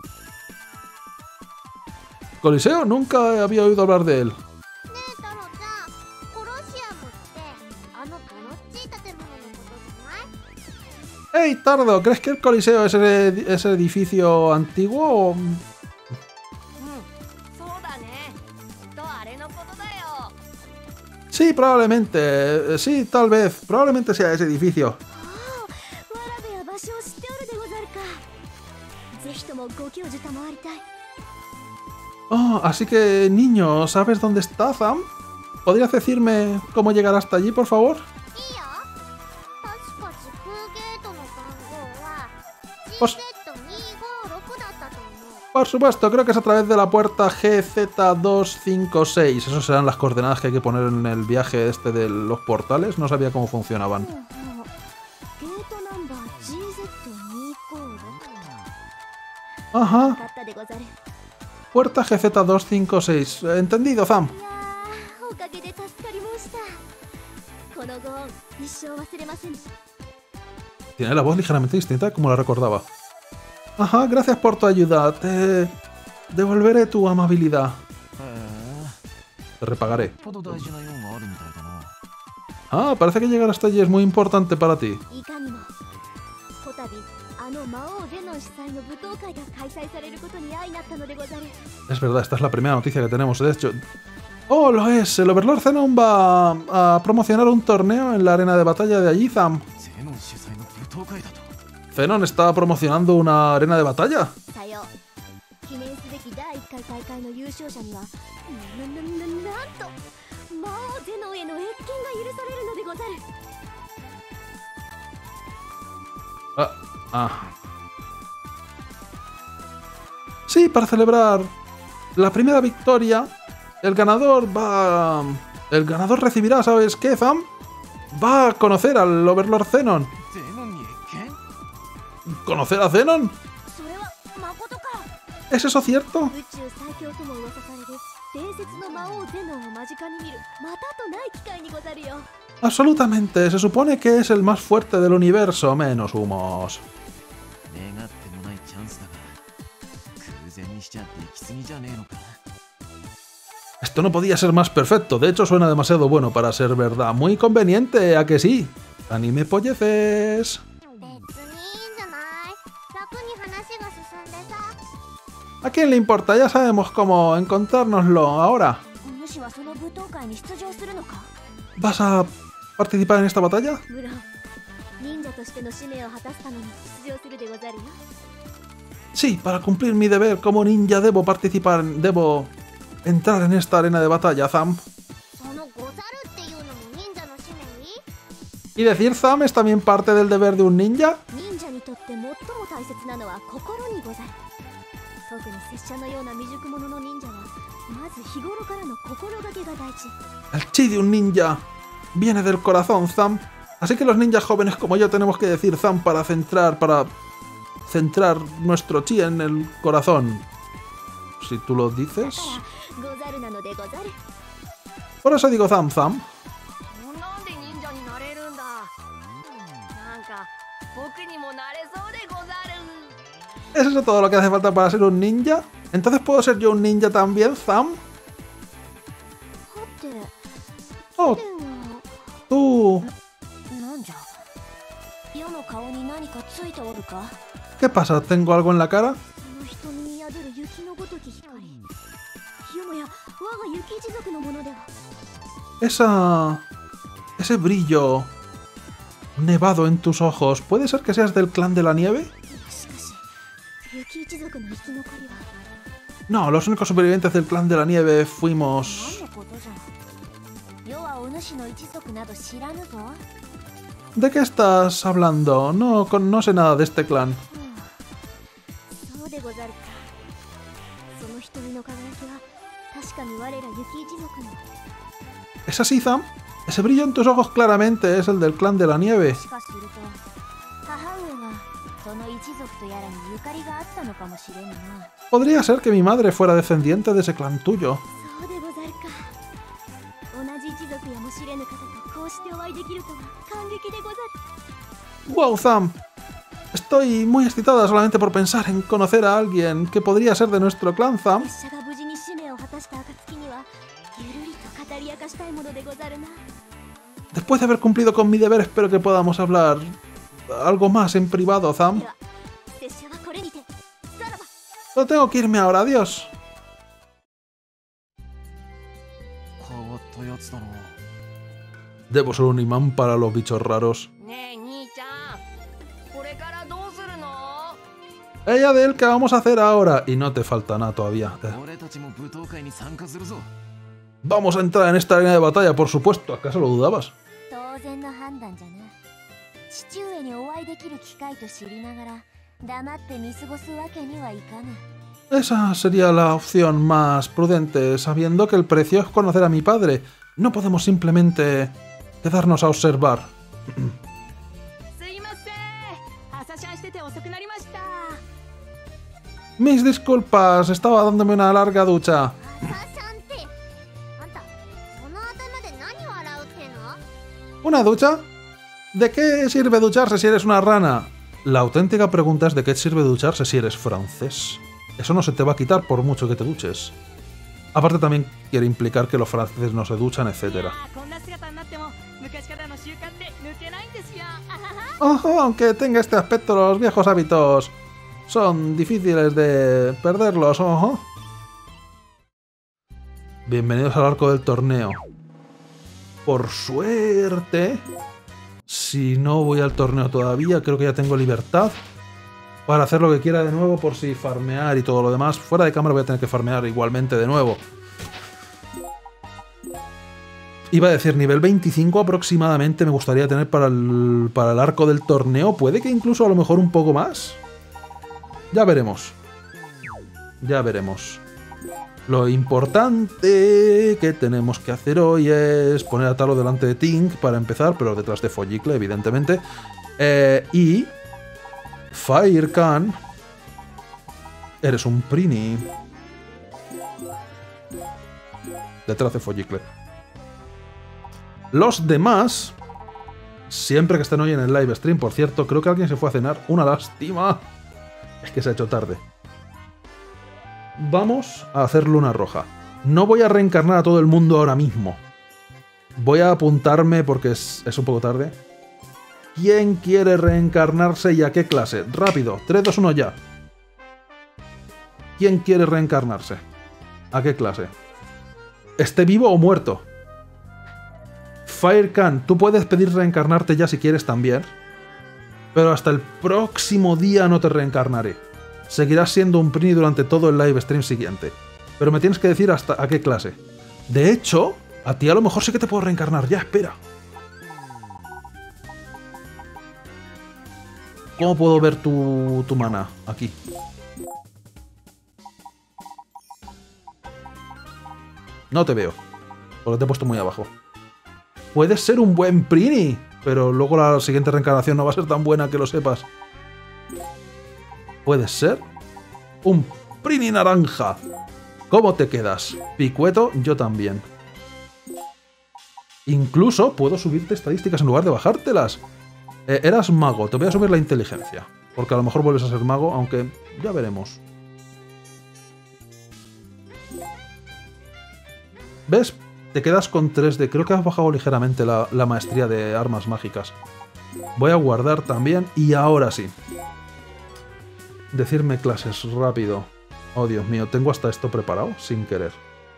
Coliseo, nunca había oído hablar de él. ねえ太郎ちゃんコロシアムってあのボロっちい建物のことじゃない ¡Hey, Tardo! ¿Crees que el Coliseo es ese edificio antiguo o...? そうだねきっとあれのことだよ Sí, probablemente. Sí, tal vez. Probablemente sea ese edificio. わらべや場所を知っておるでござるかぜひともご教授賜りたい Oh, así que, niño, ¿sabes dónde está Zam? ¿Podrías decirme cómo llegar hasta allí, por favor? いいよ確か時空ゲートの番号は Pues- GZ256 だったと思う Por supuesto, creo que es a través de la puerta GZ256. Esas serán las coordenadas que hay que poner en el viaje este de los portales. No sabía cómo funcionaban. ゲートナンバー GZ256 Ajá, かったでござる puerta GZ256. Entendido, Zam. いやーおかげで助かり申したこのご恩一生忘れません Tiene la voz ligeramente distinta como la recordaba. Ajá, gracias por tu ayuda. Te devolveré tu amabilidad. へえ。 Te repagaré. よっぽど大事な用があるみたいだな。 Ah, parece que llegar hasta allí es muy importante para ti. いかにもこたびあの魔王ゼノン主催の舞踏会が開催されることに相なったのでござる Es verdad, esta es la primera noticia que tenemos. De hecho... ¡Oh, lo es! El Overlord Zenon va a promocionar un torneo en la arena de batalla de allí, Zam. ゼノン主催の舞踏会だと。 Zenon está promocionando una arena de batalla. さよう記念すべき第1回大会の優勝者にはなんと魔王ゼノンへの謁見が許されるのでござる Sí, para celebrar la primera victoria, el ganador recibirá, ¿sabes qué, Zam? Va a conocer al Overlord Zenon. ゼノンに謁見？ ¿Conocer a Zenon? それは誠か ¿Es eso cierto? 宇宙最強とも噂される伝説の魔王ゼノンを間近に見るまたとない機会にござるよ Absolutamente, se supone que es el más fuerte del universo, menos humos. 願ってもないチャンスだが、空前にしちゃできすぎじゃねえのか。 Esto no podía ser más perfecto, de hecho suena demasiado bueno para ser verdad. Muy conveniente, ¿a que sí? Anime polleces. 別にいいんじゃない楽に話が進んでさ ¿A quién le importa? Ya sabemos cómo encontrárnoslo ahora. 主はその舞踏会に出場するのか ¿Vas a participar en esta batalla? 無論忍者としての使命を果たすために出場するでござるよ Sí, para cumplir mi deber como ninja debo participar, debo entrar en esta arena de batalla, Zam. そのござるっていうのも忍者の使命？ ¿Y decir Zam es también parte del deber de un ninja? 忍者にとって最も大切なのは心にござる。特に拙者のような未熟者の忍者はまず日頃からの心がけが大事。 El chi de un ninja viene del corazón, Zam. Así que los ninjas jóvenes como yo tenemos que decir Zam para centrar nuestro chi en el corazón. Si tú lo dices. ござるなのでござる。 Por eso digo Zam, Zam. なんで忍者になれるんだ。なんか僕にもなれそうでござる。 ¿Es eso todo lo que hace falta para ser un ninja? ¿Entonces puedo ser yo un ninja también, Zam? はて、 Oh, では tú. なんじゃ。世の顔に何かついておるか。 ¿Qué pasa? ¿Tengo algo en la cara? その瞳に宿る雪のごとき光。よもや我が雪一族のものでは。 Ese brillo nevado en tus ojos, ¿puede ser que seas del clan de la nieve? しかし、雪一族の生き残りは No, los únicos supervivientes del clan de la nieve fuimos... 何のことじゃ。世はお主の一族など知らぬぞ。 ¿De qué estás hablando? No sé nada de este clan. そうでござるか。その瞳の輝きは確かに我ら雪一族の。 ¿Es así, Zam? Ese brillo en tus ojos claramente es el del clan de la nieve. しかしすると、母上はその一族とやらにゆかりがあったのかもしれぬな。 Podría ser que mi madre fuera descendiente de ese clan tuyo. そうでござるか。同じ一族やもしれぬ方とこうしてお会いできるとは感激でござる。 ¡Wow, Zam! Estoy muy excitada solamente por pensar en conocer a alguien que podría ser de nuestro clan, Zam. 拙者が無事に使命を果たした暁にはゆるりと語り明かしたいものでござるな。 Después de haber cumplido con mi deber, espero que podamos hablar algo más en privado, Zam. では、拙者はこれにて。さらば。 Pero tengo que irme ahora, adiós. 変わったやつだな。 Debo ser un imán para los bichos raros. ねえ兄ちゃん、これからどうするの？ Ella de él, ¿qué vamos a hacer ahora? Y no te falta nada todavía. 俺たちも舞踏会に参加するぞ。 Vamos a entrar en esta arena de batalla, por supuesto. ¿Acaso lo dudabas? 当然の判断じゃな。父上にお会いできる機会と知りながら黙って見過ごすわけにはいかぬ。 Esa sería la opción más prudente, sabiendo que el precio es conocer a mi padre. No podemos simplemente quedarnos a observar. すいません。朝シャンしてて遅くなりました。 Mis disculpas, estaba dándome una larga ducha. 朝シャンってあんたその頭で何を洗うっての？ ¿Una ducha? ¿De qué sirve ducharse si eres una rana? La auténtica pregunta es de qué sirve ducharse si eres francés. Eso no se te va a quitar por mucho que te duches. Aparte también quiere implicar que los franceses no se duchan, etc. こんな姿になっても昔からの習慣って抜けないんですよ。 Ojo, aunque tenga este aspecto, los viejos hábitos son difíciles de perderlos, ojo. Bienvenidos al arco del torneo. Por suerte, si no voy al torneo todavía, creo que ya tengo libertad para hacer lo que quiera de nuevo, por si farmear y todo lo demás. Fuera de cámara voy a tener que farmear igualmente de nuevo. Iba a decir nivel 25 aproximadamente me gustaría tener para el arco del torneo. Puede que incluso a lo mejor un poco más. Ya veremos. Ya veremos. Lo importante que tenemos que hacer hoy es poner a Talo delante de Tink para empezar, pero detrás de Follicle, evidentemente. Y... Firecan. Eres un Prini. Detrás de Follicle. Los demás, siempre que estén hoy en el live stream, por cierto, creo que alguien se fue a cenar. Una lástima. Es que se ha hecho tarde. Vamos a hacer luna roja. No voy a reencarnar a todo el mundo ahora mismo. Voy a apuntarme porque es un poco tarde. ¿Quién quiere reencarnarse y a qué clase? Rápido, 3, 2, 1 ya. ¿Quién quiere reencarnarse? ¿A qué clase? ¿Esté vivo o muerto? Firecan, tú puedes pedir reencarnarte ya si quieres también. Pero hasta el próximo día no te reencarnaré. Seguirás siendo un Prini durante todo el live stream siguiente. Pero me tienes que decir hasta a qué clase. De hecho, a ti a lo mejor sí que te puedo reencarnar. Ya, espera. ¿Cómo puedo ver tu mana? Aquí. No te veo. Porque te he puesto muy abajo. Puedes ser un buen Prini, pero luego la siguiente reencarnación no va a ser tan buena que lo sepas. Puedes ser un Prini naranja. ¿Cómo te quedas? Picueto, yo también. Incluso puedo subirte estadísticas en lugar de bajártelas. Eras mago, te voy a subir la inteligencia. Porque a lo mejor vuelves a ser mago, aunque ya veremos. ¿Ves? Te quedas con 3D. Creo que has bajado ligeramente la maestría de armas mágicas. Voy a guardar también. Y ahora sí. Decirme clases rápido. Oh, Dios mío. Tengo hasta esto preparado sin querer.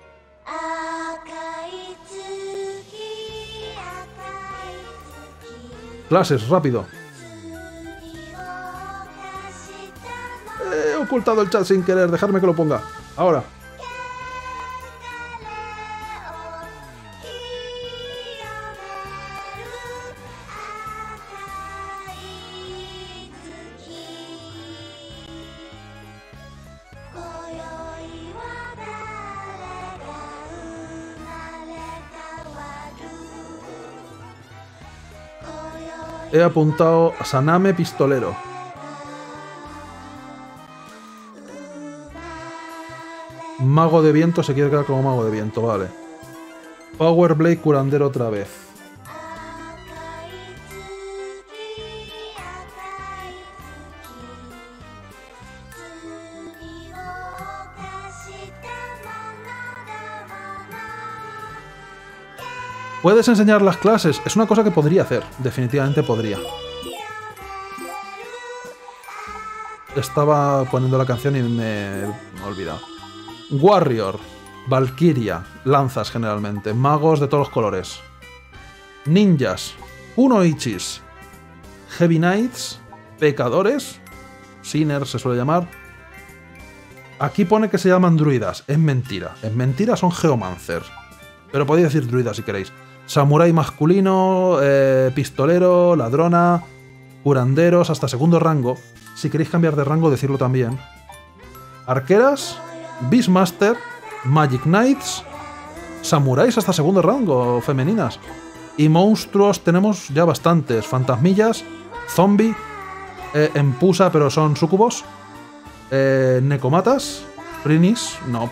Clases, rápido. He ocultado el chat sin querer. Dejarme que lo ponga. Ahora. He apuntado a Saname Pistolero. Mago de viento se quiere quedar como mago de viento, vale. Power Blade curandero otra vez. ¿Puedes enseñar las clases? Es una cosa que podría hacer. Definitivamente podría. Estaba poniendo la canción y me he olvidado. Warrior. Valkyria. Lanzas generalmente. Magos de todos los colores. Ninjas. Kunoichis. Heavy Knights. Pecadores. Sinners se suele llamar. Aquí pone que se llaman druidas. Es mentira. Es mentira, son geomancer. Pero podéis decir druidas si queréis. Samurái masculino, pistolero, ladrona, curanderos, hasta segundo rango. Si queréis cambiar de rango, decirlo también. Arqueras, Beastmaster, Magic Knights, samuráis hasta segundo rango, femeninas. Y monstruos tenemos ya bastantes. Fantasmillas, zombie, empusa, pero son sucubos. Necomatas, Prinis no.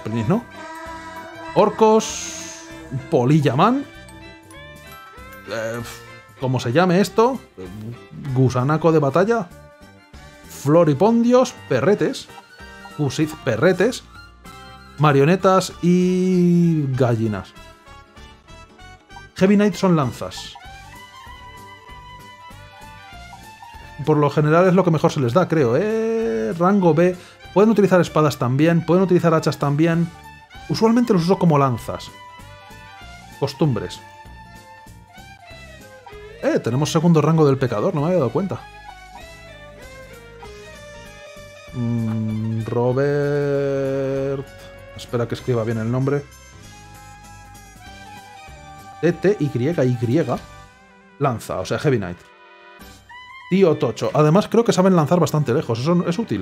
Orcos, Polillaman. ¿Cómo se llame esto? Gusanaco de batalla. Floripondios, perretes. Cusid, perretes. Marionetas y gallinas. Heavy Knight son lanzas. Por lo general es lo que mejor se les da, creo. Rango B. Pueden utilizar espadas también. Pueden utilizar hachas también. Usualmente los uso como lanzas. Costumbres. Tenemos segundo rango del pecador, no me había dado cuenta. Robert... Espera que escriba bien el nombre. T-Y-Y. Lanza, o sea, Heavy Knight. Tío tocho. Además creo que saben lanzar bastante lejos, eso es útil.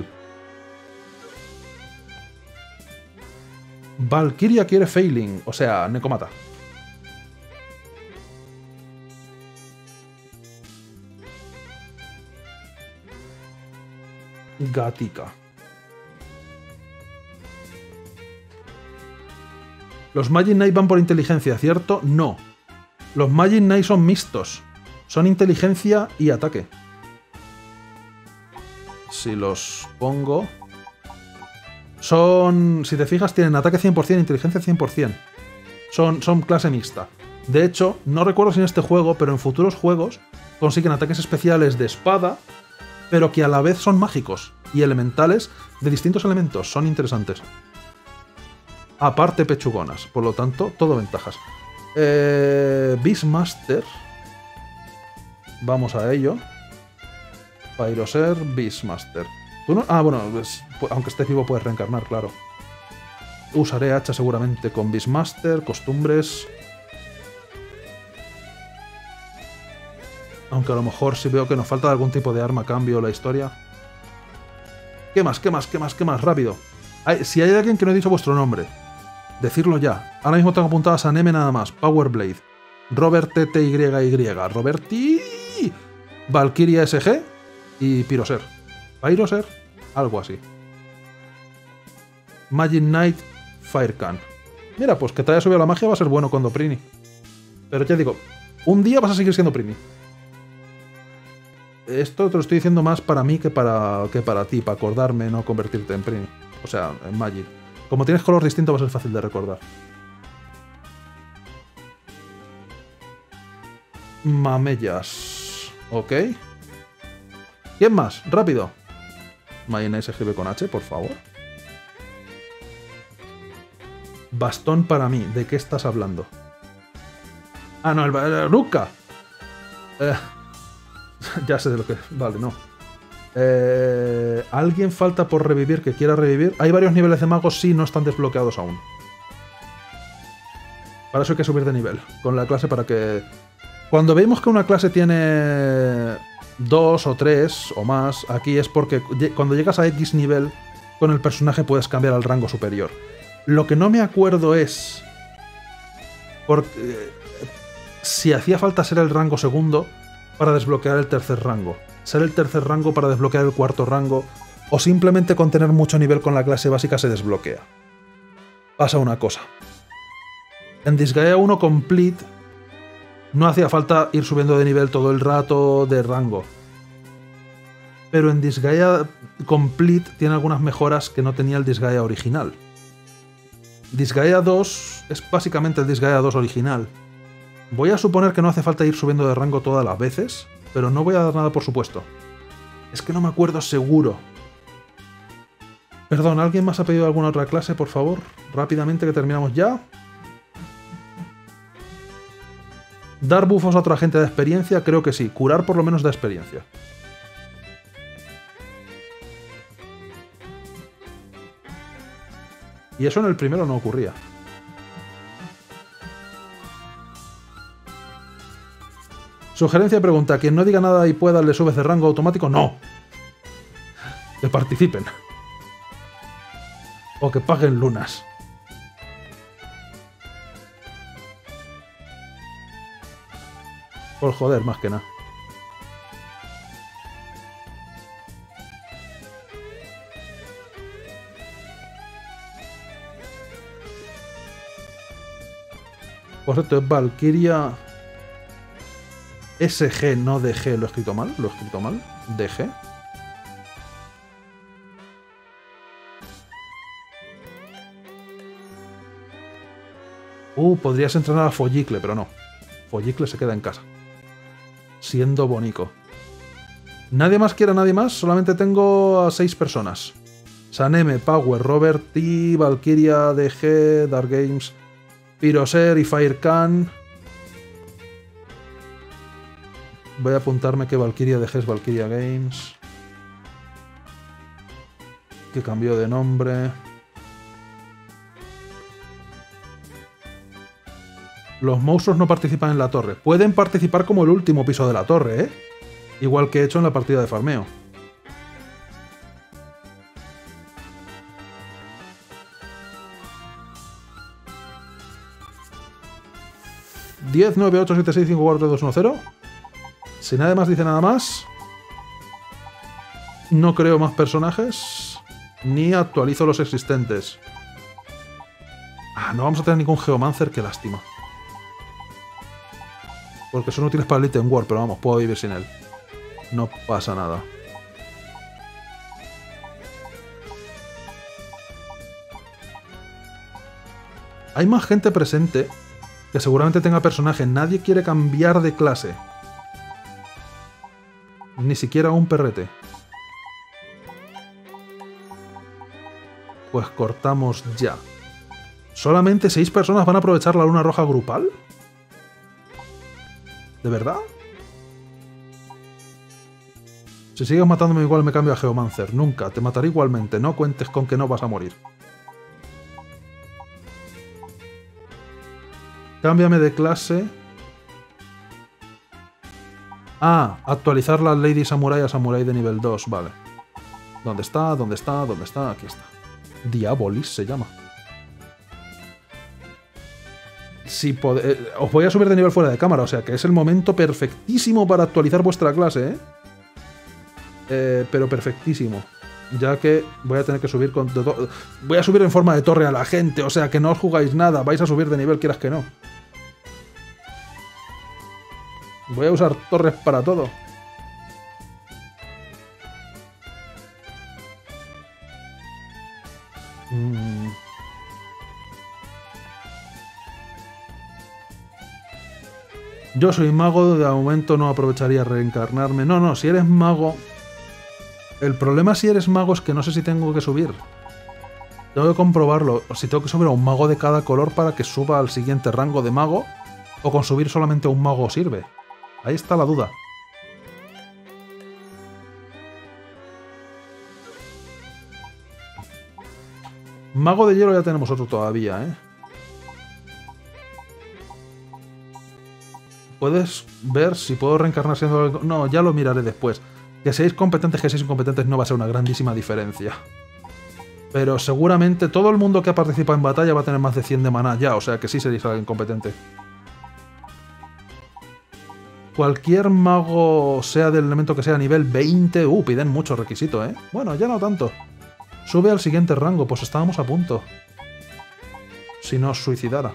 Valkyria quiere Failing, o sea, Necomata. Gatica. Los Magic Knight van por inteligencia, ¿cierto? No. Los Magic Knight son mixtos. Son inteligencia y ataque. Si los pongo... Son... Si te fijas, tienen ataque 100% e inteligencia 100%. Son clase mixta. De hecho, no recuerdo si en este juego, pero en futuros juegos consiguen ataques especiales de espada, pero que a la vez son mágicos y elementales de distintos elementos. Son interesantes. Aparte pechugonas. Por lo tanto, todo ventajas. Beastmaster. Vamos a ello. Pyroser, Beastmaster. ¿Tú no? Ah, bueno, aunque estés vivo puedes reencarnar, claro. Usaré hacha seguramente con Beastmaster, costumbres. Aunque a lo mejor si veo que nos falta algún tipo de arma cambio la historia. ¿Qué más? ¿Qué más? ¿Qué más? ¿Qué más? Rápido. Si hay alguien que no he dicho vuestro nombre, decirlo ya. Ahora mismo tengo apuntadas a Neme nada más. Power Blade. Robert TTYY. Roberti. Valkyria SG. Y Pyroser. Pyroser. Algo así. Magic Knight Firecan. Mira, pues que te haya subido la magia va a ser bueno con Doprini. Pero ya digo, un día vas a seguir siendo Prini. Esto te lo estoy diciendo más para mí que para ti, para acordarme, no convertirte en Prini. O sea, en Magic. Como tienes color distinto va a ser fácil de recordar. Mamellas. Ok. ¿Quién más? Rápido. Mayonnaise se escribe con H, por favor. Bastón para mí. ¿De qué estás hablando? Ah, no, el Ruka. Ya sé de lo que... Vale, no. ¿Alguien falta por revivir que quiera revivir? Hay varios niveles de magos, sí, no están desbloqueados aún. Para eso hay que subir de nivel con la clase para que... Cuando vemos que una clase tiene 2 o 3 o más, aquí es porque cuando llegas a X nivel con el personaje puedes cambiar al rango superior. Lo que no me acuerdo es... si hacía falta ser el rango segundo para desbloquear el tercer rango. Ser el tercer rango para desbloquear el cuarto rango. O simplemente con tener mucho nivel con la clase básica se desbloquea. Pasa una cosa. En Disgaea 1 Complete no hacía falta ir subiendo de nivel todo el rato de rango. Pero en Disgaea Complete tiene algunas mejoras que no tenía el Disgaea original. Disgaea 2 es básicamente el Disgaea 2 original. Voy a suponer que no hace falta ir subiendo de rango todas las veces, pero no voy a dar nada por supuesto. Es que no me acuerdo seguro. Perdón, ¿alguien más ha pedido alguna otra clase, por favor? Rápidamente, que terminamos ya. ¿Dar buffos a otra gente de experiencia? Creo que sí. Curar por lo menos de experiencia. Y eso en el primero no ocurría. Sugerencia, pregunta. ¿Quien no diga nada y pueda le subes de rango automático? No. Que participen. O que paguen lunas. Por joder, más que nada. Por cierto, es Valkyria SG, no DG. ¿Lo he escrito mal? ¿Lo he escrito mal? DG. Podrías entrenar a Follicle, pero no. Follicle se queda en casa. Siendo bonico. ¿Nadie más quiere a nadie más? Solamente tengo a 6 personas. Saneme, Power, Robert T, Valkyria, DG, Dark Games, Pyroser y Firecan. Voy a apuntarme que Valkyria DG es Valkyria Games. Que cambió de nombre. Los monstruos no participan en la torre. Pueden participar como el último piso de la torre, ¿eh? Igual que he hecho en la partida de farmeo. (109876543210). Si nadie más dice nada más, no creo más personajes ni actualizo los existentes. No vamos a tener ningún Geomancer, qué lástima. Porque son útiles para el Item War, pero vamos, puedo vivir sin él. No pasa nada. Hay más gente presente que seguramente tenga personaje. Nadie quiere cambiar de clase. Ni siquiera un perrete. Pues cortamos ya. ¿Solamente 6 personas van a aprovechar la luna roja grupal? ¿De verdad? Si sigues matándome igual me cambio a Geomancer. Nunca, te mataré igualmente. No cuentes con que no vas a morir. Cámbiame de clase. Ah, actualizar la Lady Samurai a Samurai de nivel 2, vale. ¿Dónde está? ¿Dónde está? ¿Dónde está? Aquí está. Diabolis se llama. Si os voy a subir de nivel fuera de cámara, o sea que es el momento perfectísimo para actualizar vuestra clase, pero perfectísimo. Ya que voy a tener que subir con... Voy a subir en forma de torre a la gente, o sea que no os jugáis nada, vais a subir de nivel quieras que no. Voy a usar torres para todo. Yo soy mago, de momento no aprovecharía reencarnarme. No, no, si eres mago... El problema si eres mago es que no sé si tengo que subir. Tengo que comprobarlo. Si tengo que subir a un mago de cada color para que suba al siguiente rango de mago, o con subir solamente a un mago sirve. Ahí está la duda. Mago de hielo ya tenemos otro todavía, ¿eh? ¿Puedes ver si puedo reencarnar siendo algo? No, ya lo miraré después. Que seáis competentes, que seáis incompetentes no va a ser una grandísima diferencia. Pero seguramente todo el mundo que ha participado en batalla va a tener más de 100 de maná ya, o sea que sí seréis alguien competente. Cualquier mago, sea del elemento que sea, nivel 20... piden mucho requisito, ¿eh? Bueno, ya no tanto. Sube al siguiente rango, pues estábamos a punto. Si no os suicidara.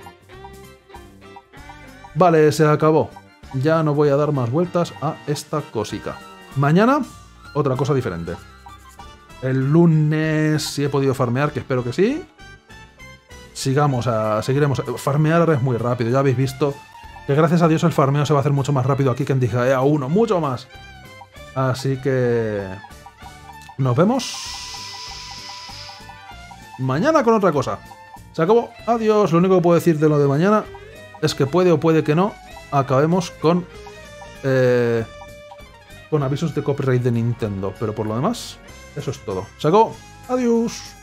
Vale, se acabó. Ya no voy a dar más vueltas a esta cosica. Mañana, otra cosa diferente. El lunes, si he podido farmear, que espero que sí. Seguiremos. Farmear ahora es muy rápido, ya habéis visto que gracias a Dios el farmeo se va a hacer mucho más rápido aquí que en Digaea 1, mucho más. Así que... nos vemos mañana con otra cosa. Se acabó. Adiós. Lo único que puedo decir de lo de mañana es que puede o puede que no acabemos con avisos de copyright de Nintendo. Pero por lo demás, eso es todo. Se acabó. Adiós.